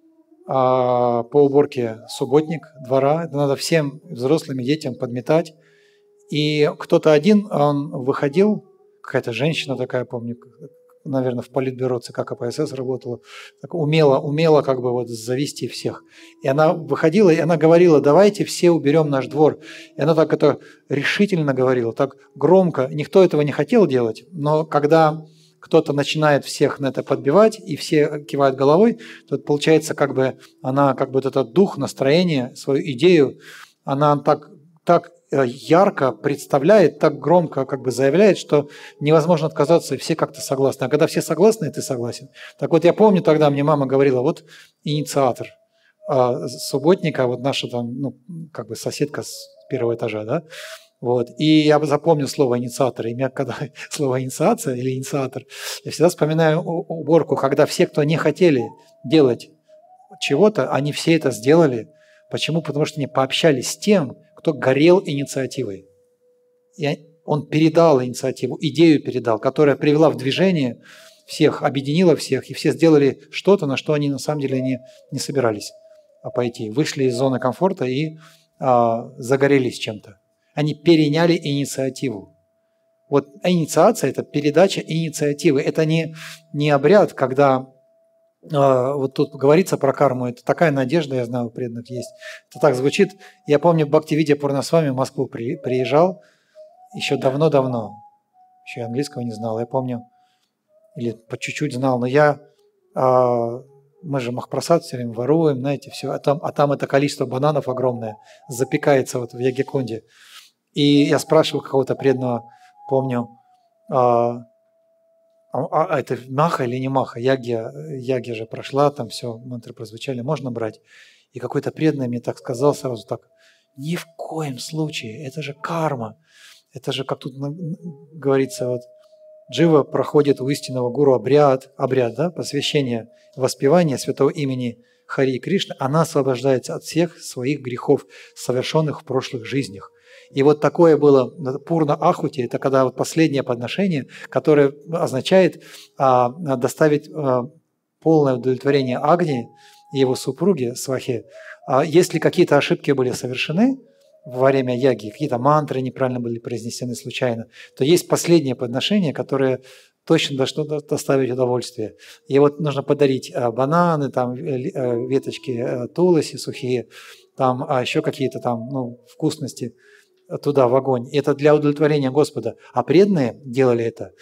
по уборке субботник двора. Это надо всем взрослым и детям подметать. И кто-то один, он выходил, какая-то женщина такая, помню, наверное, в политбюро ЦК КПСС работала, так умела как бы вот завести всех. И она выходила, и она говорила: давайте все уберем наш двор. И она так это решительно говорила, так громко. Никто этого не хотел делать, но когда кто-то начинает всех на это подбивать, и все кивают головой, то получается, как бы она, как бы вот этот дух, настроение, свою идею, она так ярко представляет, так громко как бы заявляет, что невозможно отказаться, и все как-то согласны. А когда все согласны, и ты согласен. Так вот, я помню, тогда мне мама говорила: вот инициатор субботника, вот наша там, как бы соседка с 1-го этажа, да, вот. И я запомнил слово инициатор. И когда слово инициация или инициатор, я всегда вспоминаю уборку, когда все, кто не хотели делать чего-то, они все это сделали. Почему? Потому что они пообщались с тем, кто горел инициативой. И он передал инициативу, идею передал, которая привела в движение всех, объединила всех, и все сделали что-то, на что они на самом деле не собирались пойти. Вышли из зоны комфорта и загорелись чем-то. Они переняли инициативу. Вот инициация – это передача инициативы. Это не обряд, когда вот тут говорится про карму. Это такая надежда, я знаю, у преданных есть. Это так звучит. Я помню, Бхактивидья Пурнасвами в Москву приезжал еще давно-давно. Еще и английского не знал. Я помню, или по чуть-чуть знал, но мы же махпрасад все время воруем, знаете, все. А там это количество бананов огромное запекается вот в Ягьякунде. И я спрашивал какого-то преданного, помню, это маха или не маха? Ягья же прошла, там все, мантры прозвучали, можно брать? И какой-то преданный мне так сказал сразу так: ни в коем случае, это же карма. Это же, как тут говорится, вот, джива проходит у истинного гуру обряд, да, посвящение, воспевание святого имени Хари Кришны, она освобождается от всех своих грехов, совершенных в прошлых жизнях. И вот такое было пурна ахути, это когда вот последнее подношение, которое означает доставить полное удовлетворение Агни и его супруге Свахе. Если какие-то ошибки были совершены во время яги, какие-то мантры неправильно были произнесены случайно, то есть последнее подношение, которое точно должно доставить удовольствие. И вот нужно подарить бананы, там, веточки туласи сухие, там, еще какие-то там вкусности туда, в огонь. Это для удовлетворения Господа. А преданные делали это.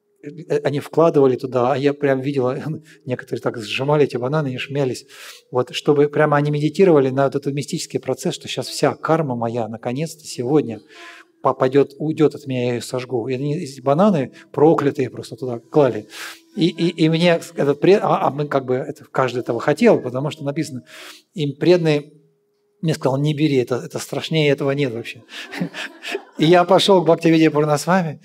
Они вкладывали туда, а я прям видела, некоторые так сжимали эти бананы и шмялись. Вот, чтобы прямо они медитировали на вот этот мистический процесс, что сейчас вся карма моя, наконец-то, сегодня уйдет от меня, я ее сожгу. И они эти бананы проклятые просто туда клали. И мне этот мы как бы каждый этого хотел, потому что написано, им преданные, мне сказал, не бери, это страшнее этого нет вообще. И я пошел к Бхактивиде Пурнасвами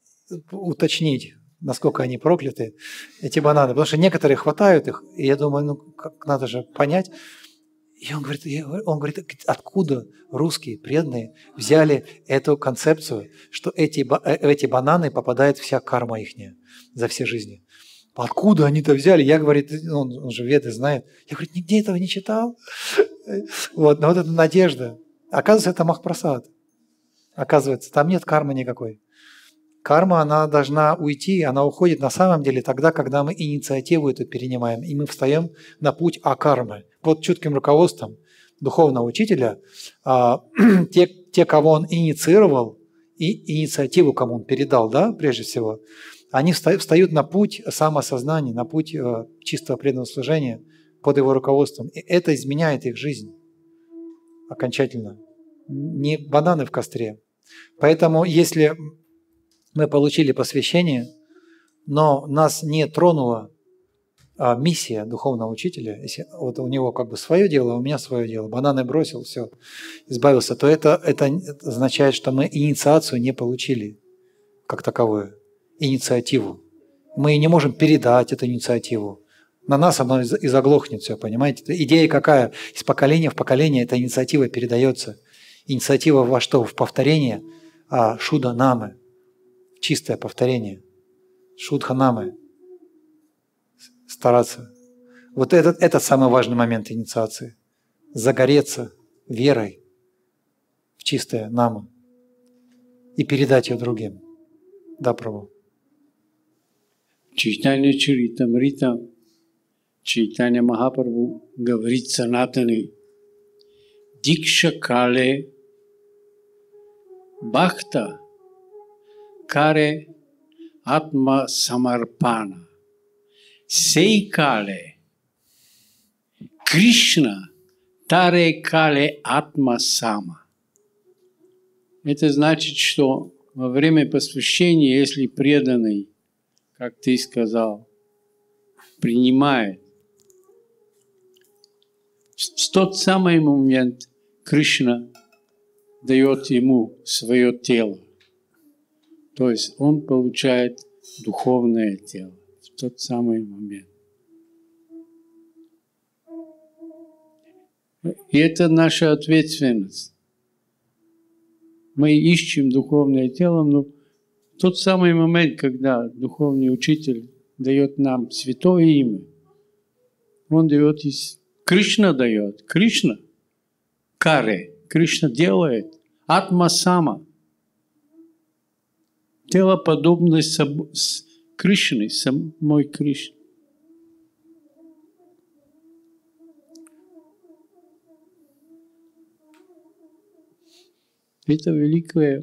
уточнить, насколько они прокляты, эти бананы. Потому что некоторые хватают их, и я думаю, как надо же понять. И он говорит, откуда русские преданные взяли эту концепцию, что эти бананы попадает вся карма ихняя за все жизни. Откуда они это взяли? Я, говорит, он же Веды знает. Я, говорит, нигде этого не читал. Вот, но вот эта надежда. Оказывается, это Махапрасад. Оказывается, там нет кармы никакой. Карма, она должна уйти, она уходит на самом деле тогда, когда мы инициативу эту перенимаем, и мы встаем на путь акармы. Под чутким руководством духовного учителя, те, кого он инициировал, и инициативу, кому он передал, да, прежде всего, они встают на путь самоосознания, на путь чистого преданного служения под его руководством. И это изменяет их жизнь окончательно. Не бананы в костре. Поэтому, если мы получили посвящение, но нас не тронула миссия духовного учителя, если вот у него как бы свое дело, а у меня свое дело, бананы бросил, все, избавился, то это означает, что мы инициацию не получили как таковую, инициативу. Мы не можем передать эту инициативу. На нас оно и заглохнет все, понимаете? Идея какая? Из поколения в поколение эта инициатива передается. Инициатива во что? В повторение шуда-намы. Чистое повторение. Шудха-намы. Стараться. Вот этот самый важный момент инициации. Загореться верой в чистое наму и передать ее другим. Да, Прабху. Чайтанья Чаритамрита, Чайтанья Махапрабху говорит Санатани: Дикша кале бхакта каре атма самарпана. Сей кале Кришна таре кале атма сама. Это значит, что во время посвящения, если преданный, как ты сказал, принимает, в тот самый момент Кришна дает ему свое тело. То есть он получает духовное тело в тот самый момент. И это наша ответственность. Мы ищем духовное тело, но в тот самый момент, когда духовный учитель дает нам святое имя, он дает, Кришна дает, Кришна, каре, Кришна делает, атма сама. Тело подобное с Кришной, самой Кришне. Это великое.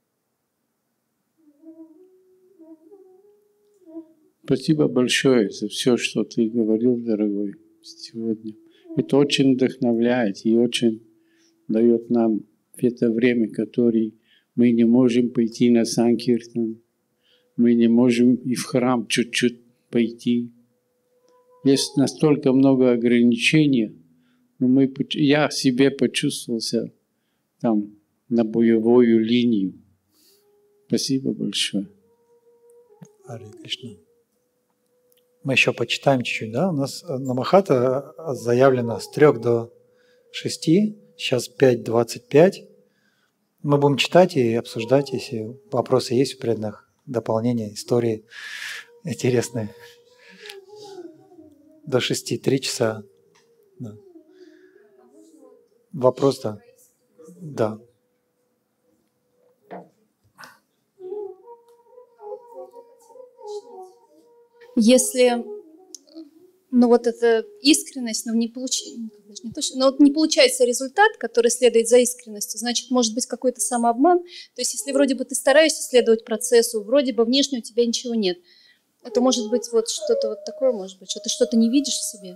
Спасибо большое за все, что ты говорил, дорогой, сегодня. Это очень вдохновляет и очень дает нам в это время, которое мы не можем пойти на Санкиртан, мы не можем и в храм чуть-чуть пойти. Есть настолько много ограничений, Но я себе почувствовался там на боевую линию. Спасибо большое. Харе Кришна. Мы еще почитаем чуть-чуть, да? У нас Намахата заявлено с 3 до 6, сейчас 5:25. Мы будем читать и обсуждать, если вопросы есть у преданных, дополнения, истории интересные. До 6, 3 часа. Да. Вопрос, да. Да. Если, ну вот эта искренность, но не получается результат, который следует за искренностью, значит, может быть какой-то самообман. То есть, если вроде бы ты стараешься следовать процессу, вроде бы внешне у тебя ничего нет, это может быть вот что-то вот такое, может быть, что ты что-то не видишь в себе.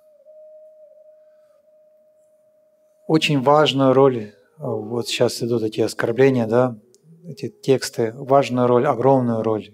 Очень важную роль, вот сейчас идут эти оскорбления, да, эти тексты, важную роль, огромную роль,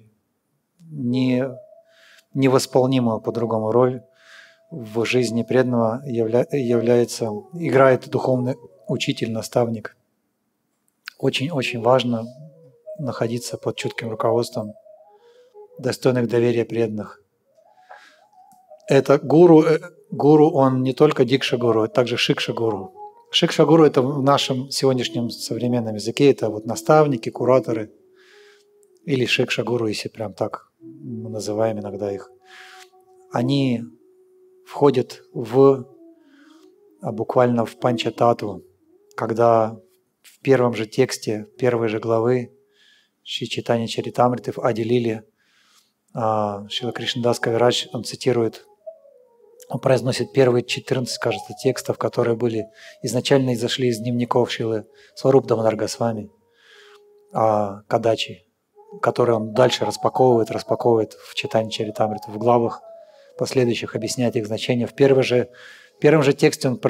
невосполнимую по-другому роль в жизни преданного играет духовный учитель, наставник. Очень-очень важно находиться под чутким руководством достойных доверия преданных. Это гуру, он не только дикша-гуру, это также шикша-гуру. Шикша-гуру – это в нашем сегодняшнем современном языке, это вот наставники, кураторы или шикша-гуру, если прям так мы называем иногда их. Они входят буквально в панчататву, когда в первом же тексте, первой же главы Шри Чайтанья Чаритамриты в Ади-лиле Шрила Кришнадас Кавирадж, он цитирует, он произносит первые 14, кажется, текстов, которые были изначально изошли из дневников Шрилы Сварупа Дамодар Госвами, Кадачи, которые он дальше распаковывает в Чайтанья Чаритамрите, в главах последующих, объясняет их значение. В первом же тексте у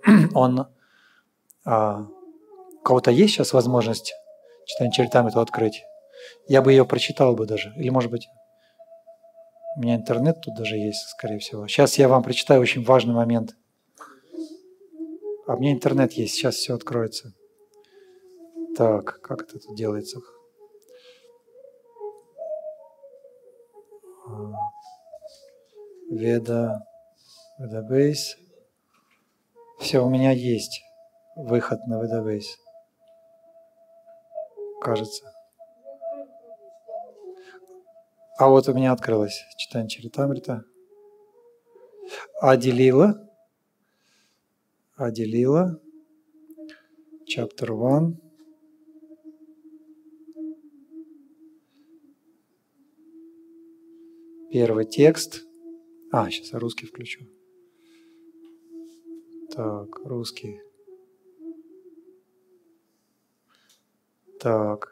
кого-то есть сейчас возможность Чайтанья Чаритамриту открыть? Я бы ее прочитал бы даже. Или, может быть, у меня интернет тут даже есть, скорее всего. Сейчас я вам прочитаю очень важный момент. А у меня интернет есть, сейчас все откроется. Так, как это тут делается? Ведабейс. Все, у меня есть выход на Ведабейс. Кажется. А вот у меня открылось Чайтанья Чаритамрита. Ади-лила. Chapter 1. Первый текст. Сейчас я русский включу. Так, русский. Так.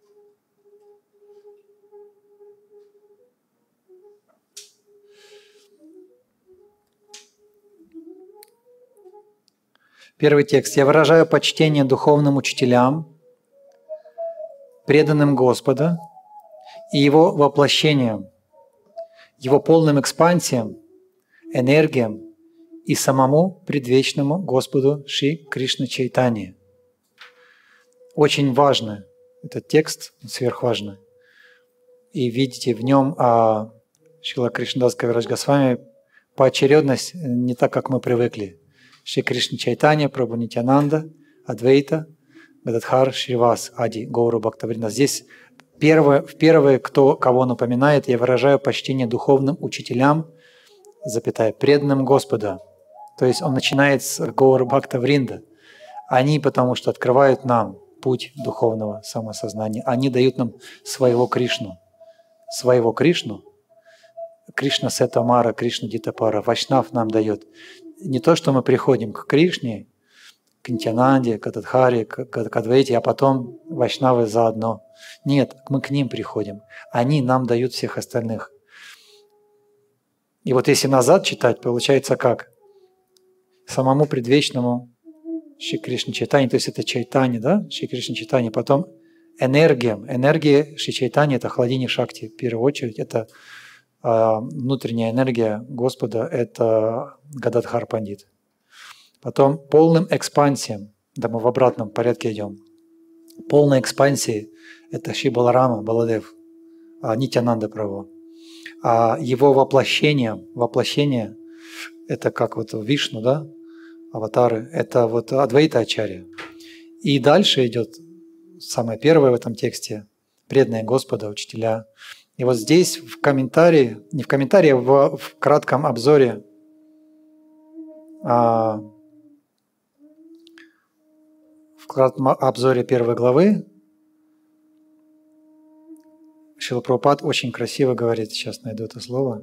Первый текст. «Я выражаю почтение духовным учителям, преданным Господа и Его воплощениям, Его полным экспансиям, энергиям и самому предвечному Господу Шри Кришна Чайтанье». Очень важно этот текст, сверхважный. И видите, в нем Шрила Кришнадас Кавирадж Госвами поочередность не так, как мы привыкли. Шри Кришна Чайтанья, Прабху Нитьянанда, Адвейта, Гададхар, Шривас, Ади, Гауру Бхактавринда. Здесь первое, кого напоминает, я выражаю почтение духовным учителям, преданным Господа. То есть он начинает с Гауру Бхактавринда. Они потому что открывают нам путь духовного самосознания. Они дают нам своего Кришну. Кришна Сетамара, Кришна Дитапара. Вайшнав нам дает. Не то, что мы приходим к Кришне, к Нитьянанде, к Адхаре, к Адвайте, а потом вайшнавы заодно. Нет, мы к ним приходим. Они нам дают всех остальных. И вот если назад читать, получается как? Самому предвечному Шри Кришна Чайтанье, то есть это Чайтанья, да? Шри Кришна Чайтанье. Потом энергия Шри Чайтаньи – это Хладини Шакти. В первую очередь это внутренняя энергия Господа – это Гададхар Пандит. Потом полным экспансиям, да мы в обратном порядке идем. Полной экспансии – это Шри Баларама, Баладев, Нитьянанда Прабху. А его воплощение – это как вот Вишну, да, аватары, это вот Адвайта Ачарья. И дальше идет самое первое в этом тексте – преданные Господа, учителя. И вот здесь в комментарии, не в комментарии, а в кратком обзоре первой главы Шрила Прабхупад очень красиво говорит, сейчас найду это слово.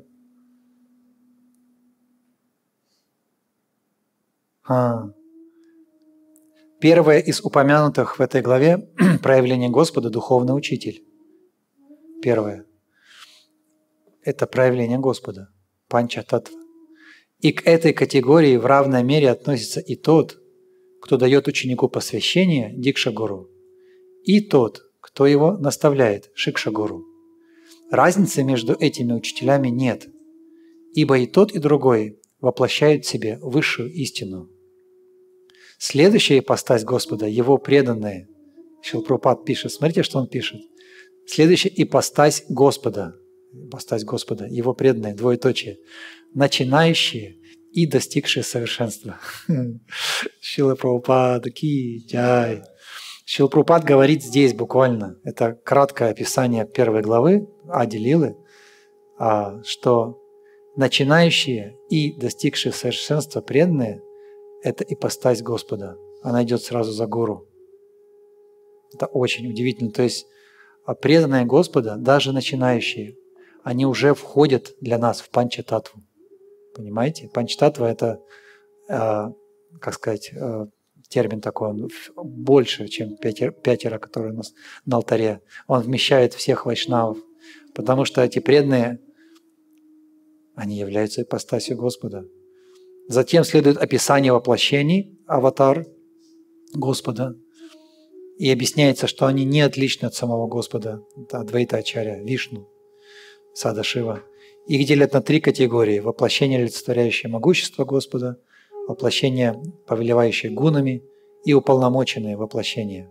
Первое из упомянутых в этой главе проявление Господа – духовный учитель. Первое – это проявление Господа, панча-татва. И к этой категории в равной мере относится и тот, кто дает ученику посвящение, дикша-гуру, и тот, кто его наставляет, шикша-гуру. Разницы между этими учителями нет, ибо и тот, и другой воплощают в себе высшую истину. Следующая ипостась Господа, его преданные, Шрила Прабхупад пишет, смотрите, что он пишет. Следующая ипостась Господа, его преданные, двоеточие, начинающие и достигшие совершенства. Шрила Прабхупад, ки джай. Шрила Прабхупад говорит здесь буквально, это краткое описание первой главы Ади Лилы, что начинающие и достигшие совершенства преданные – это ипостась Господа. Она идет сразу за гуру. Это очень удивительно. То есть преданные Господа, даже начинающие, они уже входят для нас в панча-татву. Понимаете? Панча-татва – это, как сказать, термин такой, он больше, чем пятеро, которые у нас на алтаре. Он вмещает всех вайшнавов, потому что эти преданные, они являются ипостасью Господа. Затем следует описание воплощений, аватар Господа, и объясняется, что они не отличны от самого Господа, это Адвайта Ачарья, Вишну, Сада Шива. Их делят на 3 категории: воплощение, олицетворяющее могущество Господа, воплощение, повелевающее гунами, и уполномоченные воплощения.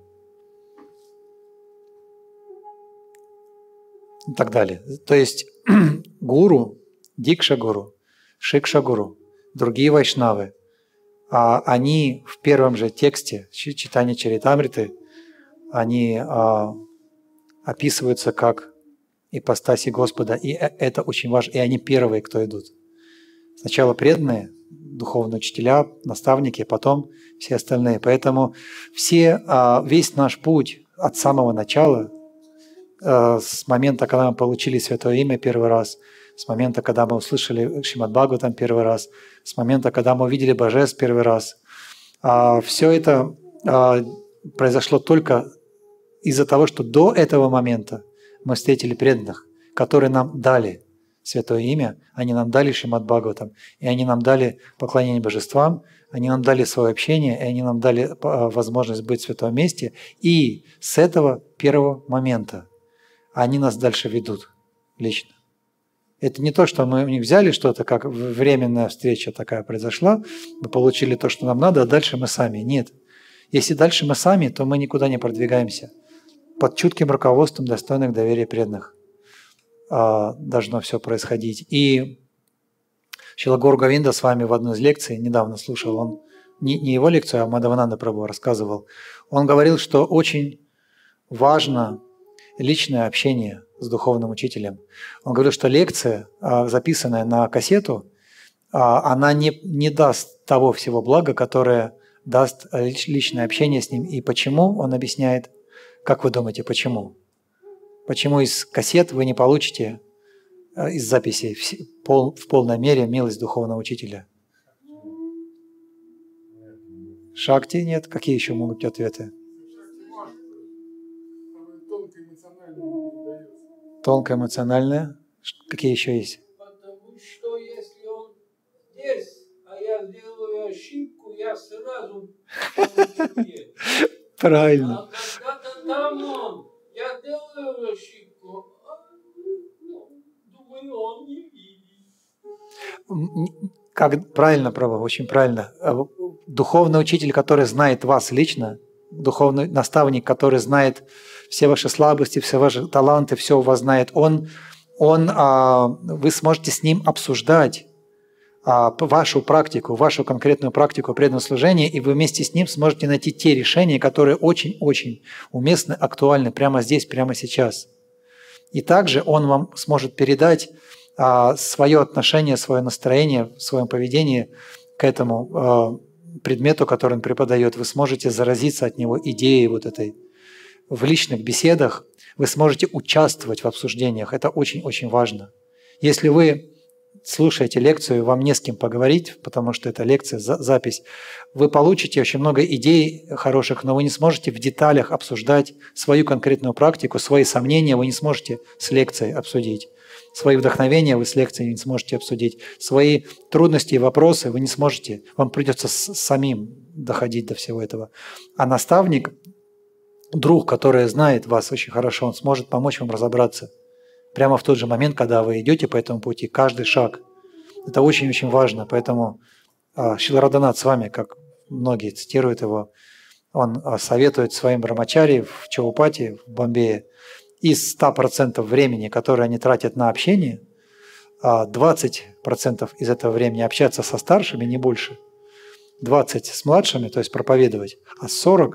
И так далее. То есть гуру, дикша-гуру, шикша-гуру, другие вайшнавы, они в первом же тексте читания Чаритамриты, они описываются как ипостаси Господа, и это очень важно, и они первые, кто идут. Сначала преданные, духовные учителя, наставники, потом все остальные. Поэтому весь наш путь от самого начала, с момента, когда мы получили Святое Имя первый раз, с момента, когда мы услышали Шримад Бхагаватам первый раз, с момента, когда мы увидели Божеств первый раз, все это произошло только из-за того, что до этого момента мы встретили преданных, которые нам дали Святое Имя, они нам дали Шримад Бхагаватам, и они нам дали поклонение божествам, они нам дали свое общение, и они нам дали возможность быть в святом месте. И с этого первого момента они нас дальше ведут лично. Это не то, что мы у них взяли что-то, как временная встреча такая произошла, мы получили то, что нам надо, а дальше мы сами. Нет. Если дальше мы сами, то мы никуда не продвигаемся. Под чутким руководством достойных доверия преданных должно все происходить. И Шрила Гаур Говинда с вами в одной из лекций, недавно слушал, он не его лекцию, а Мадхавананда Прабху рассказывал. Он говорил, что очень важно личное общение с духовным учителем. Он говорил, что лекция, записанная на кассету, она не даст того всего блага, которое даст личное общение с ним. И почему, он объясняет. Как вы думаете, почему? Почему из кассет вы не получите, из записей, в полной мере милость духовного учителя? Шакти нет? Какие еще могут быть ответы? Тонко эмоциональное. Какие еще есть? Потому что если он здесь, а я делаю ошибку, я сразу получу. Правильно. А когда-то там он, я делаю ошибку, думаю, он не видит. Правильно, Прабху, очень правильно. духовный учитель, который знает вас лично, духовный наставник, который знает все ваши слабости, все ваши таланты, все у вас знает, вы сможете с ним обсуждать вашу практику, вашу конкретную практику преданного служения, и вы вместе с ним сможете найти те решения, которые очень-очень уместны, актуальны прямо здесь, прямо сейчас. И также он вам сможет передать свое отношение, свое настроение, в своем поведении к этому предмету, который он преподает. Вы сможете заразиться от него идеей вот этой. В личных беседах вы сможете участвовать в обсуждениях. Это очень-очень важно. Если вы слушаете лекцию, вам не с кем поговорить, потому что это лекция, запись, вы получите очень много идей хороших, но вы не сможете в деталях обсуждать свою конкретную практику, свои сомнения вы не сможете с лекцией обсудить. Свои вдохновения вы с лекцией не сможете обсудить. Свои трудности и вопросы вы не сможете. Вам придется самим доходить до всего этого. А наставник, друг, который знает вас очень хорошо, он сможет помочь вам разобраться. Прямо в тот же момент, когда вы идете по этому пути, каждый шаг. Это очень-очень важно. Поэтому Шрила Радханат с вами, как многие цитируют его, он советует своим брамачари в Чаупати, в Бомбее, из 100% времени, которое они тратят на общение, 20% из этого времени общаться со старшими, не больше, 20 с младшими, то есть проповедовать, а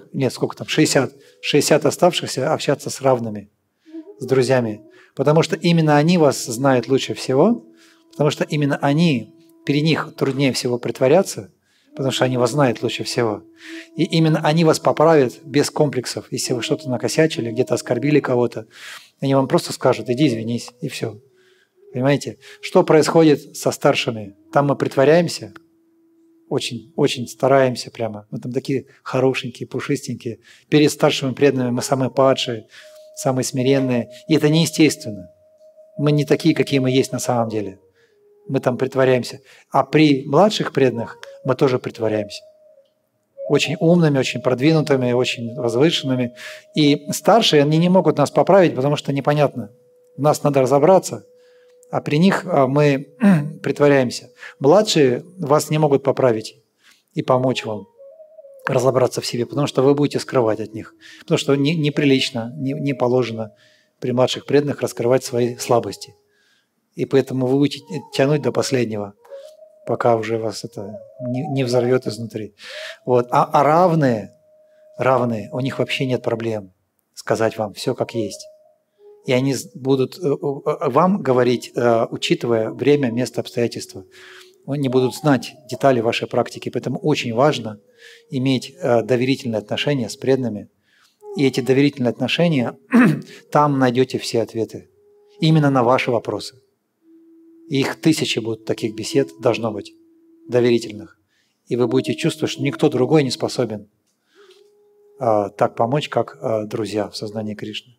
60 оставшихся общаться с равными, с друзьями. Потому что именно они вас знают лучше всего, потому что именно перед них труднее всего притворяться, потому что они вас знают лучше всего. И именно они вас поправят без комплексов. Если вы что-то накосячили, где-то оскорбили кого-то, они вам просто скажут: иди извинись, и все. Понимаете? Что происходит со старшими? Там мы притворяемся, очень, очень стараемся прямо. Мы там такие хорошенькие, пушистенькие. Перед старшими преданными мы самые падшие, самые смиренные. И это неестественно. Мы не такие, какие мы есть на самом деле. Мы там притворяемся. А при младших преданных мы тоже притворяемся. Очень умными, очень продвинутыми, очень возвышенными. И старшие, они не могут нас поправить, потому что непонятно. У нас надо разобраться, а при них мы притворяемся. Младшие вас не могут поправить и помочь вам разобраться в себе, потому что вы будете скрывать от них. Потому что неприлично, не положено при младших преданных раскрывать свои слабости. И поэтому вы будете тянуть до последнего, пока уже вас это не взорвет изнутри. Вот. А равные, у них вообще нет проблем сказать вам все как есть. И они будут вам говорить, учитывая время, место, обстоятельства. Они будут знать детали вашей практики. Поэтому очень важно иметь доверительные отношения с преданными. И эти доверительные отношения, там найдете все ответы. Именно на ваши вопросы. И их тысячи будут таких бесед, должно быть, доверительных. И вы будете чувствовать, что никто другой не способен так помочь, как друзья в сознании Кришны.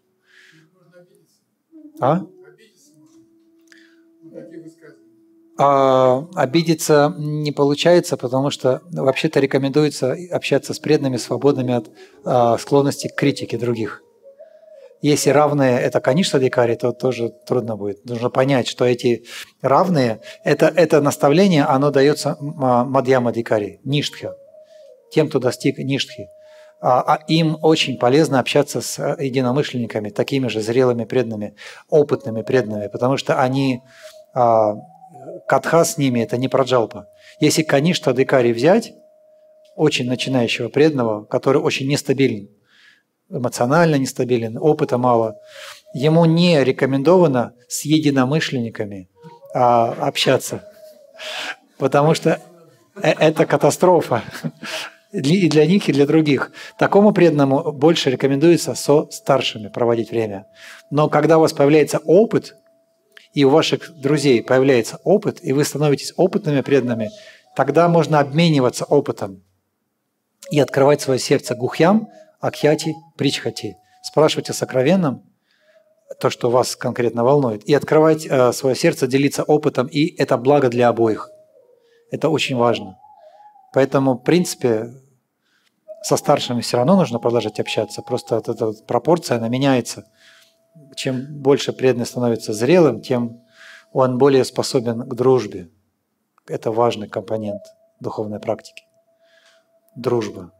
Обидеться не получается, потому что вообще-то рекомендуется общаться с преданными, свободными от склонности к критике других. Если равные – это каништха-адхикари, то тоже трудно будет. Нужно понять, что эти равные – это наставление, оно дается мадьяма-адхикари, ништхе, тем, кто достиг ништхи. Им очень полезно общаться с единомышленниками, такими же зрелыми преданными, опытными преданными, потому что они, катха с ними – это не праджалпа. Если каништха-адхикари взять, очень начинающего преданного, который очень нестабилен, эмоционально нестабилен, опыта мало, ему не рекомендовано с единомышленниками общаться, потому что это катастрофа и для них, и для других. Такому преданному больше рекомендуется со старшими проводить время. Но когда у вас появляется опыт, и у ваших друзей появляется опыт, и вы становитесь опытными преданными, тогда можно обмениваться опытом и открывать свое сердце гухьям, акхьяти, причхати. Спрашивать о сокровенном, то, что вас конкретно волнует, и открывать свое сердце, делиться опытом, и это благо для обоих. Это очень важно. Поэтому, в принципе, со старшими все равно нужно продолжать общаться, просто эта пропорция, она меняется. Чем больше преданный становится зрелым, тем он более способен к дружбе. Это важный компонент духовной практики. дружба.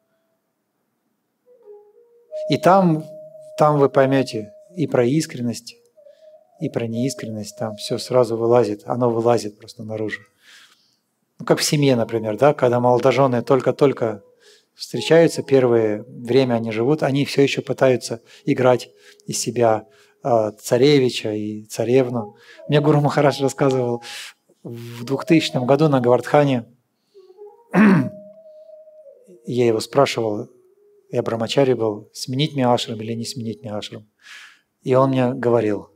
И там вы поймете и про искренность, и про неискренность. Там все сразу вылазит, оно вылазит просто наружу. Ну, как в семье, например, да, когда молодожены только-только встречаются, первое время они живут, они все еще пытаются играть из себя царевича и царевну. Мне Гуру Махарадж рассказывал в 2000 году на Гавардхане. Я его спрашивал, я брамачари был, сменить мне ашрам или не сменить мне ашрам. И он мне говорил,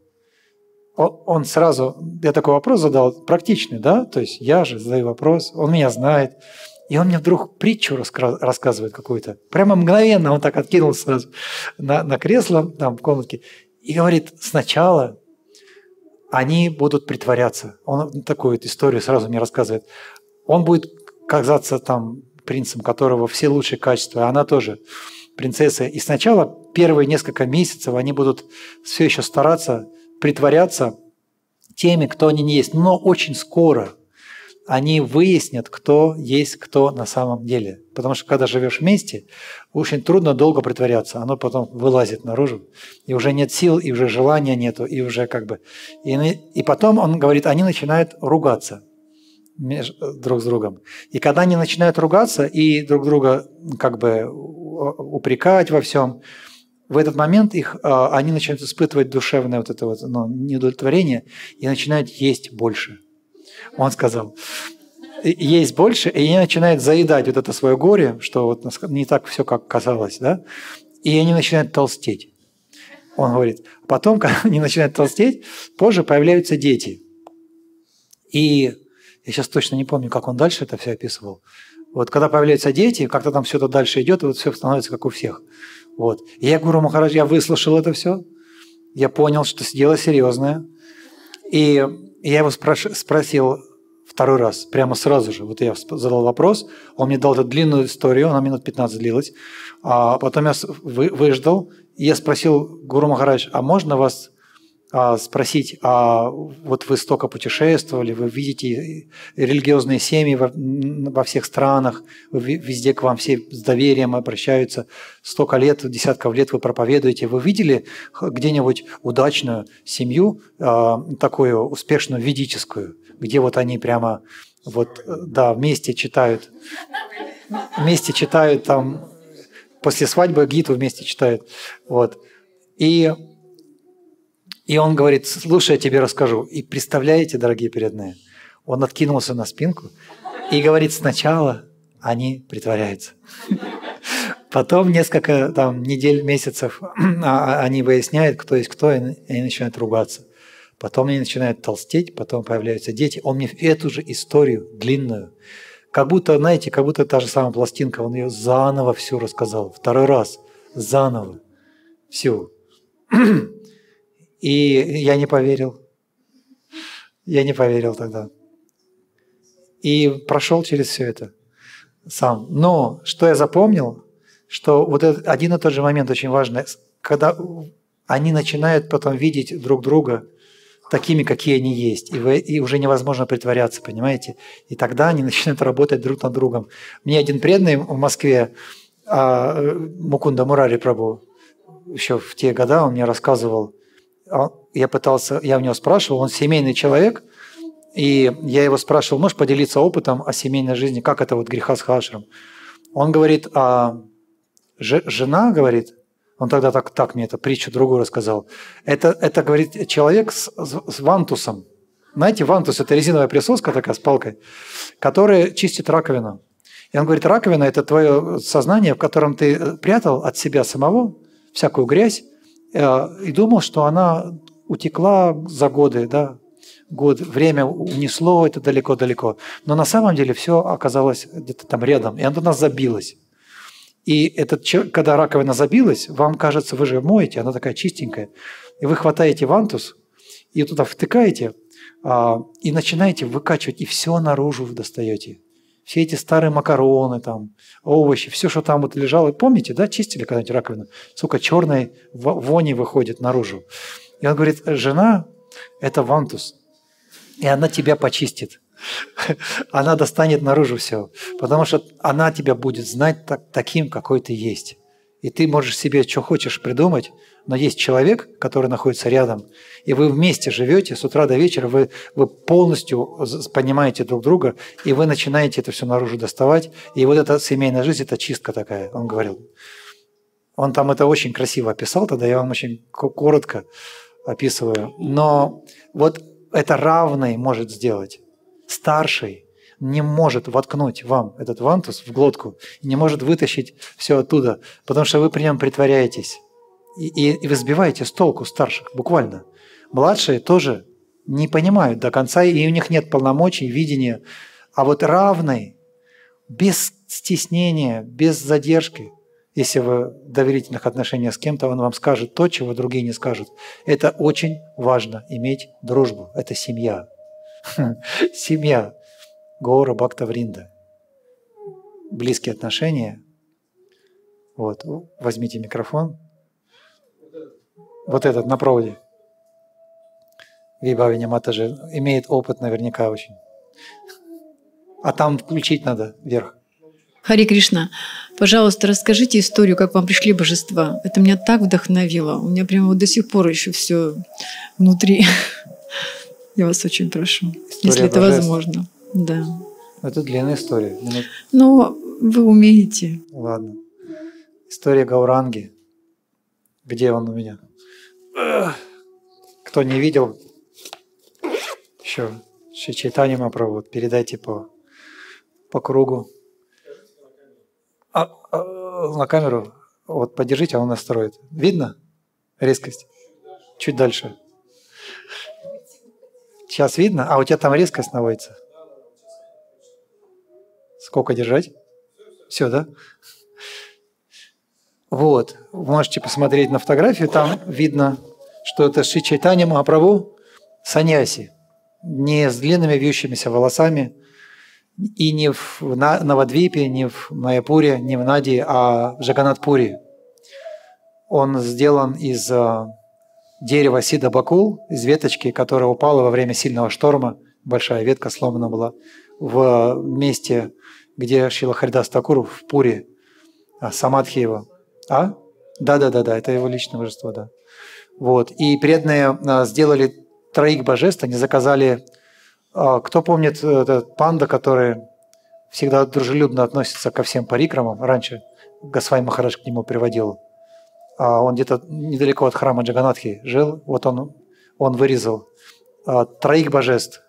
он сразу, я такой вопрос задал, практичный, да, то есть я же задаю вопрос, он меня знает, и он мне вдруг притчу рассказывает какую-то, прямо мгновенно он так откинулся сразу на кресло там в комнатке и говорит, сначала они будут притворяться. Он такую вот историю сразу мне рассказывает. Он будет казаться там принцем, которого все лучшие качества, а она тоже принцесса. И сначала первые несколько месяцев они будут все еще стараться притворяться теми, кто они не есть. Но очень скоро они выяснят, кто есть кто на самом деле. Потому что когда живешь вместе, очень трудно долго притворяться. Оно потом вылазит наружу. И уже нет сил, и уже желания нету, и уже как бы... И потом, он говорит, они начинают ругаться друг с другом. И когда они начинают ругаться и друг друга как бы упрекать во всем, в этот момент они начинают испытывать душевное вот это вот, неудовлетворение и начинают есть больше. Он сказал, есть больше, и они начинают заедать вот это свое горе, что вот не так все, как казалось, да, и они начинают толстеть. Он говорит, потом, когда они начинают толстеть, позже появляются дети. И я сейчас точно не помню, как он дальше это все описывал. Вот когда появляются дети, как-то там все это дальше идет, и вот все становится как у всех. Вот. И я, Гуру Махарадж, я выслушал это все, я понял, что дело серьезное. И я его спросил второй раз, прямо сразу же. Вот я задал вопрос, он мне дал эту длинную историю, она минут 15 длилась. А потом я выждал, и я спросил, Гуру Махарадж, а можно вас спросить, вот вы столько путешествовали, вы видите религиозные семьи во всех странах, везде к вам все с доверием обращаются, столько лет, десятков лет вы проповедуете, вы видели где-нибудь удачную семью, такую успешную ведическую, где вот они прямо вот, да, вместе читают там, после свадьбы Гиту вместе читают, вот, и он говорит, слушай, я тебе расскажу. И представляете, дорогие преданные, он откинулся на спинку и говорит, сначала они притворяются. Потом несколько там, недель, месяцев они выясняют, кто есть кто, и они начинают ругаться. Потом они начинают толстеть, потом появляются дети. Он мне эту же историю, длинную, как будто, знаете, как будто та же самая пластинка, он ее заново всю рассказал. Второй раз, заново, всю. И я не поверил. Я не поверил тогда. И прошел через все это сам. Но что я запомнил, что вот этот один и тот же момент очень важный, когда они начинают потом видеть друг друга такими, какие они есть, и уже невозможно притворяться, понимаете? И тогда они начинают работать друг над другом. Мне один преданный в Москве, Мукунда Мурари Прабху, еще в те годы он мне рассказывал, я у него спрашивал, он семейный человек, и я его спрашивал, можешь поделиться опытом о семейной жизни, как это вот грехастха-ашрам? Он говорит, жена, говорит, он тогда так мне эту притчу другую рассказал, это говорит, человек с вантусом. Знаете, вантус – это резиновая присоска такая с палкой, которая чистит раковину. И он говорит, раковина – это твое сознание, в котором ты прятал от себя самого всякую грязь, и думал, что она утекла за годы, да, время унесло это далеко-далеко. Но на самом деле все оказалось где-то там рядом, и она забилась. И когда раковина забилась, вам кажется, вы же моете, она такая чистенькая, и вы хватаете вантус, и туда втыкаете, и начинаете выкачивать, и все наружу достаете. Все эти старые макароны, там, овощи, все, что там вот лежало. Помните, да, чистили когда-нибудь раковину? Сколько черной вони выходит наружу. И он говорит, жена – это вантус, и она тебя почистит. она достанет наружу все. Потому что она тебя будет знать таким, какой ты есть. И ты можешь себе что хочешь придумать, но есть человек, который находится рядом, и вы вместе живете с утра до вечера, вы полностью понимаете друг друга, и вы начинаете это все наружу доставать. И вот эта семейная жизнь – это чистка такая, он говорил. Он там это очень красиво описал, тогда я вам очень коротко описываю. Но вот это равный может сделать. Старший не может воткнуть вам этот вантус в глотку, не может вытащить все оттуда, потому что вы при нем притворяетесь. И вы сбиваете с толку старших, буквально. Младшие тоже не понимают до конца, и у них нет полномочий, видения. А вот равный, без стеснения, без задержки, если вы в доверительных отношениях с кем-то, он вам скажет то, чего другие не скажут. Это очень важно, иметь дружбу. Это семья. Семья. Гаура Бхакта Вринда. Близкие отношения. Вот. Возьмите микрофон. Вот этот на проводе. Вибхавини Матаджи имеет опыт наверняка очень. А там включить надо вверх. Хари Кришна, пожалуйста, расскажите историю, как вам пришли божества. Это меня так вдохновило. У меня прямо вот до сих пор еще все внутри. Я вас очень прошу, если это возможно. Да. Это длинная история. Но вы умеете. Ладно. История Гауранги. Где он у меня? Кто не видел, еще Шри Чайтанья Махапрабху, передайте по кругу. На камеру. Вот подержите, а он настроит. Видно резкость? Чуть дальше. Сейчас видно? А у тебя там резкость наводится? Сколько держать? Все, да? Вот. Вы можете посмотреть на фотографию. Там видно, что это Шри Чайтанья Махапрабху саньяси. Не с длинными вьющимися волосами. И не в Навадвипе, не в Майяпуре, не в Нади, а в Джаганнатпуре. Он сделан из дерева Сидха Бакул, из веточки, которая упала во время сильного шторма. Большая ветка сломана была в месте, где Шрила Харидас Такур в Пуре, Самадхи его. Да, это его личное божество, да. Вот. И преданные сделали 3 божеств, они заказали. Кто помнит этот панда, который всегда дружелюбно относится ко всем парикрамам? Раньше Госвами Махарадж к нему приводил. Он где-то недалеко от храма Джаганнатхи жил. Вот он вырезал 3 божеств.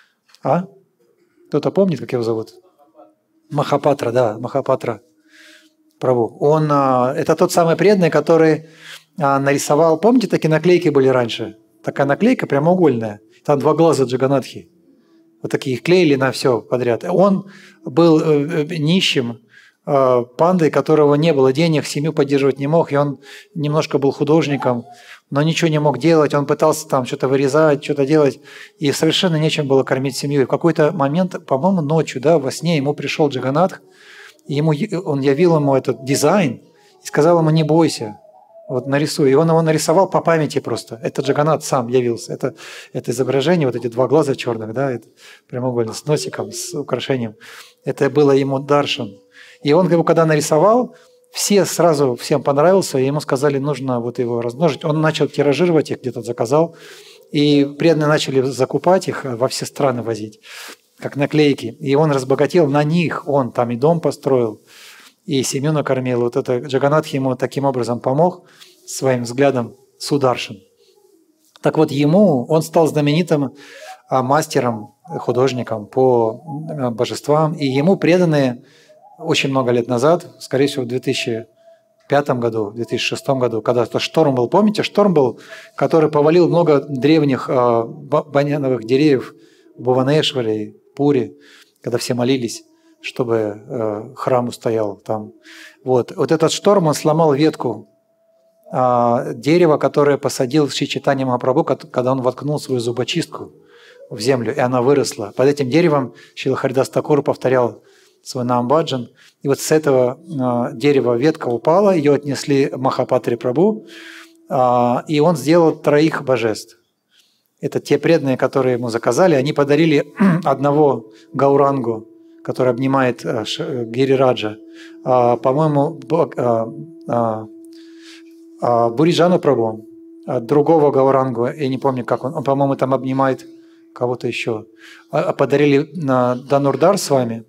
Кто-то помнит, как его зовут? Махапатра, да, Махапатра Прабху. Это тот самый преданный, который нарисовал... Помните, такие наклейки были раньше? Такая наклейка прямоугольная. Там 2 глаза Джаганнатхи. Вот такие их клеили на все подряд. Он был нищим пандой, которого не было денег, семью поддерживать не мог, и он немножко был художником, но ничего не мог делать. Он пытался там что-то вырезать, что-то делать, и совершенно нечем было кормить семью. И в какой-то момент, по-моему, ночью, да, во сне ему пришел Джаганнатх, и он явил ему этот дизайн и сказал ему: не бойся, вот нарисуй. И он его нарисовал по памяти просто. Это Джаганнатх сам явился. Это изображение, вот эти 2 глаза черных, да, это прямоугольно, с носиком, с украшением. Это было ему даршан. И он его когда нарисовал, всем понравился, и ему сказали, нужно вот его размножить. Он начал тиражировать их, где-то заказал, и преданные начали закупать их, во все страны возить, как наклейки. И он разбогател на них, он там и дом построил, и семью накормил. Вот это Джаганнатх ему таким образом помог своим взглядом сударшин. Так вот, он стал знаменитым мастером, художником по божествам, и ему преданные очень много лет назад, скорее всего, в 2005 году, в 2006 году, когда шторм был, помните, шторм был, который повалил много древних баняновых деревьев в Бхуванешваре, Пуре, когда все молились, чтобы храм устоял там. Вот этот шторм, он сломал ветку дерева, которое посадил Шри Чайтанья Махапрабху, когда он воткнул свою зубочистку в землю, и она выросла. Под этим деревом Шрила Харидас Такур повторял свой Наам-баджан. И вот с этого дерева ветка упала, ее отнесли Махапатре Прабху, и он сделал 3 божеств. это те преданные, которые ему заказали, они подарили одного Гаурангу, который обнимает Гирираджа, по-моему, Буриджану Прабху, другого Гаурангу, я не помню, как он, по-моему, там обнимает кого-то еще. Подарили Данурдар с вами,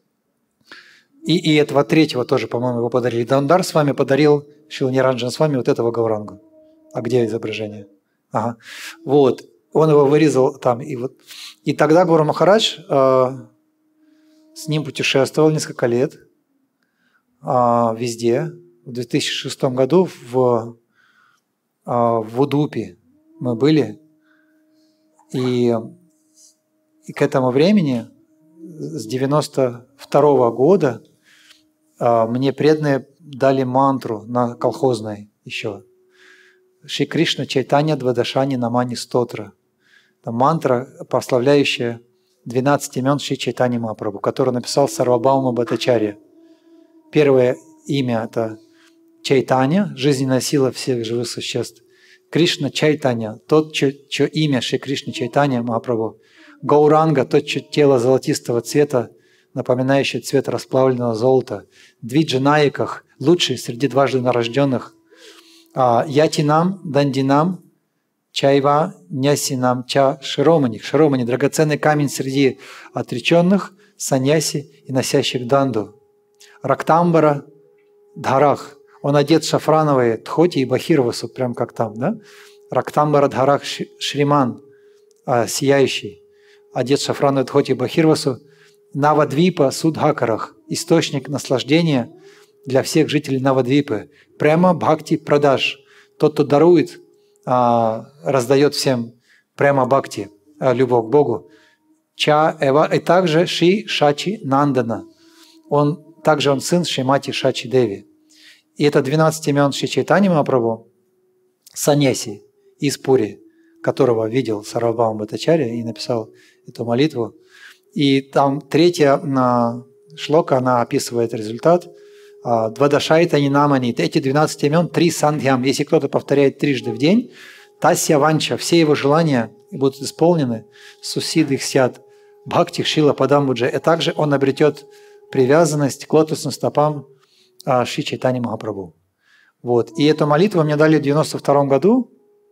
и этого третьего тоже, по-моему, его подарили. Данурдар с вами подарил Шрила Ниранджана с вами вот этого Гаурангу. А где изображение? Ага. Вот. Он его вырезал там. И тогда Гуру Махарадж с ним путешествовал несколько лет везде. В 2006 году в Удупе мы были. И к этому времени, с 92 года, мне преданные дали мантру на колхозной еще. Шри Кришна Чайтанья Двадашани Намани Стотра. Это мантра, прославляющая 12 имен Шри Чайтаньи Махапрабху, которую написал Сарвабхаума Бхаттачарья. Первое имя – это Чайтанья, жизненная сила всех живых существ. Кришна Чайтанья, тот, чье имя Шри Кришна Чайтанья Махапрабху. Гауранга, тот, чье тело золотистого цвета, напоминающее цвет расплавленного золота. Двиджанаиках, лучший среди дважды нарожденных. Ятинам, Дандинам, Чайва, Нясинам, Ча, Широмани. Широмани – драгоценный камень среди отреченных, саньяси и носящих данду. Рактамбара, Дхарах. Он одет в шафрановые тхоти и бахирвасу, прям как там, да? Рактамбара Дхарах Шриман, сияющий, одет в шафрановые тхоти и бахирвасу. Навадвипа Судхакарах, источник наслаждения для всех жителей Навадвипы. Прямо бхакти продаж. Тот, кто дарует, раздает всем прямо бхакти, любовь к Богу. Ча Эва, и также Ши Шачи Нандана. Также он сын Шримати Шачи Деви. И это 12 имен Шри Чайтаньи Махапрабху, саньяси из Пури, которого видел Сарвабхаума Бхаттачарья и написал эту молитву. И там третья шлока, она описывает результат. Двадашайтани намани. Эти 12 имен, 3 сандхьям. Если кто-то повторяет трижды в день, тасья ванча, все его желания будут исполнены. Сусид сят. Бхакти шила падамбуджа. И также он обретет привязанность к лотосным стопам Шри Чайтаньи Махапрабху. Вот. И эту молитву мне дали в 92 году.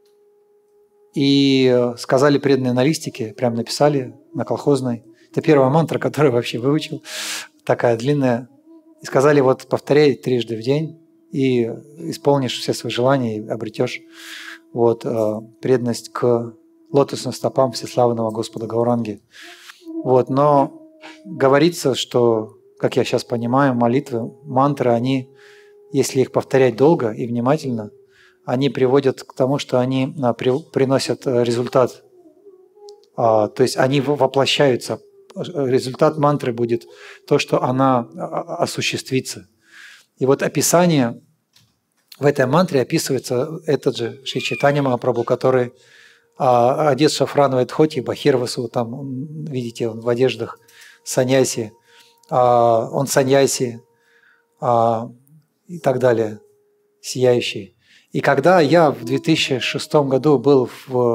И сказали преданные на листике, прям написали на колхозной. Это первая мантра, которую я вообще выучил. Такая длинная. И сказали, вот повторяй трижды в день, и исполнишь все свои желания, и обретешь вот, преданность к лотосным стопам всеславного Господа Гауранги. Вот, но говорится, что, как я сейчас понимаю, молитвы, мантры, они, если их повторять долго и внимательно, они приводят к тому, что они приносят результат. То есть они воплощаются. Результат мантры будет то, что она осуществится. И вот описание в этой мантре описывается этот же Шри Чайтанья Махапрабху, который одет в шафрановой тхоти, бахирвасу, там, видите, он в одеждах саньяси, он саньяси и так далее, сияющий. И когда я в 2006 году был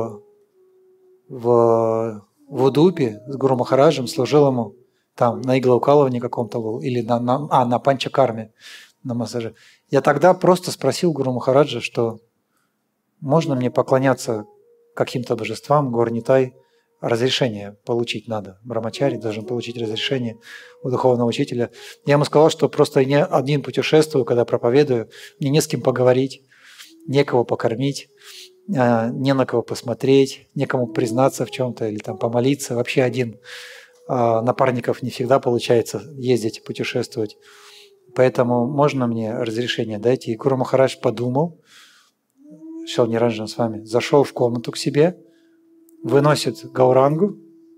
в Удупе с Гуру Махараджем, служил ему там на иглоукалывании каком-то был, или на панчакарме, на массаже. Я тогда просто спросил Гуру Махараджа, что можно мне поклоняться каким-то божествам, Гаур-Нитай, разрешение получить надо. Брамачари должен получить разрешение у духовного учителя. Я ему сказал, что просто я один путешествую, когда проповедую, мне не с кем поговорить, некого покормить, не на кого посмотреть, некому признаться в чем-то или там помолиться. Вообще один. Напарников не всегда получается ездить, путешествовать. Поэтому можно мне разрешение дайте? И Гуру Махарадж подумал, Шрила Ниранджана с вами, зашел в комнату к себе, выносит Гаурангу,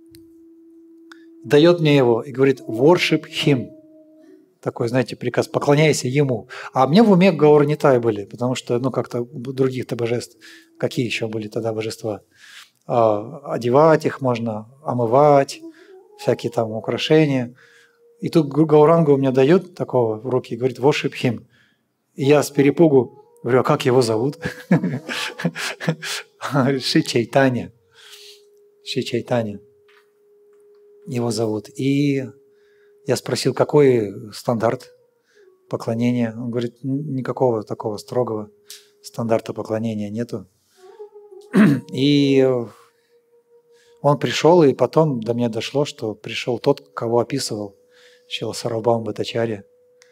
дает мне его и говорит «worship him». Такой, знаете, приказ «поклоняйся ему». А мне в уме Гаур-Нитай были, потому что, как-то других-то божеств, какие еще были тогда божества? Одевать их можно, омывать, всякие там украшения. И тут Гаурангу мне дает такого в руки и говорит «worship him». И я с перепугу говорю, а как его зовут? Шри Чайтанья. Шри Чайтанья. Его зовут. И я спросил, какой стандарт поклонения. Он говорит, никакого такого строгого стандарта поклонения нету. И он пришел, и потом до меня дошло, что пришел тот, кого описывал Шрила Сарвабхаума Бхаттачарья.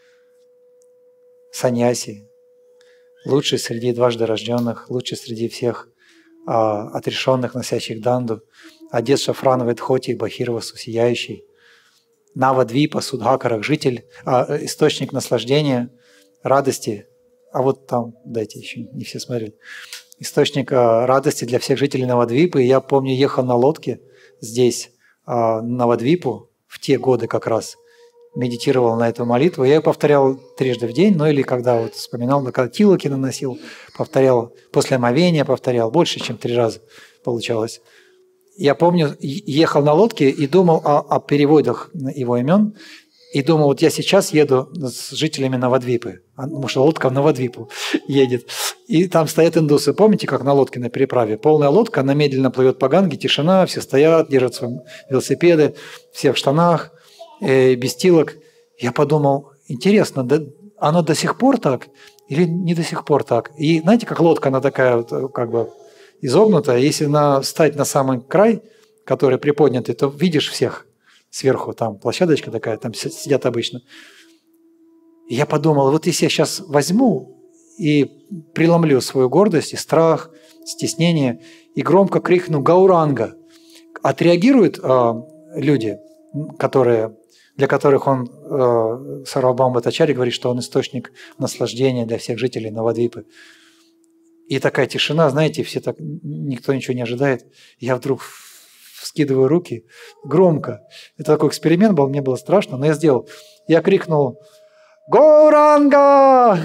Саньяси, лучший среди дважды рожденных, лучший среди всех отрешенных, носящих данду, одет шафрановой дхоти, бахирвасу, сияющий, Навадвипа, Судхакарах, житель, источник наслаждения, радости. А вот там, дайте еще, не все смотрели. Источник радости для всех жителей Навадвипы. И я помню, ехал на лодке здесь, на Навадвипу, в те годы как раз, медитировал на эту молитву. Я ее повторял трижды в день, ну или когда вот вспоминал, когда тилоки наносил, повторял, после омовения повторял, больше, чем 3 раза получалось. Я помню, ехал на лодке и думал о переводах его имен, и думал, вот я сейчас еду с жителями Навадвипы, потому что лодка в Навадвипу едет, и там стоят индусы. Помните, как на лодке на переправе? Полная лодка, она медленно плывет по Ганге, тишина, все стоят, держат свои велосипеды, все в штанах, без тилок. Я подумал, интересно, оно до сих пор так или не до сих пор так? И знаете, как лодка, она такая вот, как бы изогнутая, если встать на самый край, который приподнятый, то видишь всех сверху, там площадочка такая, там сидят обычно. И я подумал, вот если я сейчас возьму и преломлю свою гордость и страх, стеснение, и громко крикну «Гауранга», отреагируют люди, для которых он, Сарвабхаума Бхаттачарья, говорит, что он источник наслаждения для всех жителей Навадвипы. И такая тишина, знаете, все так, никто ничего не ожидает. Я вдруг вскидываю руки громко. Это такой эксперимент был, мне было страшно, но я сделал. Я крикнул «Гауранга!»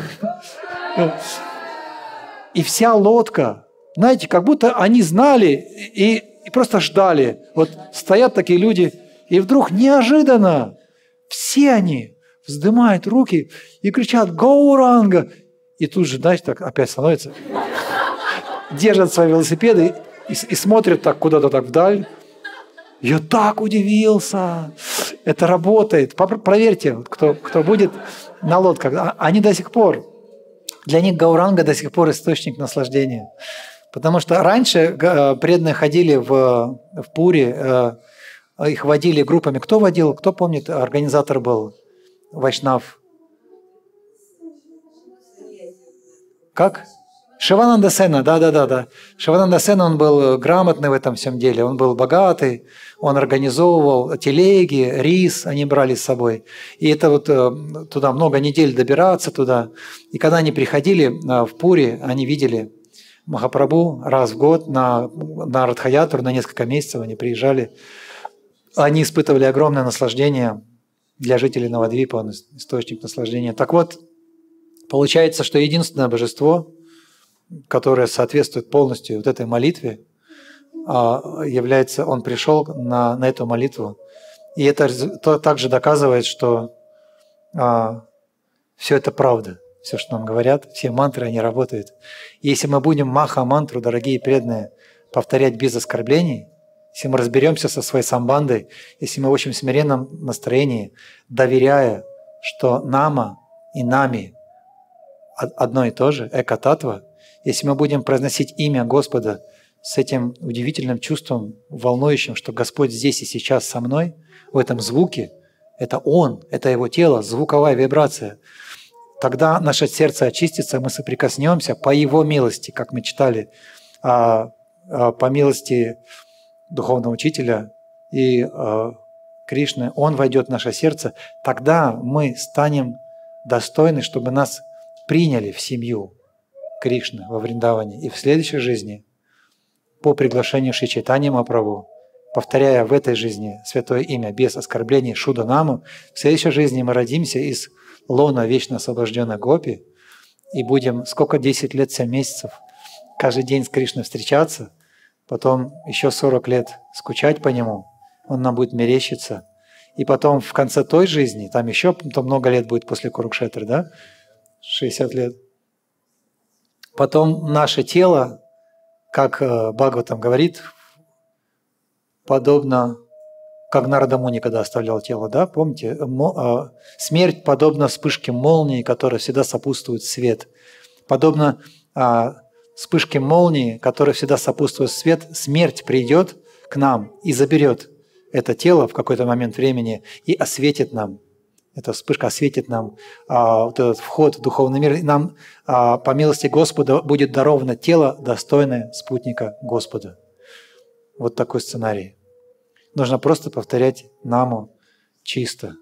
И вся лодка, знаете, как будто они знали и просто ждали. Вот стоят такие люди, и вдруг неожиданно все они вздымают руки и кричат «Гауранга!» И тут же, знаете, так опять становится, держат свои велосипеды и смотрят так куда-то так вдаль. Я так удивился. Это работает. Проверьте, кто будет на лодках. Они до сих пор, для них Гауранга до сих пор источник наслаждения. Потому что раньше преданные ходили в Пури, их водили группами. Кто водил? Кто помнит, организатор был? Вайшнав. Как? Шивананда Сена, да. Шивананда Сена, он был грамотный в этом всем деле, он был богатый, он организовывал телеги, рис они брали с собой. И это вот туда много недель добираться туда. И когда они приходили в Пури, они видели Махапрабху раз в год на Радхаятру, на несколько месяцев они приезжали. Они испытывали огромное наслаждение. Для жителей Навадвипа он источник наслаждения. Так вот, получается, что единственное божество, которое соответствует полностью вот этой молитве, является, он пришел на эту молитву. И это также доказывает, что все это правда, все, что нам говорят, все мантры, они работают. И если мы будем маха-мантру, дорогие преданные, повторять без оскорблений, если мы разберемся со своей самбандой, если мы в очень смиренном настроении, доверяя, что нама и нами одно и то же, эко-татва, если мы будем произносить имя Господа с этим удивительным чувством, волнующим, что Господь здесь и сейчас со мной, в этом звуке, это Он, это Его тело, звуковая вибрация, тогда наше сердце очистится, мы соприкоснемся по Его милости, как мы читали, по милости духовного учителя и Кришны, Он войдет в наше сердце, тогда мы станем достойны, чтобы нас приняли в семью Кришны во Вриндаване. И в следующей жизни, по приглашению Шри Чайтаньи Махапрабху, повторяя в этой жизни святое имя без оскорблений Шуда-наму, в следующей жизни мы родимся из лона вечно освобожденной гопи и будем сколько, 10 лет, 7 месяцев каждый день с Кришной встречаться, потом еще 40 лет скучать по Нему, Он нам будет мерещиться, и потом в конце той жизни, там еще много лет будет после Курукшетры, да, 60 лет, потом наше тело, как Бхагаватам говорит, подобно, как Нарада Муни, когда оставлял тело, да, помните? Смерть подобна вспышке молнии, которая всегда сопутствует свет. Подобно вспышке молнии, которая всегда сопутствует свет, смерть придет к нам и заберет это тело в какой-то момент времени и осветит нам. Эта вспышка осветит нам вот этот вход в духовный мир. И нам, по милости Господа, будет даровано тело, достойное спутника Господа. Вот такой сценарий. Нужно просто повторять наму чисто.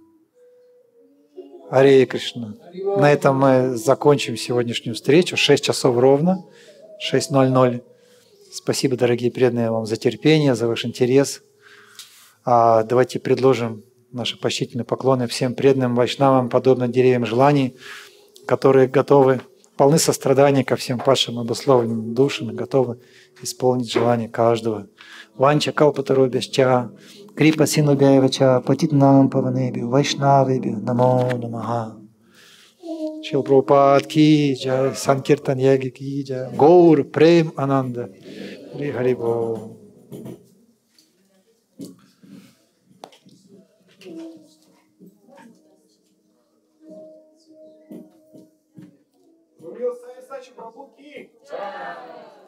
Харе Кришна. На этом мы закончим сегодняшнюю встречу. 6 часов ровно, 6:00. Спасибо, дорогие преданные, вам за терпение, за ваш интерес. Давайте предложим наши почтительные поклоны всем преданным вайшнавам, подобно деревьям желаний, которые готовы, полны сострадания ко всем падшим обусловленным душам и готовы исполнить желание каждого. Ванча калпатарубясча, крипа синубяевача, патитнам паванебью, вайшнавебью, намо намаха. Шрила Прабхупад ки джай, Санкиртан Яги ки джай, Гаур Прем Ананда. Хари Хари Бол. Прабху ки.